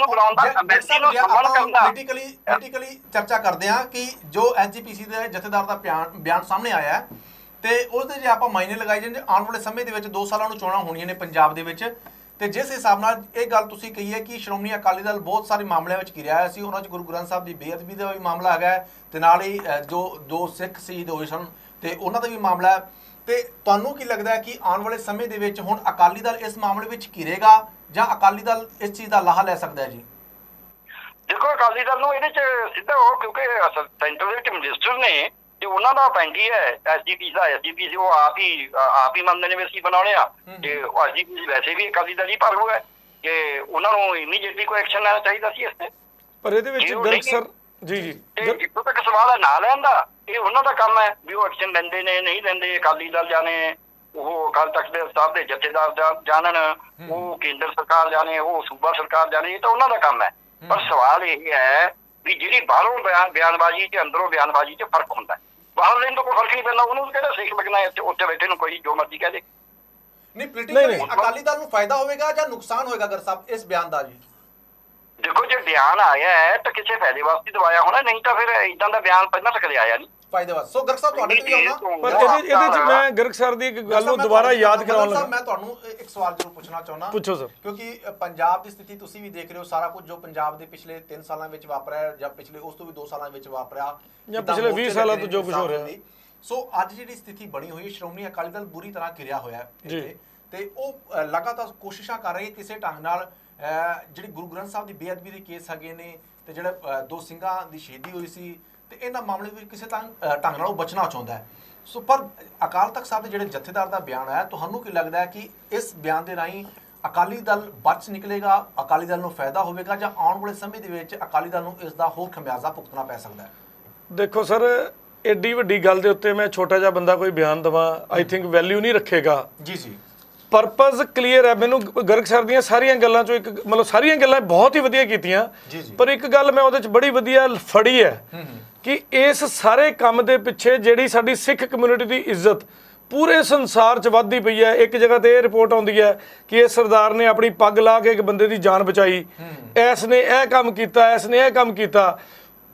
ਪੋਲੀਟੀਕਲੀ ਚਰਚਾ ਕਰਦੇ ਹਾਂ ਕਿ ਜੋ ਐਸਜੀਪੀਸੀ ਦੇ ਜਥੇਦਾਰ ਦਾ ਬਿਆਨ ਸਾਹਮਣੇ ਆਇਆ ਹੈ ਤੇ ਉਹਦੇ ਜੇ ਆਪਾਂ ਮਾਇਨੇ ਲਗਾਏ ਜਾਂਦੇ ਆਉਣ ਵਾਲੇ ਸਮੇਂ ਦੇ ਵਿੱਚ 2 ਸਾਲਾਂ ਨੂੰ ਚੋਣਾਂ ਹੋਣੀਆਂ ਨੇ ਪੰਜਾਬ ਦੇ ਵਿੱਚ, ਤੇ ਜਿਸ ਹਿਸਾਬ ਨਾਲ ਇਹ ਗੱਲ ਤੁਸੀਂ ਕਹੀ ਹੈ ਕਿ ਸ਼੍ਰੋਮਣੀ ਅਕਾਲੀ ਦਲ ਬਹੁਤ ਸਾਰੇ ਮਾਮਲਿਆਂ ਵਿੱਚ ਘਿਰਿਆ ਹੋਇਆ ਸੀ, ਉਹਨਾਂ 'ਚ ਗੁਰੂ ਗ੍ਰੰਥ ਸਾਹਿਬ ਦੀ ਬੇਅਦਬੀ ਦਾ ਵੀ ਮਾਮਲਾ ਹੈਗਾ ਤੇ ਨਾਲ ਹੀ ਜੋ 2 ਸਿੱਖ ਸ਼ਹੀਦ ਹੋਏ ਸਨ ਤੇ ਉਹਨਾਂ ਦਾ ਵੀ ਮਾਮਲਾ ਹੈ, ਤੇ ਤੁਹਾਨੂੰ ਕੀ ਲੱਗਦਾ ਹੈ ਕਿ ਆਉਣ ਵਾਲੇ ਸਮੇਂ ਦੇ ਵਿੱਚ ਹੁਣ ਅਕਾਲੀ ਦਲ ਇਸ ਮਾਮਲੇ ਵਿੱਚ ਘਿਰੇਗਾ ਜਾਂ ਅਕਾਲੀ ਦਲ ਇਸ ਚੀਜ਼ ਦਾ ਲਾਹਾ ਲੈ ਸਕਦਾ ਹੈ? ਜੀ ਦੇਖੋ, ਅਕਾਲੀ ਦਲ ਨੂੰ ਇਹਦੇ 'ਚ ਸਿੱਧਾ ਕਿਉਂਕਿ ਸੈਂਟਰ ਦੇ ਵਿੱਚ ਮਿਨਿਸਟਰ ਨੇ ਤੇ ਉਹਨਾਂ ਦਾ ਪੈਂਦੀ ਹੈ ਐਸਜੀਪੀਸੀ ਉਹ ਆਪ ਹੀ ਮੰਨਦੇ ਨੇ ਵੀ ਅਸੀਂ ਬਣਾਉਣੇ ਆ, ਤੇ ਐਸਜੀਪੀਸੀ ਵੈਸੇ ਵੀ ਅਕਾਲੀ ਦਲ ਹੀ ਪਰ ਹੋਇਆ ਕਿ ਉਹਨਾਂ ਨੂੰ ਇਮੀਡੀਏਟਲੀ ਕੋਈ ਐਕਸ਼ਨ ਲੈਣਾ ਚਾਹੀਦਾ ਸੀ ਇਸ ਤੇ। ਪਰ ਇਹਦੇ ਵਿੱਚ ਗਰਗ ਸਰ ਜੀ ਜਿੱਥੋਂ ਤੱਕ ਸਵਾਲ ਹੈ ਨਾ ਲੈਣ ਦਾ, ਇਹ ਉਹਨਾਂ ਦਾ ਕੰਮ ਹੈ ਵੀ ਉਹ ਐਕਸ਼ਨ ਲੈਂਦੇ ਨੇ ਨਹੀਂ ਲੈਂਦੇ। ਅਕਾਲੀ ਦਲ ਜਾਣੇ, ਉਹ ਅਕਾਲ ਤਖਤ ਸਾਹਿਬ ਦੇ ਜਥੇਦਾਰ ਜਾਣਨ, ਉਹ ਕੇਂਦਰ ਸਰਕਾਰ ਜਾਣੇ, ਉਹ ਸੂਬਾ ਸਰਕਾਰ ਜਾਣੇ, ਇਹ ਤਾਂ ਉਹਨਾਂ ਦਾ ਕੰਮ ਹੈ। ਪਰ ਸਵਾਲ ਇਹ ਹੈ ਵੀ ਜਿਹੜੀ ਬਾਹਰੋਂ ਬਿਆਨਬਾਜ਼ੀ ਤੇ ਅੰਦਰੋਂ ਬਿਆਨਬਾਜ਼ੀ 'ਚ ਫਰਕ ਹੁੰਦਾ। ਬਾਹਰ ਲੈਣ ਤੋਂ ਕੋਈ ਫਰਕ ਨਹੀਂ ਪੈਂਦਾ, ਉਹਨੂੰ ਕਿਹੜਾ ਸਿੱਖ ਲੱਗਣਾ ਉੱਥੇ ਬੈਠੇ ਨੂੰ ਕੋਈ ਜੋ ਮਰਜ਼ੀ ਕਹਿ ਦੇ। ਨਹੀਂ, ਪੋਲੀਟੀਕਲੀ ਅਕਾਲੀ ਦਲ ਨੂੰ ਫਾਇਦਾ ਹੋਵੇਗਾ ਜਾਂ ਨੁਕਸਾਨ ਹੋਏਗਾ ਗਰ ਸਾਹਿਬ ਇਸ ਬਿਆਨ ਦਾ? ਜੀ ਦੇਖੋ, ਜੇ ਬਿਆਨ ਆਇਆ ਹੈ ਤਾਂ ਕਿਸੇ ਫਾਇਦੇ ਵਾਸਤੇ ਦਵਾਇਆ ਹੋਣਾ, ਨਹੀਂ ਤਾਂ ਫਿਰ ਇਦਾਂ ਦਾ ਬਿਆਨ ਪਹਿਲਾਂ ਤਾਂ ਕਦੇ ਆਇਆ ਨਹੀਂ ਫਾਇਦੇ ਵਾਸਤੇ। ਸੋ ਗਰਗ ਸਾਹਿਬ ਤੁਹਾਡੇ ਤੇ ਵੀ ਆਉਣਾ, ਪਰ ਇਹਦੇ 'ਚ ਮੈਂ ਗਰਗ ਸਰ ਦੀ ਇੱਕ ਗੱਲ ਨੂੰ ਦੁਬਾਰਾ ਯਾਦ ਕਰਾਉਣ ਲੱਗਾ। ਮੈਂ ਤੁਹਾਨੂੰ ਇੱਕ ਸਵਾਲ ਜ਼ਰੂਰ ਪੁੱਛਣਾ ਚਾਹੁੰਦਾ। ਪੁੱਛੋ ਸਰ। ਕਿਉਂਕਿ ਪੰਜਾਬ ਦੀ ਸਥਿਤੀ ਤੁਸੀਂ ਵੀ ਦੇਖ ਰਹੇ ਹੋ, ਸਾਰਾ ਕੁਝ ਜੋ ਪੰਜਾਬ ਦੇ ਪਿਛਲੇ 3 ਸਾਲਾਂ ਵਿੱਚ ਵਾਪਰਿਆ ਜਾਂ ਪਿਛਲੇ ਉਸ ਤੋਂ ਵੀ 2 ਸਾਲਾਂ ਵਿੱਚ ਵਾਪਰਿਆ ਜਾਂ ਪਿਛਲੇ 20 ਸਾਲਾਂ ਤੋਂ ਜੋ ਕੁਝ ਹੋ ਰਿਹਾ। ਸੋ ਅੱਜ ਜਿਹੜੀ ਸਥਿਤੀ ਬਣੀ ਹੋਈ ਹੈ, ਸ਼੍ਰੋਮਣੀ ਅਕਾਲੀ ਦਲ ਬੁਰੀ ਤਰ੍ਹਾਂ ਘਿਰਿਆ ਹੋਇਆ ਹੈ ਤੇ ਉਹ ਲਗਾਤਾਰ ਕੋਸ਼ਿਸ਼ਾਂ ਕਰ ਰਹੀ ਹੈ ਕਿਸੇ ਢੰਗ ਨਾਲ ਜਿਹੜੀ ਗੁਰੂ ਗ੍ਰੰਥ ਸਾਹਿਬ ਦੀ ਬੇਅਦਬੀ ਦੇ ਕੇਸ ਹੈਗੇ ਨੇ ਤੇ ਜਿਹੜਾ 2 ਸਿੰਘਾਂ ਦੀ ਸ਼ਹੀਦੀ ਹੋਈ ਸੀ ਤੇ ਇਹਨਾਂ ਮਾਮਲੇ ਵਿੱਚ ਕਿਸੇ ਢੰਗ ਨਾਲ ਉਹ ਬਚਣਾ ਚਾਹੁੰਦਾ ਹੈ। ਸੋ ਪਰ ਅਕਾਲ ਤਖਤ ਸਾਹਿਬ ਦੇ ਜਿਹੜੇ ਜਥੇਦਾਰ ਦਾ ਬਿਆਨ ਆਇਆ, ਤੁਹਾਨੂੰ ਕੀ ਲੱਗਦਾ ਹੈ ਕਿ ਇਸ ਬਿਆਨ ਦੇ ਰਾਹੀਂ ਅਕਾਲੀ ਦਲ ਬਚ ਨਿਕਲੇਗਾ, ਅਕਾਲੀ ਦਲ ਨੂੰ ਫਾਇਦਾ ਹੋਵੇਗਾ ਜਾਂ ਆਉਣ ਵਾਲੇ ਸਮੇਂ ਦੇ ਵਿੱਚ ਅਕਾਲੀ ਦਲ ਨੂੰ ਇਸ ਦਾ ਹੋਰ ਖਮਿਆਜ਼ਾ ਭੁਗਤਣਾ ਪੈ ਸਕਦਾ ਹੈ? ਦੇਖੋ ਸਰ, ਐਡੀ ਵੱਡੀ ਗੱਲ ਦੇ ਉੱਤੇ ਮੈਂ ਛੋਟਾ ਜਿਹਾ ਬੰਦਾ ਕੋਈ ਬਿਆਨ ਦੇਵਾਂ ਆਈ ਥਿੰਕ ਵੈਲਿਊ ਨਹੀਂ ਰੱਖੇਗਾ। ਜੀ ਪਰਪਸ ਕਲੀਅਰ ਹੈ ਮੈਨੂੰ। ਗਰਗ ਸਰ ਦੀਆਂ ਸਾਰੀਆਂ ਗੱਲਾਂ ਚੋਂ ਇੱਕ ਮਤਲਬ ਸਾਰੀਆਂ ਗੱਲਾਂ ਬਹੁਤ ਹੀ ਵਧੀਆ ਕੀਤੀਆਂ, ਪਰ ਇੱਕ ਗੱਲ ਮੈਂ ਉਹਦੇ 'ਚ ਬੜੀ ਵਧੀਆ ਫੜੀ ਹੈ ਕਿ ਇਸ ਸਾਰੇ ਕੰਮ ਦੇ ਪਿੱਛੇ ਜਿਹੜੀ ਸਾਡੀ ਸਿੱਖ ਕਮਿਊਨਿਟੀ ਦੀ ਇੱਜ਼ਤ ਪੂਰੇ ਸੰਸਾਰ 'ਚ ਵੱਧਦੀ ਪਈ ਹੈ। ਇੱਕ ਜਗ੍ਹਾ ਤੇ ਇਹ ਰਿਪੋਰਟ ਆਉਂਦੀ ਹੈ ਕਿ ਇਹ ਸਰਦਾਰ ਨੇ ਆਪਣੀ ਪੱਗ ਲਾ ਕੇ ਇੱਕ ਬੰਦੇ ਦੀ ਜਾਨ ਬਚਾਈ, ਇਸ ਨੇ ਇਹ ਕੰਮ ਕੀਤਾ, ਇਸ ਨੇ ਇਹ ਕੰਮ ਕੀਤਾ।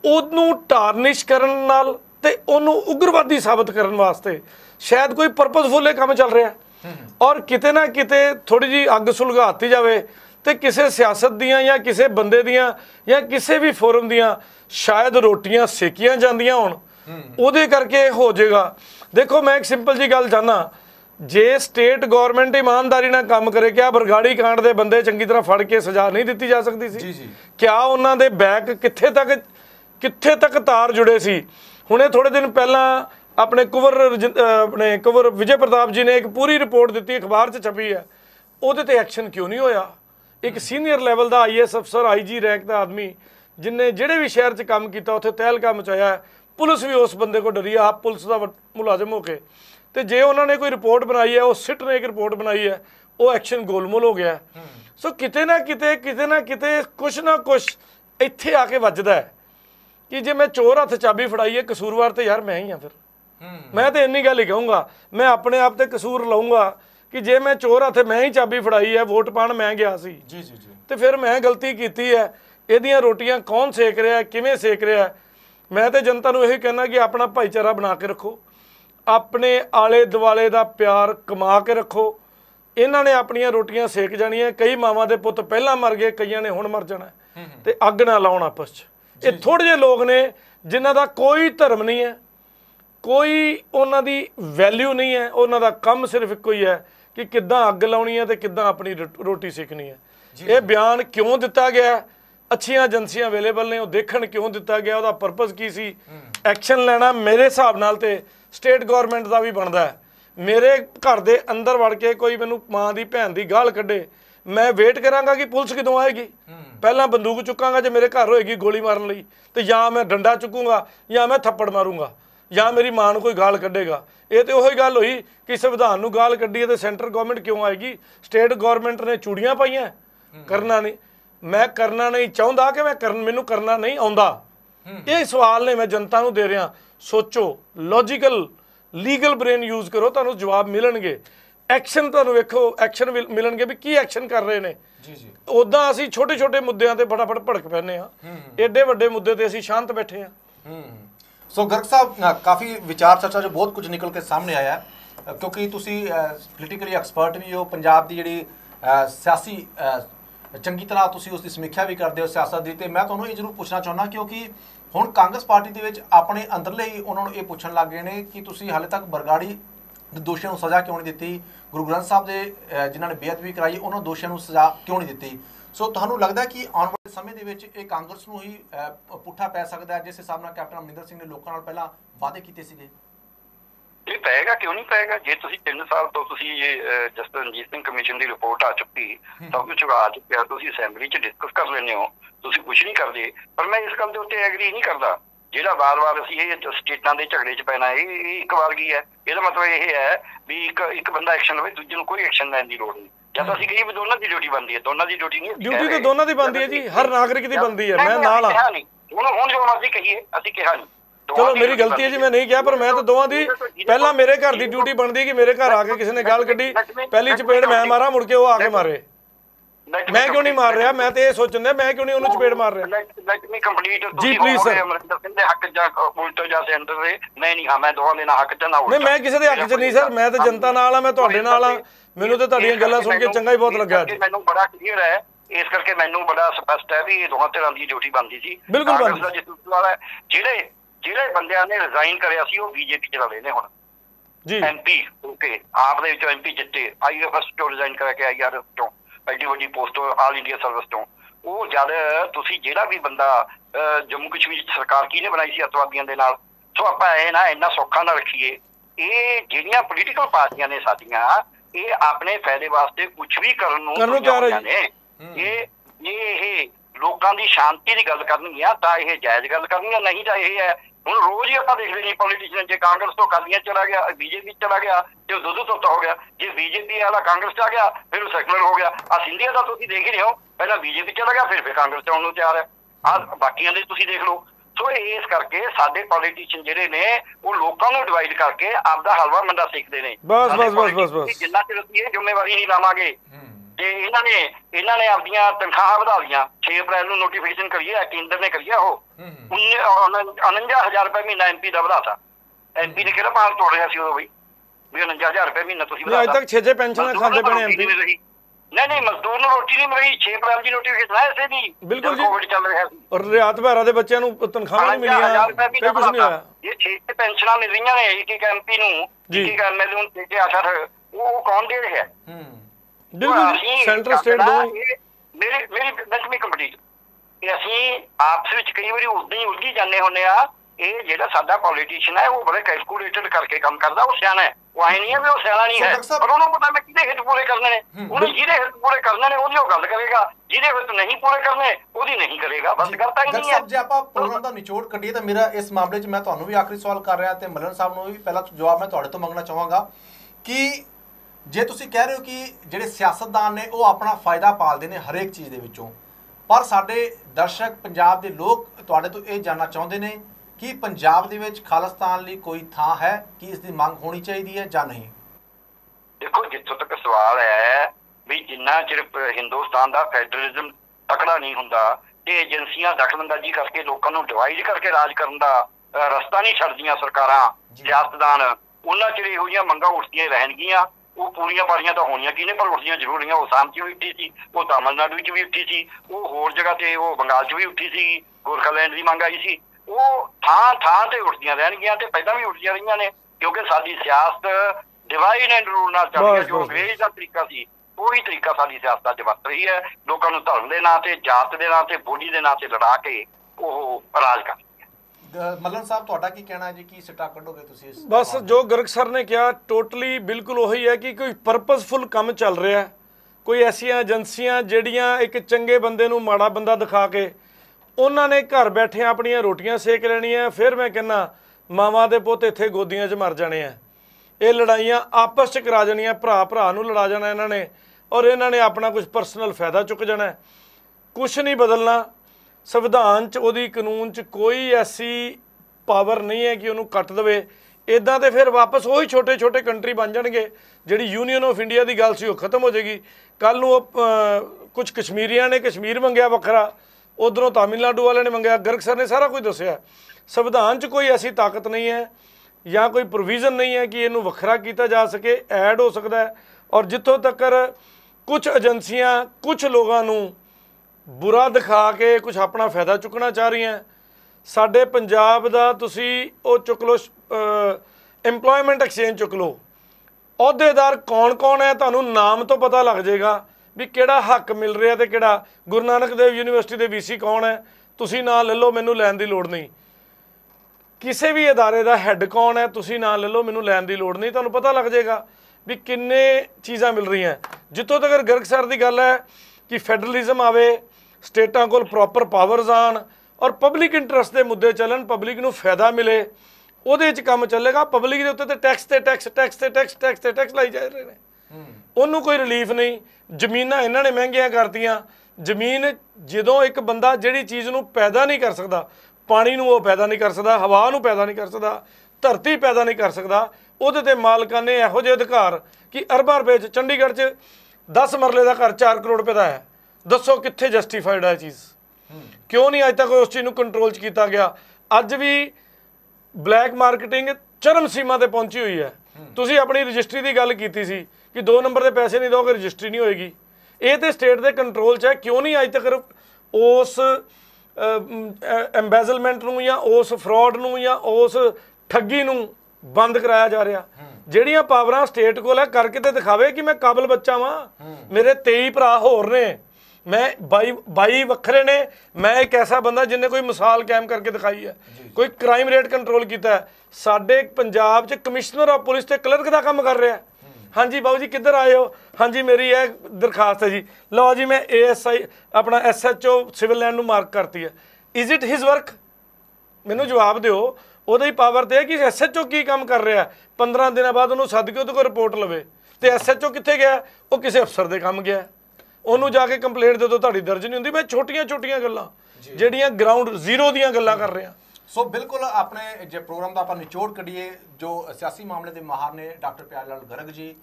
ਉਹਨੂੰ ਟਾਰਨਿਸ਼ ਕਰਨ ਨਾਲ ਤੇ ਉਹਨੂੰ ਉਗਰਵਾਦੀ ਸਾਬਤ ਕਰਨ ਵਾਸਤੇ ਸ਼ਾਇਦ ਕੋਈ ਪਰਪਸਫੁਲ ਕੰਮ ਚੱਲ ਰਿਹਾ ਔਰ ਕਿਤੇ ਨਾ ਕਿਤੇ ਥੋੜੀ ਜੀ ਅੱਗ ਸੁਲਗਾਤੀ ਜਾਵੇ ਤੇ ਕਿਸੇ ਸਿਆਸਤ ਦੀਆਂ ਜਾਂ ਕਿਸੇ ਬੰਦੇ ਦੀਆਂ ਜਾਂ ਕਿਸੇ ਵੀ ਫੋਰਮ ਦੀਆਂ ਸ਼ਾਇਦ ਰੋਟੀਆਂ ਸੇਕੀਆਂ ਜਾਂਦੀਆਂ ਹੋਣ, ਉਹਦੇ ਕਰਕੇ ਹੋ ਜਾਏਗਾ। ਦੇਖੋ ਮੈਂ ਇੱਕ ਸਿੰਪਲ ਜੀ ਗੱਲ ਚਾਹੁੰਦਾ, ਜੇ ਸਟੇਟ ਗਵਰਨਮੈਂਟ ਇਮਾਨਦਾਰੀ ਨਾਲ ਕੰਮ ਕਰੇ, ਕਿਆ ਬਰਗਾੜੀ ਕਾਂਡ ਦੇ ਬੰਦੇ ਚੰਗੀ ਤਰ੍ਹਾਂ ਫੜ ਕੇ ਸਜ਼ਾ ਨਹੀਂ ਦਿੱਤੀ ਜਾ ਸਕਦੀ ਸੀ? ਕਿਆ ਉਹਨਾਂ ਦੇ ਬੈਕ ਕਿੱਥੇ ਤੱਕ ਤਾਰ ਜੁੜੇ ਸੀ? ਹੁਣੇ ਥੋੜੇ ਦਿਨ ਪਹਿਲਾਂ ਆਪਣੇ ਕੁਵਰ ਵਿਜੇ ਪ੍ਰਤਾਪ ਜੀ ਨੇ ਇੱਕ ਪੂਰੀ ਰਿਪੋਰਟ ਦਿੱਤੀ, ਅਖਬਾਰ 'ਚ ਛਪੀ ਹੈ, ਉਹਦੇ ਤੇ ਐਕਸ਼ਨ ਕਿਉਂ ਨਹੀਂ ਹੋਇਆ? ਇੱਕ ਸੀਨੀਅਰ ਲੈਵਲ ਦਾ IAS ਅਫਸਰ, IG ਰੈਂਕ ਦਾ ਆਦਮੀ, ਜਿਨੇ ਜਿਹੜੇ ਵੀ ਸ਼ਹਿਰ 'ਚ ਕੰਮ ਕੀਤਾ ਉੱਥੇ ਤਹਿਲਕਾ ਮਚਾਇਆ, ਪੁਲਿਸ ਵੀ ਉਸ ਬੰਦੇ ਕੋਲ ਡਰੀ, ਆਪ ਪੁਲਿਸ ਦਾ ਮੁਲਾਜ਼ਮ ਹੋ ਕੇ। ਤੇ ਜੇ ਉਹਨਾਂ ਨੇ ਕੋਈ ਰਿਪੋਰਟ ਬਣਾਈ ਹੈ, ਉਹ ਸਿੱਟ ਨੇ ਇੱਕ ਰਿਪੋਰਟ ਬਣਾਈ ਹੈ, ਉਹ ਐਕਸ਼ਨ ਗੋਲਮੋਲ ਹੋ ਗਿਆ। ਸੋ ਕਿਤੇ ਨਾ ਕਿਤੇ ਕੁਛ ਨਾ ਕੁਛ ਇੱਥੇ ਆ ਕੇ ਵੱਜਦਾ ਹੈ ਕਿ ਜੇ ਮੈਂ ਚੋਰ ਹੱਥ ਚਾਬੀ ਫੜਾਈ ਹੈ, ਕਸੂਰਵਾਰ ਤੇ ਯਾਰ ਮੈਂ ਹੀ ਹਾਂ। ਫਿਰ ਮੈਂ ਤਾਂ ਇੰਨੀ ਗੱਲ ਹੀ ਕਹੂੰਗਾ, ਮੈਂ ਆਪਣੇ ਆਪ ਤੇ ਕਸੂਰ ਲਾਉਂਗਾ ਕਿ ਜੇ ਮੈਂ ਚੋਰ ਹੱਥ ਮੈਂ ਹੀ ਚਾਬੀ ਫੜਾਈ ਹੈ, ਵੋਟ ਪਾਣ ਮੈਂ ਗਿਆ ਸੀ ਤੇ ਫਿਰ ਮੈਂ ਗਲਤੀ ਕੀਤੀ ਹੈ। ਇਹਦੀਆਂ ਰੋਟੀਆਂ ਕੌਣ ਸੇਕ ਰਿਹਾ, ਕਿਵੇਂ ਸੇਕ ਰਿਹਾ? ਮੈਂ ਤੇ ਜਨਤਾ ਨੂੰ ਇਹੀ ਕਹਿਣਾ ਕਿ ਆਪਣਾ ਭਾਈਚਾਰਾ ਬਣਾ ਕੇ ਰੱਖੋ, ਆਪਣੇ ਆਲੇ ਦੁਆਲੇ ਦਾ ਪਿਆਰ ਕਮਾ ਕੇ ਰੱਖੋ। ਇਹਨਾਂ ਨੇ ਆਪਣੀਆਂ ਰੋਟੀਆਂ ਸੇਕ ਜਾਣੀਆਂ। ਕਈ ਮਾਵਾਂ ਦੇ ਪੁੱਤ ਪਹਿਲਾਂ ਮਰ ਗਏ, ਕਈਆਂ ਨੇ ਹੁਣ ਮਰ ਜਾਣਾ, ਤੇ ਅੱਗ ਨਾ ਲਾਉਣ ਆਪਸ 'ਚ। ਇਹ ਥੋੜ੍ਹੇ ਜਿਹੇ ਲੋਕ ਨੇ ਜਿਨ੍ਹਾਂ ਦਾ ਕੋਈ ਧਰਮ ਨਹੀਂ ਹੈ, ਕੋਈ ਉਹਨਾਂ ਦੀ ਵੈਲਿਊ ਨਹੀਂ ਹੈ, ਉਹਨਾਂ ਦਾ ਕੰਮ ਸਿਰਫ ਇੱਕੋ ਹੀ ਹੈ ਕਿ ਕਿੱਦਾਂ ਅੱਗ ਲਾਉਣੀ ਹੈ ਤੇ ਕਿੱਦਾਂ ਆਪਣੀ ਰੋਟੀ ਸੇਕਣੀ ਹੈ। ਇਹ ਬਿਆਨ ਕਿਉਂ ਦਿੱਤਾ ਗਿਆ? ਅੱਛੀਆਂ ਏਜੰਸੀਆਂ ਅਵੇਲੇਬਲ ਨੇ, ਉਹ ਦੇਖਣ ਕਿਉਂ ਦਿੱਤਾ ਗਿਆ, ਉਹਦਾ ਪਰਪਸ ਕੀ ਸੀ। ਐਕਸ਼ਨ ਲੈਣਾ ਮੇਰੇ ਹਿਸਾਬ ਨਾਲ ਤੇ ਸਟੇਟ ਗਵਰਨਮੈਂਟ ਦਾ ਵੀ ਬਣਦਾ ਹੈ। ਮੇਰੇ ਘਰ ਦੇ ਅੰਦਰ ਵੜ ਕੇ ਕੋਈ ਮੈਨੂੰ ਮਾਂ ਦੀ ਭੈਣ ਦੀ ਗਾਲ ਕੱਢੇ, ਮੈਂ ਵੇਟ ਕਰਾਂਗਾ ਕਿ ਪੁਲਿਸ ਕਦੋਂ ਆਏਗੀ। ਪਹਿਲਾਂ ਬੰਦੂਕ ਚੁੱਕਾਂਗਾ ਜੇ ਮੇਰੇ ਘਰ ਹੋਏਗੀ ਗੋਲੀ ਮਾਰਨ ਲਈ, ਤੇ ਜਾਂ ਮੈਂ ਡੰਡਾ ਚੁੱਕੂੰਗਾ ਜਾਂ ਮੈਂ ਥੱਪੜ ਮਾਰੂੰਗਾ ਜਾਂ ਮੇਰੀ ਮਾਂ ਨੂੰ ਕੋਈ ਗਾਲ ਕੱਢੇਗਾ। ਇਹ ਤੇ ਉਹੀ ਗੱਲ ਹੋਈ ਕਿ ਸੰਵਿਧਾਨ ਨੂੰ ਗਾਲ ਕੱਢੀ ਹੈ ਤੇ ਸੈਂਟਰ ਗਵਰਨਮੈਂਟ ਕਿਉਂ ਆਏਗੀ? ਸਟੇਟ ਗਵਰਨਮੈਂਟ ਨੇ ਚੂੜੀਆਂ ਪਾਈਆਂ, ਕਰਨਾ ਨਹੀਂ। ਮੈਂ ਕਰਨਾ ਨਹੀਂ ਚਾਹੁੰਦਾ ਕਿ ਮੈਨੂੰ ਕਰਨਾ ਨਹੀਂ ਆਉਂਦਾ। ਇਹ ਸਵਾਲ ਨੇ ਮੈਂ ਜਨਤਾ ਨੂੰ ਦੇ ਰਿਹਾ। ਸੋਚੋ, ਲੌਜੀਕਲ ਲੀਗਲ ਬ੍ਰੇਨ ਯੂਜ਼ ਕਰੋ, ਤੁਹਾਨੂੰ ਜਵਾਬ ਮਿਲਣਗੇ। ਐਕਸ਼ਨ ਤੁਹਾਨੂੰ ਵੇਖੋ, ਐਕਸ਼ਨ ਮਿਲਣਗੇ ਵੀ ਕੀ ਐਕਸ਼ਨ ਕਰ ਰਹੇ ਨੇ। ਉੱਦਾਂ ਅਸੀਂ ਛੋਟੇ ਛੋਟੇ ਮੁੱਦਿਆਂ ਤੇ ਫਟਾਫਟ ਭੜਕ ਪੈਂਦੇ ਹਾਂ, ਏਡੇ ਵੱਡੇ ਮੁੱਦੇ ਤੇ ਅਸੀਂ ਸ਼ਾਂਤ ਬੈਠੇ ਹਾਂ। ਸੋ ਗਰਗ ਸਾਹਿਬ, ਕਾਫੀ ਵਿਚਾਰ ਚਰਚਾ 'ਚ ਬਹੁਤ ਕੁਝ ਨਿਕਲ ਕੇ ਸਾਹਮਣੇ ਆਇਆ, ਕਿਉਂਕਿ ਤੁਸੀਂ ਪੋਲੀਟੀਕਲੀ ਐਕਸਪਰਟ ਵੀ ਹੋ, ਪੰਜਾਬ ਦੀ ਜਿਹੜੀ ਸਿਆਸੀ ਚੰਗੀ ਤਰ੍ਹਾਂ ਤੁਸੀਂ ਉਸ ਦੀ ਸਮੀਖਿਆ ਵੀ ਕਰਦੇ ਹੋ ਸਿਆਸਤ ਦੀ। ਤੇ ਮੈਂ ਤੁਹਾਨੂੰ ਇਹ ਜ਼ਰੂਰ ਪੁੱਛਣਾ ਚਾਹੁੰਦਾ, ਕਿਉਂਕਿ ਹੁਣ ਕਾਂਗਰਸ ਪਾਰਟੀ ਦੇ ਵਿੱਚ ਆਪਣੇ ਅੰਦਰਲੇ ਹੀ ਉਹਨਾਂ ਨੂੰ ਇਹ ਪੁੱਛਣ ਲੱਗ ਗਏ ਨੇ ਕਿ ਤੁਸੀਂ ਹਾਲੇ ਤੱਕ ਬਰਗਾੜੀ ਦੇ ਦੋਸ਼ੀਆਂ ਨੂੰ ਸਜ਼ਾ ਕਿਉਂ ਨਹੀਂ ਦਿੱਤੀ, ਗੁਰੂ ਗ੍ਰੰਥ ਸਾਹਿਬ ਦੇ ਜਿਨ੍ਹਾਂ ਨੇ ਬੇਅਦਬੀ ਕਰਾਈ ਉਹਨਾਂ ਦੋਸ਼ੀਆਂ ਨੂੰ ਸਜ਼ਾ ਕਿਉਂ ਨਹੀਂ ਦਿੱਤੀ। ਸੋ ਤੁਹਾਨੂੰ ਲੱਗਦਾ ਕਿ ਆਉਣ ਵਾਲੇ ਸਮੇਂ ਦੇ ਵਿੱਚ ਇਹ ਕਾਂਗਰਸ ਨੂੰ ਹੀ ਪੁੱਠਾ ਪੈ ਸਕਦਾ ਹੈ, ਜਿਸ ਹਿਸਾਬ ਨਾਲ ਕੈਪਟਨ ਅਮਰਿੰਦਰ ਸਿੰਘ ਨੇ ਲੋਕਾਂ ਨਾਲ ਪਹਿਲਾਂ ਵਾਅਦੇ ਕੀਤੇ ਸੀਗੇ? ਇਹ ਪਏਗਾ, ਕਿਉਂ ਨਹੀਂ ਪਏਗਾ? ਜੇ ਤੁਸੀਂ 3 ਸਾਲ ਤੋਂ ਤੁਸੀਂ ਇਹ ਜਸਟਿਸ ਰਣਜੀਤ ਸਿੰਘ ਕਮਿਸ਼ਨ ਦੀ ਰਿਪੋਰਟ ਆ ਚੁੱਕੀ, ਸਭ ਕੁਝ ਆ ਚੁੱਕਿਆ, ਤੁਸੀਂ ਅਸੈਂਬਲੀ 'ਚ ਡਿਸਕਸ ਕਰ ਲੈਂਦੇ ਹੋ, ਤੁਸੀਂ ਕੁਝ ਨਹੀਂ ਕਰਦੇ। ਪਰ ਮੈਂ ਇਸ ਗੱਲ ਦੇ ਉੱਤੇ ਐਗਰੀ ਨਹੀਂ ਕਰਦਾ ਜਿਹੜਾ ਵਾਰ-ਵਾਰ ਅਸੀਂ ਇਹ ਸਟੇਟਾਂ ਦੇ ਝਗੜੇ 'ਚ ਪੈਣਾ। ਇਹ ਇੱਕ ਵਾਰ ਕੀ ਹੈ? ਇਹਦਾ ਮਤਲਬ ਇਹ ਹੈ ਵੀ ਇੱਕ ਬੰਦਾ ਐਕਸ਼ਨ ਲਵੇ, ਦੂਜੇ ਨੂੰ ਕੋਈ ਐਕਸ਼ਨ ਲੈਣ ਦੀ ਲੋੜ ਨਹੀਂ। ਜਦ ਅਸੀਂ ਕਹੀਏ ਵੀ ਦੋਨਾਂ ਦੀ ਡਿਊਟੀ ਬਣਦੀ ਹੈ, ਦੋਨਾਂ ਦੀ ਡਿਊਟੀ ਨਹੀਂ। ਡਿਊਟੀ ਤਾਂ ਦੋਨਾਂ ਦੀ ਬਣਦੀ ਹੈ ਜੀ, ਹਰ ਨਾਗਰਿਕ ਦੀ ਬਣਦੀ ਹੈ। ਮੈਂ ਨਾਲ ਕਿਹਾ ਨਹੀਂ, ਹੁਣ ਜੋ ਮਰਜ਼ੀ ਕਹੀਏ, ਅਸੀਂ ਕਿਹਾ ਨਹੀਂ। ਚਲੋ ਮੇਰੀ ਗਲਤੀ ਹੈ ਜੀ, ਮੈਂ ਨਹੀਂ ਕਿਹਾ, ਪਰ ਮੈਂ ਤਾਂ ਦੋਵਾਂ ਦੀ ਪਹਿਲਾਂ ਮੇਰੇ ਘਰ ਦੀ ਡਿਊਟੀ ਬਣਦੀ ਕਿ ਮੇਰੇ ਘਰ ਆ ਕੇ ਕਿਸੇ ਨੇ ਗਾਲ ਕੱਢੀ, ਪਹਿਲੀ ਚਪੇੜ ਮੈਂ ਮਾਰਾਂ, ਮੁੜ ਕੇ ਉਹ ਆ ਕੇ ਮਾਰੇ। ਮੈਂ ਕਿਉਂ ਨਹੀਂ ਮਾਰ ਰਿਹਾ? ਮੈਂ ਤੇ ਇਹ ਸੋਚਦਾ ਮੈਂ ਕਿਉਂ ਨਹੀਂ ਉਹਨੂੰ ਚਪੇੜ ਮਾਰ ਰਿਹਾ। ਜੀ ਪਲੀਜ਼ ਸਰ। ਅਮਰਿੰਦਰ ਸਿੰਘ ਦੇ ਹੱਕ ਜਾਂ ਉਲਟੋ ਜਾਂ ਸੈਂਟਰ ਦੇ ਨਹੀਂ ਹਾਂ, ਮੈਂ ਦੋਵਾਂ ਦੇ ਨਾਲ ਹੱਕ 'ਚ ਨਾ ਉਲਟਾ। ਨਹੀਂ, ਮੈਂ ਕਿਸੇ ਦੇ ਹੱਕ 'ਚ ਨਹੀਂ ਸਰ, ਮੈਂ ਤਾਂ ਜਨਤਾ ਨਾਲ ਆ, ਮੈਂ ਤੁਹਾਡੇ ਨਾਲ ਆ। ਮੈਨੂੰ ਤਾਂ ਤੁਹਾਡੀਆਂ ਗੱਲਾਂ ਸੁਣ ਕੇ ਚੰਗਾ ਹੀ ਬਹੁਤ ਲੱਗਾ ਅੱਜ। ਮੈਨੂੰ ਬੜਾ ਕਲੀਅਰ ਹੈ, ਇਸ ਕਰਕੇ ਮੈਨੂੰ ਬੜਾ ਸਪਸ਼ਟ ਹੈ ਵੀ ਇਹ ਦੋਹਾਂ ਧਿਰਾਂ ਦੀ ਡਿਊਟੀ ਬਣਦੀ ਸੀ। ਬਿਲਕੁਲ ਬਣਦੀ। ਜਿਹੜੇ ਬੰਦਿਆਂ ਨੇ ਰਿਜ਼ਾਈਨ ਕਰਿਆ ਸੀ ਉਹ BJP 'ਚ ਰਲੇ ਨੇ ਹੁਣ ਜੀ। MP ਓਕੇ, ਆਪ ਦੇ ਵਿੱਚੋਂ MP ਜਿੱਤੇ, IAS ਤੋਂ ਰਿਜ਼ਾਈਨ ਕਰਾ ਕੇ IRS ਤੋਂ, ਐਡੀ ਵੱਡੀ ਪੋਸਟ ਆਲ ਇੰਡੀਆ ਸਰਵਿਸ ਤੋਂ। ਉਹ ਜਦ ਤੁਸੀਂ ਜਿਹੜਾ ਵੀ ਬੰਦਾ ਜੰਮੂ ਕਸ਼ਮੀਰ ਸਰਕਾਰ ਕਿਹਨੇ ਬਣਾਈ ਸੀ ਅੱਤਵਾਦੀਆਂ ਦੇ ਨਾਲ। ਸੋ ਆਪਾਂ ਇਹ ਨਾ ਇੰਨਾ ਸੌਖਾ ਨਾ ਰੱਖੀਏ। ਇਹ ਜਿਹੜੀਆਂ ਪੋਲੀਟੀਕਲ ਪਾਰਟੀਆਂ ਨੇ ਸਾਡੀਆਂ, ਇਹ ਆਪਣੇ ਫਾਇਦੇ ਵਾਸਤੇ ਕੁਝ ਵੀ ਕਰਨ ਨੂੰ ਤਿਆਰ ਨੇ। ਇਹ ਲੋਕਾਂ ਦੀ ਸ਼ਾਂਤੀ ਦੀ ਗੱਲ ਕਰਨਗੀਆਂ ਤਾਂ ਇਹ ਜਾਇਜ਼ ਗੱਲ ਕਰਨਗੀਆਂ, ਨਹੀਂ ਤਾਂ ਇਹ ਹੈ ਹੁਣ ਰੋਜ਼ ਹੀ ਆਪਾਂ ਦੇਖਦੇ ਨਹੀਂ ਪੋਲੀਟੀਸ਼ੀਅਨ, ਜੇ ਕਾਂਗਰਸ ਤੋਂ ਅਕਾਲੀਆਂ ਚਲਾ ਗਿਆ, BJP ਚਲਾ ਗਿਆ ਤੇ ਉਹ ਦੁੱਧ ਧੁੱਤ ਹੋ ਗਿਆ। ਜੇ BJP ਵਾਲਾ ਕਾਂਗਰਸ ਚ ਆ ਗਿਆ ਫਿਰ ਉਹ ਸੈਕੂਲਰ ਹੋ ਗਿਆ। ਆ ਸਿੰਧੀਆ ਦਾ ਤੁਸੀਂ ਦੇਖ ਹੀ ਰਹੇ ਹੋ, ਪਹਿਲਾਂ BJP ਚਲਾ ਗਿਆ, ਫਿਰ ਕਾਂਗਰਸ ਚ ਆਉਣ ਨੂੰ ਤਿਆਰ ਹੈ। ਆ ਬਾਕੀਆਂ ਦੇ ਤੁਸੀਂ ਦੇਖ ਲਓ। ਸੋ ਇਸ ਕਰਕੇ ਸਾਡੇ ਪੋਲੀਟੀਸ਼ੀਅਨ ਜਿਹੜੇ ਨੇ ਉਹ ਲੋਕਾਂ ਨੂੰ ਡਿਵਾਈਡ ਕਰਕੇ ਆਪਦਾ ਹਲਵਾ ਮੰਡਾ ਸਿੱਖਦੇ ਨੇ। ਬਸ ਜਿੰਨਾ ਚਿਰ ਅਸੀਂ ਇਹ ਜ਼ਿੰਮੇਵਾਰੀ ਨਹੀਂ ਲਾਵਾਂਗੇ ਤੇ ਇਹਨਾਂ ਨੇ ਆਪਣੀਆਂ ਤਨਖਾਹਾਂ ਵਧਾ ਲਈਆਂ। 6 ਅਪ੍ਰੈਲ ਨੂੰ ਨੋਟੀਫਿਕੇਸ਼ਨ ਕਰੀ ਹੈ, ਕੇਂਦਰ ਨੇ ਕਰੀ ਹੈ, ਉਹ 49,000 ਰੁਪਏ ਮਹੀਨਾ MP ਦਾ ਵਧਾਤਾ। MP ਨੇ ਕਿਹੜਾ ਭਾਰ ਤੋੜ ਰਿਹਾ ਸੀ ਉਦੋਂ ਵੀ 49,000 ਰੁਪਏ ਮਹੀਨਾ ਤੁਸੀਂ ਵਧਾਤਾ। ਅੱਜ ਤੱਕ 6 ਪੈਨਸ਼ਨਾਂ ਖਾਂਦੇ ਬਣੇ MP। ਨਹੀਂ ਮਜ਼ਦੂਰ ਨੂੰ ਰੋਟੀ ਨਹੀਂ ਮਿਲ ਰਹੀ। 6 ਅਪ੍ਰੈਲ ਦੀ ਨੋਟੀਫਿਕੇਸ਼ਨ ਹੈ ਇਸੇ ਦੀ, ਬਿਲਕੁਲ ਜੀ, ਕੋਵਿਡ ਚੱਲ ਰਿਹਾ ਸੀ ਔਰ ਰਿਆਤ ਬਹਾਰਾ ਦੇ ਬੱਚਿਆਂ ਨੂੰ ਤਨਖਾਹਾਂ ਨਹੀਂ ਮਿਲੀਆਂ, ਕੋਈ ਕੁਝ ਨਹੀਂ ਹੋਇਆ। ਇਹ 6 ਪੈਨਸ਼ਨਾਂ ਮਿਲ ਰਹੀਆਂ ਨੇ ਇੱਕ MP ਨੂੰ, ਇੱਕ MLA ਨੂੰ, ਤੇ 8 ਉਹ ਕੌਣ ਦੇ ਰਿਹਾ? ਬਿਲਕੁਲ ਸੈਂਟਰ ਸਟੇਟ ਦੋਵੇਂ। ਮੇਰੀ ਦਸਵੀਂ ਕੰਪਲੀਟ ਅਸੀਂ ਆਪਸ ਵਿੱਚ ਕਈ ਵਾਰੀ ਉਦਾਂ ਹੀ ਉਲਝੀ ਜਾਂਦੇ ਹੁੰਦੇ ਆ। ਇਹ ਜਿਹੜਾ ਸਾਡਾ ਪੋਲੀਟੀਸ਼ੀਅਨ ਹੈ ਉਹ ਬੜੇ ਕੈਲਕੂਲੇਟਡ ਕਰਕੇ ਕੰਮ ਕਰਦਾ। ਉਹ ਸਿਆਣਾ ਹੈ, ਉਹ ਐ ਨਹੀਂ ਹੈ ਵੀ ਉਹ ਸਿਆਣਾ ਨਹੀਂ ਹੈ, ਪਰ ਉਹਨੂੰ ਪਤਾ ਮੈਂ ਕਿਹਦੇ ਹਿੱਤ ਪੂਰੇ ਕਰਨੇ ਨੇ। ਉਹਨੇ ਜਿਹਦੇ ਹਿੱਤ ਪੂਰੇ ਕਰਨੇ ਨੇ ਉਹਦੀ ਉਹ ਗੱਲ ਕਰੇਗਾ, ਜਿਹਦੇ ਹਿੱਤ ਨਹੀਂ ਪੂਰੇ ਕਰਨੇ ਉਹਦੀ ਨਹੀਂ ਕਰੇਗਾ। ਬਸ ਕਰਤਾ ਹੀ ਨਹੀਂ ਹੈ। ਜੇ ਆਪਾਂ ਪ੍ਰੋਗਰਾਮ ਦਾ ਨਿਚੋੜ ਕੱਢੀਏ ਤਾਂ ਮੇਰਾ ਇਸ ਮਾਮਲੇ 'ਚ ਮੈਂ ਤੁਹਾਨੂੰ ਵੀ ਆਖਰੀ ਸਵਾਲ ਕਰ ਰਿਹਾ ਤੇ ਮੱਲਣ ਸਾਹਿਬ ਨੂੰ ਵੀ ਪਹਿਲਾ ਜਵਾਬ ਮੈਂ ਤੁਹਾਡੇ ਤੋਂ ਮੰਗਣਾ ਚਾਹਾਂਗਾ ਕਿ ਜੇ ਤੁਸੀਂ ਕਹਿ ਰਹੇ ਹੋ ਕਿ ਜਿਹੜੇ ਸਿਆਸਤਦਾਨ ਨੇ ਉਹ ਆਪਣਾ ਫਾਇਦਾ ਪਾਲਦੇ ਨੇ ਹਰੇਕ ਚੀਜ਼ ਦੇ ਵਿੱਚੋਂ, ਪਰ ਸਾਡੇ ਦਰਸ਼ਕ ਪੰਜਾਬ ਦੇ ਲੋਕ ਤੁਹਾਡੇ ਤੋਂ ਇਹ ਜਾਣਨਾ ਚਾਹੁੰਦੇ ਨੇ ਕਿ ਪੰਜਾਬ ਦੇ ਵਿੱਚ ਖਾਲਿਸਤਾਨ ਲਈ ਕੋਈ ਥਾਂ ਹੈ, ਕਿ ਇਸ ਦੀ ਮੰਗ ਹੋਣੀ ਚਾਹੀਦੀ ਹੈ ਜਾਂ ਨਹੀਂ? ਦੇਖੋ, ਜਿੱਥੋਂ ਤੱਕ ਸਵਾਲ ਹੈ ਵੀ ਜਿੰਨਾ ਚਿਰ ਹਿੰਦੁਸਤਾਨ ਦਾ ਫੈਡਰਲਿਜ਼ਮ ਤਕੜਾ ਨਹੀਂ ਹੁੰਦਾ ਤੇ ਏਜੰਸੀਆਂ ਦਖਲਅੰਦਾਜ਼ੀ ਕਰਕੇ ਲੋਕਾਂ ਨੂੰ ਡਿਵਾਈਡ ਕਰਕੇ ਰਾਜ ਕਰਨ ਦਾ ਰਸਤਾ ਨਹੀਂ ਛੱਡਦੀਆਂ ਸਰਕਾਰਾਂ, ਸਿਆਸਤਦਾਨ, ਉਹਨਾਂ ਚਿਰ ਇਹੋ ਜਿਹੀਆਂ ਮੰਗਾਂ ਉੱਠਦੀਆਂ ਰਹਿਣਗੀਆਂ। ਉਹ ਪੂਰੀਆਂ ਪਾਰੀਆਂ ਤਾਂ ਹੋਣੀਆਂ ਕੀ ਨੇ, ਪਰ ਉੱਠਦੀਆਂ ਜ਼ਰੂਰ ਰਹੀਆਂ। ਉਹ ਅਸਾਮ 'ਚ ਵੀ ਉੱਠੀ ਸੀ, ਉਹ ਤਾਮਿਲਨਾਡੂ 'ਚ ਵੀ ਉੱਠੀ ਸੀ, ਉਹ ਹੋਰ ਜਗ੍ਹਾ ਤੇ ਉਹ ਬੰਗਾਲ 'ਚ ਵੀ ਉੱਠੀ ਸੀ, ਗੋਰਖਾਲੈਂਡ ਦੀ ਮੰਗ ਆਈ ਸੀ। ਉਹ ਥਾਂ ਤੇ ਉੱਠਦੀਆਂ ਰਹਿਣਗੀਆਂ ਤੇ ਪਹਿਲਾਂ ਵੀ ਉੱਠਦੀਆਂ ਰਹੀਆਂ ਨੇ, ਕਿਉਂਕਿ ਸਾਡੀ ਸਿਆਸਤ ਡਿਵਾਈਡ ਐਂਡ ਰੂਲ ਨਾਲ ਚੱਲ ਰਹੀ ਹੈ। ਜੋ ਅੰਗਰੇਜ਼ ਦਾ ਤਰੀਕਾ ਸੀ ਉਹੀ ਤਰੀਕਾ ਸਾਡੀ ਸਿਆਸਤ ਅੱਜ ਵਰਤ ਰਹੀ ਹੈ। ਲੋਕਾਂ ਨੂੰ ਧਰਮ ਦੇ ਨਾਂ ਤੇ, ਜਾਤ ਦੇ ਨਾਂ ਤੇ, ਬੋਲੀ ਦੇ ਨਾਂ ਤੇ ਲੜਾ ਕੇ ਉਹ ਰਾਜ ਕਰ। ਮੱਲਣ ਸਾਹਿਬ, ਤੁਹਾਡਾ ਕੀ ਕਹਿਣਾ ਹੈ ਜੀ? ਕੀ ਸਿੱਟਾ ਕੱਢੋਗੇ ਤੁਸੀਂ ਇਸ? ਬਸ ਜੋ ਗਰਗ ਸਰ ਨੇ ਕਿਹਾ ਟੋਟਲੀ ਬਿਲਕੁਲ ਉਹੀ ਹੈ ਕਿ ਕੋਈ ਪਰਪਸਫੁਲ ਕੰਮ ਚੱਲ ਰਿਹਾ, ਕੋਈ ਐਸੀਆਂ ਏਜੰਸੀਆਂ ਜਿਹੜੀਆਂ ਇੱਕ ਚੰਗੇ ਬੰਦੇ ਨੂੰ ਮਾੜਾ ਬੰਦਾ ਦਿਖਾ ਕੇ ਉਹਨਾਂ ਨੇ ਘਰ ਬੈਠੇ ਆਪਣੀਆਂ ਰੋਟੀਆਂ ਸੇਕ ਲੈਣੀਆਂ। ਫਿਰ ਮੈਂ ਕਹਿੰਦਾ ਮਾਵਾਂ ਦੇ ਪੁੱਤ ਇੱਥੇ ਗੋਦੀਆਂ 'ਚ ਮਰ ਜਾਣੇ ਆ। ਇਹ ਲੜਾਈਆਂ ਆਪਸ 'ਚ ਕਰਾ ਜਾਣੀਆਂ, ਭਰਾ ਨੂੰ ਲੜਾ ਜਾਣਾ ਇਹਨਾਂ ਨੇ, ਔਰ ਇਹਨਾਂ ਨੇ ਆਪਣਾ ਕੁਝ ਪਰਸਨਲ ਫਾਇਦਾ ਚੁੱਕ ਜਾਣਾ। ਕੁਛ ਨਹੀਂ ਬਦਲਣਾ। ਸੰਵਿਧਾਨ 'ਚ ਉਹਦੀ ਕਾਨੂੰਨ 'ਚ ਕੋਈ ਐਸੀ ਪਾਵਰ ਨਹੀਂ ਹੈ ਕਿ ਉਹਨੂੰ ਕੱਟ ਦੇਵੇ। ਇੱਦਾਂ ਤੇ ਫਿਰ ਵਾਪਸ ਉਹੀ ਛੋਟੇ ਕੰਟਰੀ ਬਣ ਜਾਣਗੇ। ਜਿਹੜੀ ਯੂਨੀਅਨ ਆਫ ਇੰਡੀਆ ਦੀ ਗੱਲ ਸੀ ਉਹ ਖਤਮ ਹੋ ਜਾਏਗੀ। ਕੱਲ੍ਹ ਨੂੰ ਉਹ ਕੁਝ ਕਸ਼ਮੀਰੀਆਂ ਨੇ ਕਸ਼ਮੀਰ ਮੰਗਿਆ ਵੱਖਰਾ, ਉਧਰੋਂ ਤਾਮਿਲਨਾਡੂ ਵਾਲਿਆਂ ਨੇ ਮੰਗਿਆ। ਗਰਗ ਸਰ ਨੇ ਸਾਰਾ ਕੁਝ ਦੱਸਿਆ। ਸੰਵਿਧਾਨ 'ਚ ਕੋਈ ਐਸੀ ਤਾਕਤ ਨਹੀਂ ਹੈ ਜਾਂ ਕੋਈ ਪ੍ਰੋਵੀਜ਼ਨ ਨਹੀਂ ਹੈ ਕਿ ਇਹਨੂੰ ਵੱਖਰਾ ਕੀਤਾ ਜਾ ਸਕੇ, ਐਡ ਹੋ ਸਕਦਾ ਹੈ। ਔਰ ਜਿੱਥੋਂ ਤੱਕ ਕੁਝ ਏਜੰਸੀਆਂ ਕੁਝ ਲੋਕਾਂ ਨੂੰ ਬੁਰਾ ਦਿਖਾ ਕੇ ਕੁਝ ਆਪਣਾ ਫਾਇਦਾ ਚੁੱਕਣਾ ਚਾਹ ਰਹੀਆਂ। ਸਾਡੇ ਪੰਜਾਬ ਦਾ ਤੁਸੀਂ ਉਹ ਚੁੱਕ ਲਓ, ਐਮਪਲੋਇਮੈਂਟ ਐਕਸਚੇਂਜ ਚੁੱਕ ਲਓ, ਅਹੁਦੇਦਾਰ ਕੌਣ ਹੈ ਤੁਹਾਨੂੰ ਨਾਮ ਤੋਂ ਪਤਾ ਲੱਗ ਜਾਏਗਾ ਵੀ ਕਿਹੜਾ ਹੱਕ ਮਿਲ ਰਿਹਾ ਤੇ ਕਿਹੜਾ। ਗੁਰੂ ਨਾਨਕ ਦੇਵ ਯੂਨੀਵਰਸਿਟੀ ਦੇ VC ਕੌਣ ਹੈ ਤੁਸੀਂ ਨਾਂ ਲੈ ਲਓ, ਮੈਨੂੰ ਲੈਣ ਦੀ ਲੋੜ ਨਹੀਂ। ਕਿਸੇ ਵੀ ਅਦਾਰੇ ਦਾ ਹੈੱਡ ਕੌਣ ਹੈ ਤੁਸੀਂ ਨਾਂ ਲੈ ਲਓ, ਮੈਨੂੰ ਲੈਣ ਦੀ ਲੋੜ ਨਹੀਂ। ਤੁਹਾਨੂੰ ਪਤਾ ਲੱਗ ਜਾਏਗਾ ਵੀ ਕਿੰਨੇ ਚੀਜ਼ਾਂ ਮਿਲ ਰਹੀਆਂ। ਜਿੱਥੋਂ ਤੱਕ ਗਰਗ ਸਰ ਦੀ ਗੱਲ ਹੈ ਕਿ ਫੈਡਰਲਿਜ਼ਮ ਆਵੇ, ਸਟੇਟਾਂ ਕੋਲ ਪ੍ਰੋਪਰ ਪਾਵਰਸ ਆਉਣ ਔਰ ਪਬਲਿਕ ਇੰਟਰਸਟ ਦੇ ਮੁੱਦੇ ਚੱਲਣ, ਪਬਲਿਕ ਨੂੰ ਫਾਇਦਾ ਮਿਲੇ, ਉਹਦੇ 'ਚ ਕੰਮ ਚੱਲੇਗਾ। ਪਬਲਿਕ ਦੇ ਉੱਤੇ ਤੇ ਟੈਕਸ ਲਾਈ ਜਾ ਰਹੇ ਨੇ, ਉਹਨੂੰ ਕੋਈ ਰਿਲੀਫ ਨਹੀਂ। ਜ਼ਮੀਨਾਂ ਇਹਨਾਂ ਨੇ ਮਹਿੰਗੀਆਂ ਕਰਤੀਆਂ। ਜ਼ਮੀਨ ਜਦੋਂ ਇੱਕ ਬੰਦਾ ਜਿਹੜੀ ਚੀਜ਼ ਨੂੰ ਪੈਦਾ ਨਹੀਂ ਕਰ ਸਕਦਾ, ਪਾਣੀ ਨੂੰ ਉਹ ਪੈਦਾ ਨਹੀਂ ਕਰ ਸਕਦਾ, ਹਵਾ ਨੂੰ ਪੈਦਾ ਨਹੀਂ ਕਰ ਸਕਦਾ, ਧਰਤੀ ਪੈਦਾ ਨਹੀਂ ਕਰ ਸਕਦਾ, ਉਹਦੇ ਤੇ ਮਾਲਕਾਂ ਨੇ ਇਹੋ ਜਿਹੇ ਅਧਿਕਾਰ ਕਿ ਅਰਬਾਂ ਰੁਪਏ 'ਚ ਚੰਡੀਗੜ੍ਹ 'ਚ 10 ਮਰਲੇ ਦਾ ਘਰ 4 ਕਰੋੜ ਰੁਪਏ ਦਾ ਹੈ। ਦੱਸੋ ਕਿੱਥੇ ਜਸਟੀਫਾਈਡ ਹੈ ਚੀਜ਼? ਕਿਉਂ ਨਹੀਂ ਅੱਜ ਤੱਕ ਉਸ ਚੀਜ਼ ਨੂੰ ਕੰਟਰੋਲ 'ਚ ਕੀਤਾ ਗਿਆ? ਅੱਜ ਵੀ ਬਲੈਕ ਮਾਰਕੀਟਿੰਗ ਚਰਮ ਸੀਮਾ ਤੇ ਪਹੁੰਚੀ ਹੋਈ ਹੈ। ਤੁਸੀਂ ਆਪਣੀ ਰਜਿਸਟਰੀ ਦੀ ਗੱਲ ਕੀਤੀ ਸੀ ਕਿ 2 ਨੰਬਰ ਦੇ ਪੈਸੇ ਨਹੀਂ ਦੋਗੇ ਰਜਿਸਟਰੀ ਨਹੀਂ ਹੋਏਗੀ। ਇਹ ਤੇ ਸਟੇਟ ਦੇ ਕੰਟਰੋਲ 'ਚ ਹੈ। ਕਿਉਂ ਨਹੀਂ ਅੱਜ ਤੱਕ ਉਸ ਐਮਬੈਜ਼ਲਮੈਂਟ ਨੂੰ ਜਾਂ ਉਸ ਫਰਾਡ ਨੂੰ ਜਾਂ ਉਸ ਠੱਗੀ ਨੂੰ ਬੰਦ ਕਰਾਇਆ ਜਾ ਰਿਹਾ? ਜਿਹੜੀਆਂ ਪਾਵਰਾਂ ਸਟੇਟ ਕੋਲ ਹੈ ਕਰਕੇ ਤੇ ਦਿਖਾਵੇ ਕਿ ਮੈਂ ਕਾਬਲ ਬੱਚਾ ਵਾਂ। ਮੇਰੇ 23 ਭਰਾ ਹੋਰ ਨੇ, ਮੈਂ 22 ਵੱਖਰੇ ਨੇ। ਮੈਂ ਇੱਕ ਐਸਾ ਬੰਦਾ ਜਿਹਨੇ ਕੋਈ ਮਿਸਾਲ ਕਾਇਮ ਕਰਕੇ ਦਿਖਾਈ ਹੈ, ਕੋਈ ਕ੍ਰਾਈਮ ਰੇਟ ਕੰਟਰੋਲ ਕੀਤਾ ਹੈ। ਸਾਡੇ ਪੰਜਾਬ 'ਚ ਕਮਿਸ਼ਨਰ ਆਫ ਪੁਲਿਸ ਤੇ ਕਲਰਕ ਦਾ ਕੰਮ ਕਰ ਰਿਹਾ। ਹਾਂਜੀ ਬਾਬੂ ਜੀ ਕਿੱਧਰ ਆਏ ਹੋ? ਹਾਂਜੀ ਮੇਰੀ ਇਹ ਦਰਖਾਸਤ ਹੈ ਜੀ, ਲਓ ਜੀ ਮੈਂ ASI ਆਪਣਾ SHO ਸਿਵਲ ਲਾਈਨ ਨੂੰ ਮਾਰਕ ਕਰਤੀ ਹੈ। Is it his work? ਮੈਨੂੰ ਜਵਾਬ ਦਿਓ। ਉਹਦੀ ਪਾਵਰ ਤੇ ਹੈ ਕਿ SHO ਕੀ ਕੰਮ ਕਰ ਰਿਹਾ। 15 ਦਿਨਾਂ ਬਾਅਦ ਉਹਨੂੰ ਸੱਦ ਕੇ ਉਹਦੇ ਕੋਲ ਰਿਪੋਰਟ ਲਵੇ। ਤੇ SHO ਕਿੱਥੇ ਗਿਆ? ਉਹ ਕਿਸੇ ਅਫਸਰ ਦੇ ਕੰਮ ਗਿਆ। ਉਹਨੂੰ ਜਾ ਕੇ ਕੰਪਲੇਂਟ ਦੇ ਦਿਓ, ਤੁਹਾਡੀ ਦਰਜ ਨਹੀਂ ਹੁੰਦੀ। ਮੈਂ ਛੋਟੀਆਂ ਗੱਲਾਂ ਜਿਹੜੀਆਂ ਗਰਾਊਂਡ ਜ਼ੀਰੋ ਦੀਆਂ ਗੱਲਾਂ ਕਰ ਰਿਹਾ। ਸੋ ਬਿਲਕੁਲ ਆਪਣੇ ਜੇ ਪ੍ਰੋਗਰਾਮ ਦਾ ਆਪਾਂ ਨਿਚੋੜ ਕੱਢੀਏ, ਜੋ ਸਿਆਸੀ ਮਾਮਲੇ ਦੇ ਮਾਹਰ ਨੇ ਡਾਕਟਰ ਪਿਆਰੇ ਲਾਲ ਗਰਗ ਜੀ,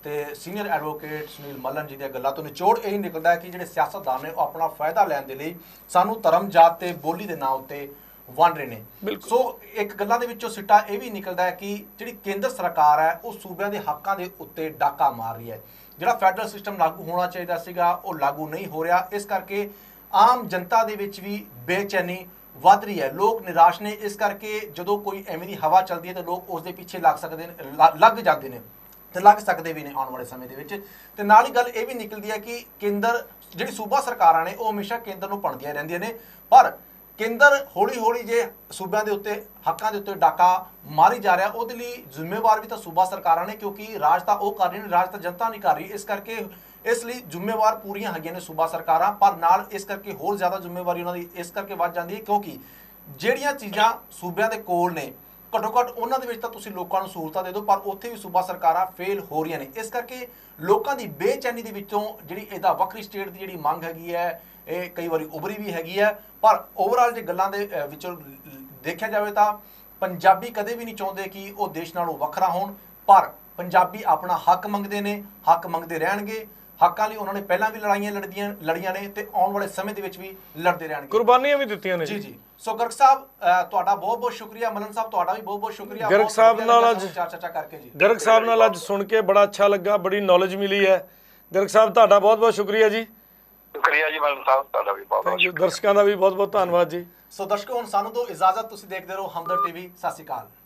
ਤੇ ਸੀਨੀਅਰ ਐਡਵੋਕੇਟ ਸੁਨੀਲ ਮੱਲਨ ਜੀ ਦੀਆਂ ਗੱਲਾਂ ਤੋਂ ਨਿਚੋੜ ਇਹ ਨਿਕਲਦਾ ਹੈ ਕਿ ਜਿਹੜੇ ਸਿਆਸਤਦਾਨ ਨੇ ਉਹ ਆਪਣਾ ਫਾਇਦਾ ਲੈਣ ਦੇ ਲਈ ਸਾਨੂੰ ਧਰਮ, ਜਾਤ ਤੇ ਬੋਲੀ ਦੇ ਨਾਂ ਉੱਤੇ ਵੰਡ ਰਹੇ ਨੇ। ਸੋ ਇੱਕ ਗੱਲਾਂ ਦੇ ਵਿੱਚੋਂ ਸਿੱਟਾ ਇਹ ਵੀ ਨਿਕਲਦਾ ਹੈ ਕਿ ਜਿਹੜੀ ਕੇਂਦਰ ਸਰਕਾਰ ਹੈ ਉਹ ਸੂਬਿਆਂ ਦੇ ਹੱਕਾਂ ਦੇ ਉੱਤੇ ਡਾਕਾ ਮਾਰ ਰਹੀ ਹੈ। ਜਿਹੜਾ ਫੈਡਰਲ ਸਿਸਟਮ ਲਾਗੂ ਹੋਣਾ ਚਾਹੀਦਾ ਸੀਗਾ ਉਹ ਲਾਗੂ ਨਹੀਂ ਹੋ ਰਿਹਾ। ਇਸ ਕਰਕੇ ਆਮ ਜਨਤਾ ਦੇ ਵਿੱਚ ਵੀ ਬੇਚੈਨੀ ਵੱਧ ਰਹੀ ਹੈ। ਲੋਕ ਨਿਰਾਸ਼ ਨੇ। ਇਸ ਕਰਕੇ ਜਦੋਂ ਕੋਈ ਐਵੇਂ ਦੀ ਹਵਾ ਚੱਲਦੀ ਹੈ ਤਾਂ ਲੋਕ ਉਸ ਦੇ ਪਿੱਛੇ ਲੱਗ ਜਾਂਦੇ ਨੇ ਤੇ ਲੱਗ ਸਕਦੇ ਵੀ ਨੇ ਆਉਣ ਵਾਲੇ ਸਮੇਂ ਦੇ ਵਿੱਚ। ਤੇ ਨਾਲ ਹੀ ਗੱਲ ਇਹ ਵੀ ਨਿਕਲਦੀ ਹੈ ਕਿ ਕੇਂਦਰ ਜਿਹੜੀ ਸੂਬਾ ਸਰਕਾਰਾਂ ਨੇ ਉਹ ਹਮੇਸ਼ਾ ਕੇਂਦਰ ਨੂੰ ਭੰਨਦੀਆਂ ਰਹਿੰਦੀਆਂ ਨੇ, ਪਰ ਕੇਂਦਰ ਹੌਲੀ ਹੌਲੀ ਜੇ ਸੂਬਿਆਂ ਦੇ ਉੱਤੇ ਹੱਕਾਂ ਦੇ ਉੱਤੇ ਡਾਕਾ ਮਾਰੀ ਜਾ ਰਿਹਾ ਉਹਦੇ ਲਈ ਜ਼ਿੰਮੇਵਾਰ ਵੀ ਤਾਂ ਸੂਬਾ ਸਰਕਾਰਾਂ ਨੇ, ਕਿਉਂਕਿ ਰਾਜ ਤਾਂ ਉਹ ਕਰ ਰਹੀਆਂ ਨੇ, ਰਾਜ ਤਾਂ ਜਨਤਾ ਨਹੀਂ ਕਰ ਰਹੀ। ਇਸ ਕਰਕੇ ਇਸ ਲਈ ਜ਼ਿੰਮੇਵਾਰ ਪੂਰੀਆਂ ਹੈਗੀਆਂ ਨੇ ਸੂਬਾ ਸਰਕਾਰਾਂ, ਪਰ ਨਾਲ ਇਸ ਕਰਕੇ ਹੋਰ ਜ਼ਿਆਦਾ ਜ਼ਿੰਮੇਵਾਰੀ ਉਹਨਾਂ ਦੀ ਇਸ ਕਰਕੇ ਵੱਧ ਜਾਂਦੀ ਹੈ ਕਿਉਂਕਿ ਜਿਹੜੀਆਂ ਚੀਜ਼ਾਂ ਸੂਬਿਆਂ ਦੇ ਕੋਲ ਨੇ ਘੱਟੋ ਘੱਟ ਉਹਨਾਂ ਦੇ ਵਿੱਚ ਤਾਂ ਤੁਸੀਂ ਲੋਕਾਂ ਨੂੰ ਸਹੂਲਤਾਂ ਦੇ ਦਿਓ, ਪਰ ਉੱਥੇ ਵੀ ਸੂਬਾ ਸਰਕਾਰਾਂ ਫੇਲ ਹੋ ਰਹੀਆਂ ਨੇ। ਇਸ ਕਰਕੇ ਲੋਕਾਂ ਦੀ ਬੇਚੈਨੀ ਦੇ ਵਿੱਚੋਂ ਜਿਹੜੀ ਇਹਦਾ ਵੱਖਰੀ ਸਟੇਟ ਦੀ ਜਿਹੜੀ ਮੰਗ ਹੈਗੀ ਹੈ ਇਹ ਕਈ ਵਾਰੀ ਉਭਰੀ ਵੀ ਹੈਗੀ ਹੈ। ਪਰ ਓਵਰਆਲ ਜੇ ਗੱਲਾਂ ਦੇ ਵਿੱਚੋਂ ਦੇਖਿਆ ਜਾਵੇ ਤਾਂ ਪੰਜਾਬੀ ਕਦੇ ਵੀ ਨਹੀਂ ਚਾਹੁੰਦੇ ਕਿ ਉਹ ਦੇਸ਼ ਨਾਲੋਂ ਵੱਖਰਾ ਹੋਣ, ਪਰ ਪੰਜਾਬੀ ਆਪਣਾ ਹੱਕ ਮੰਗਦੇ ਨੇ, ਹੱਕ ਮੰਗਦੇ ਰਹਿਣਗੇ। ਹੱਕਾਂ ਲਈ ਉਹਨਾਂ ਨੇ ਪਹਿਲਾਂ ਵੀ ਲੜੀਆਂ ਨੇ ਤੇ ਆਉਣ ਵਾਲੇ ਸਮੇਂ ਦੇ ਵਿੱਚ ਵੀ ਲੜਦੇ ਰਹਿਣਗੇ, ਕੁਰਬਾਨੀਆਂ ਵੀ ਦਿੱਤੀਆਂ ਨੇ। ਜੀ। ਸੋ ਗਰਗ ਸਾਹਿਬ ਤੁਹਾਡਾ ਬਹੁਤ ਬਹੁਤ ਸ਼ੁਕਰੀਆ। ਮਲਨ ਸਾਹਿਬ ਤੁਹਾਡਾ ਵੀ ਬਹੁਤ ਬਹੁਤ ਸ਼ੁਕਰੀਆ। ਗਰਗ ਸਾਹਿਬ ਨਾਲ ਅੱਜ ਚਰਚਾ ਕਰਕੇ ਜੀ, ਗਰਗ ਸਾਹਿਬ ਨਾਲ ਅੱਜ ਸੁਣ ਕੇ ਬੜਾ ਅੱਛਾ ਲੱਗਾ, ਬੜੀ ਨੌਲੇਜ ਮਿਲੀ ਹੈ। ਗਰਗ ਸਾਹਿਬ ਤੁਹਾਡਾ ਬਹੁਤ ਬਹੁਤ ਸ਼ੁਕਰੀਆ ਜੀ। ਸ਼ੁਕਰੀਆ ਜੀ ਮਲਨ ਸਾਹਿਬ, ਤੁਹਾਡਾ ਵੀ ਬਹੁਤ ਬਹੁਤ ਦਰਸ਼ਕਾਂ ਦਾ ਵੀ ਬਹੁਤ ਬਹੁਤ ਧੰਨਵਾਦ ਜੀ। ਸੋ ਦਰਸ਼ਕੋ ਹੁਣ ਸਾਨੂੰ ਤੋਂ ਇਜਾਜ਼ਤ, ਤੁਸੀਂ ਦੇਖਦੇ ਰਹੋ ਹਮਦਰ ਟੀਵੀ। ਸਤਿ ਸ਼੍ਰੀ ਅਕਾਲ।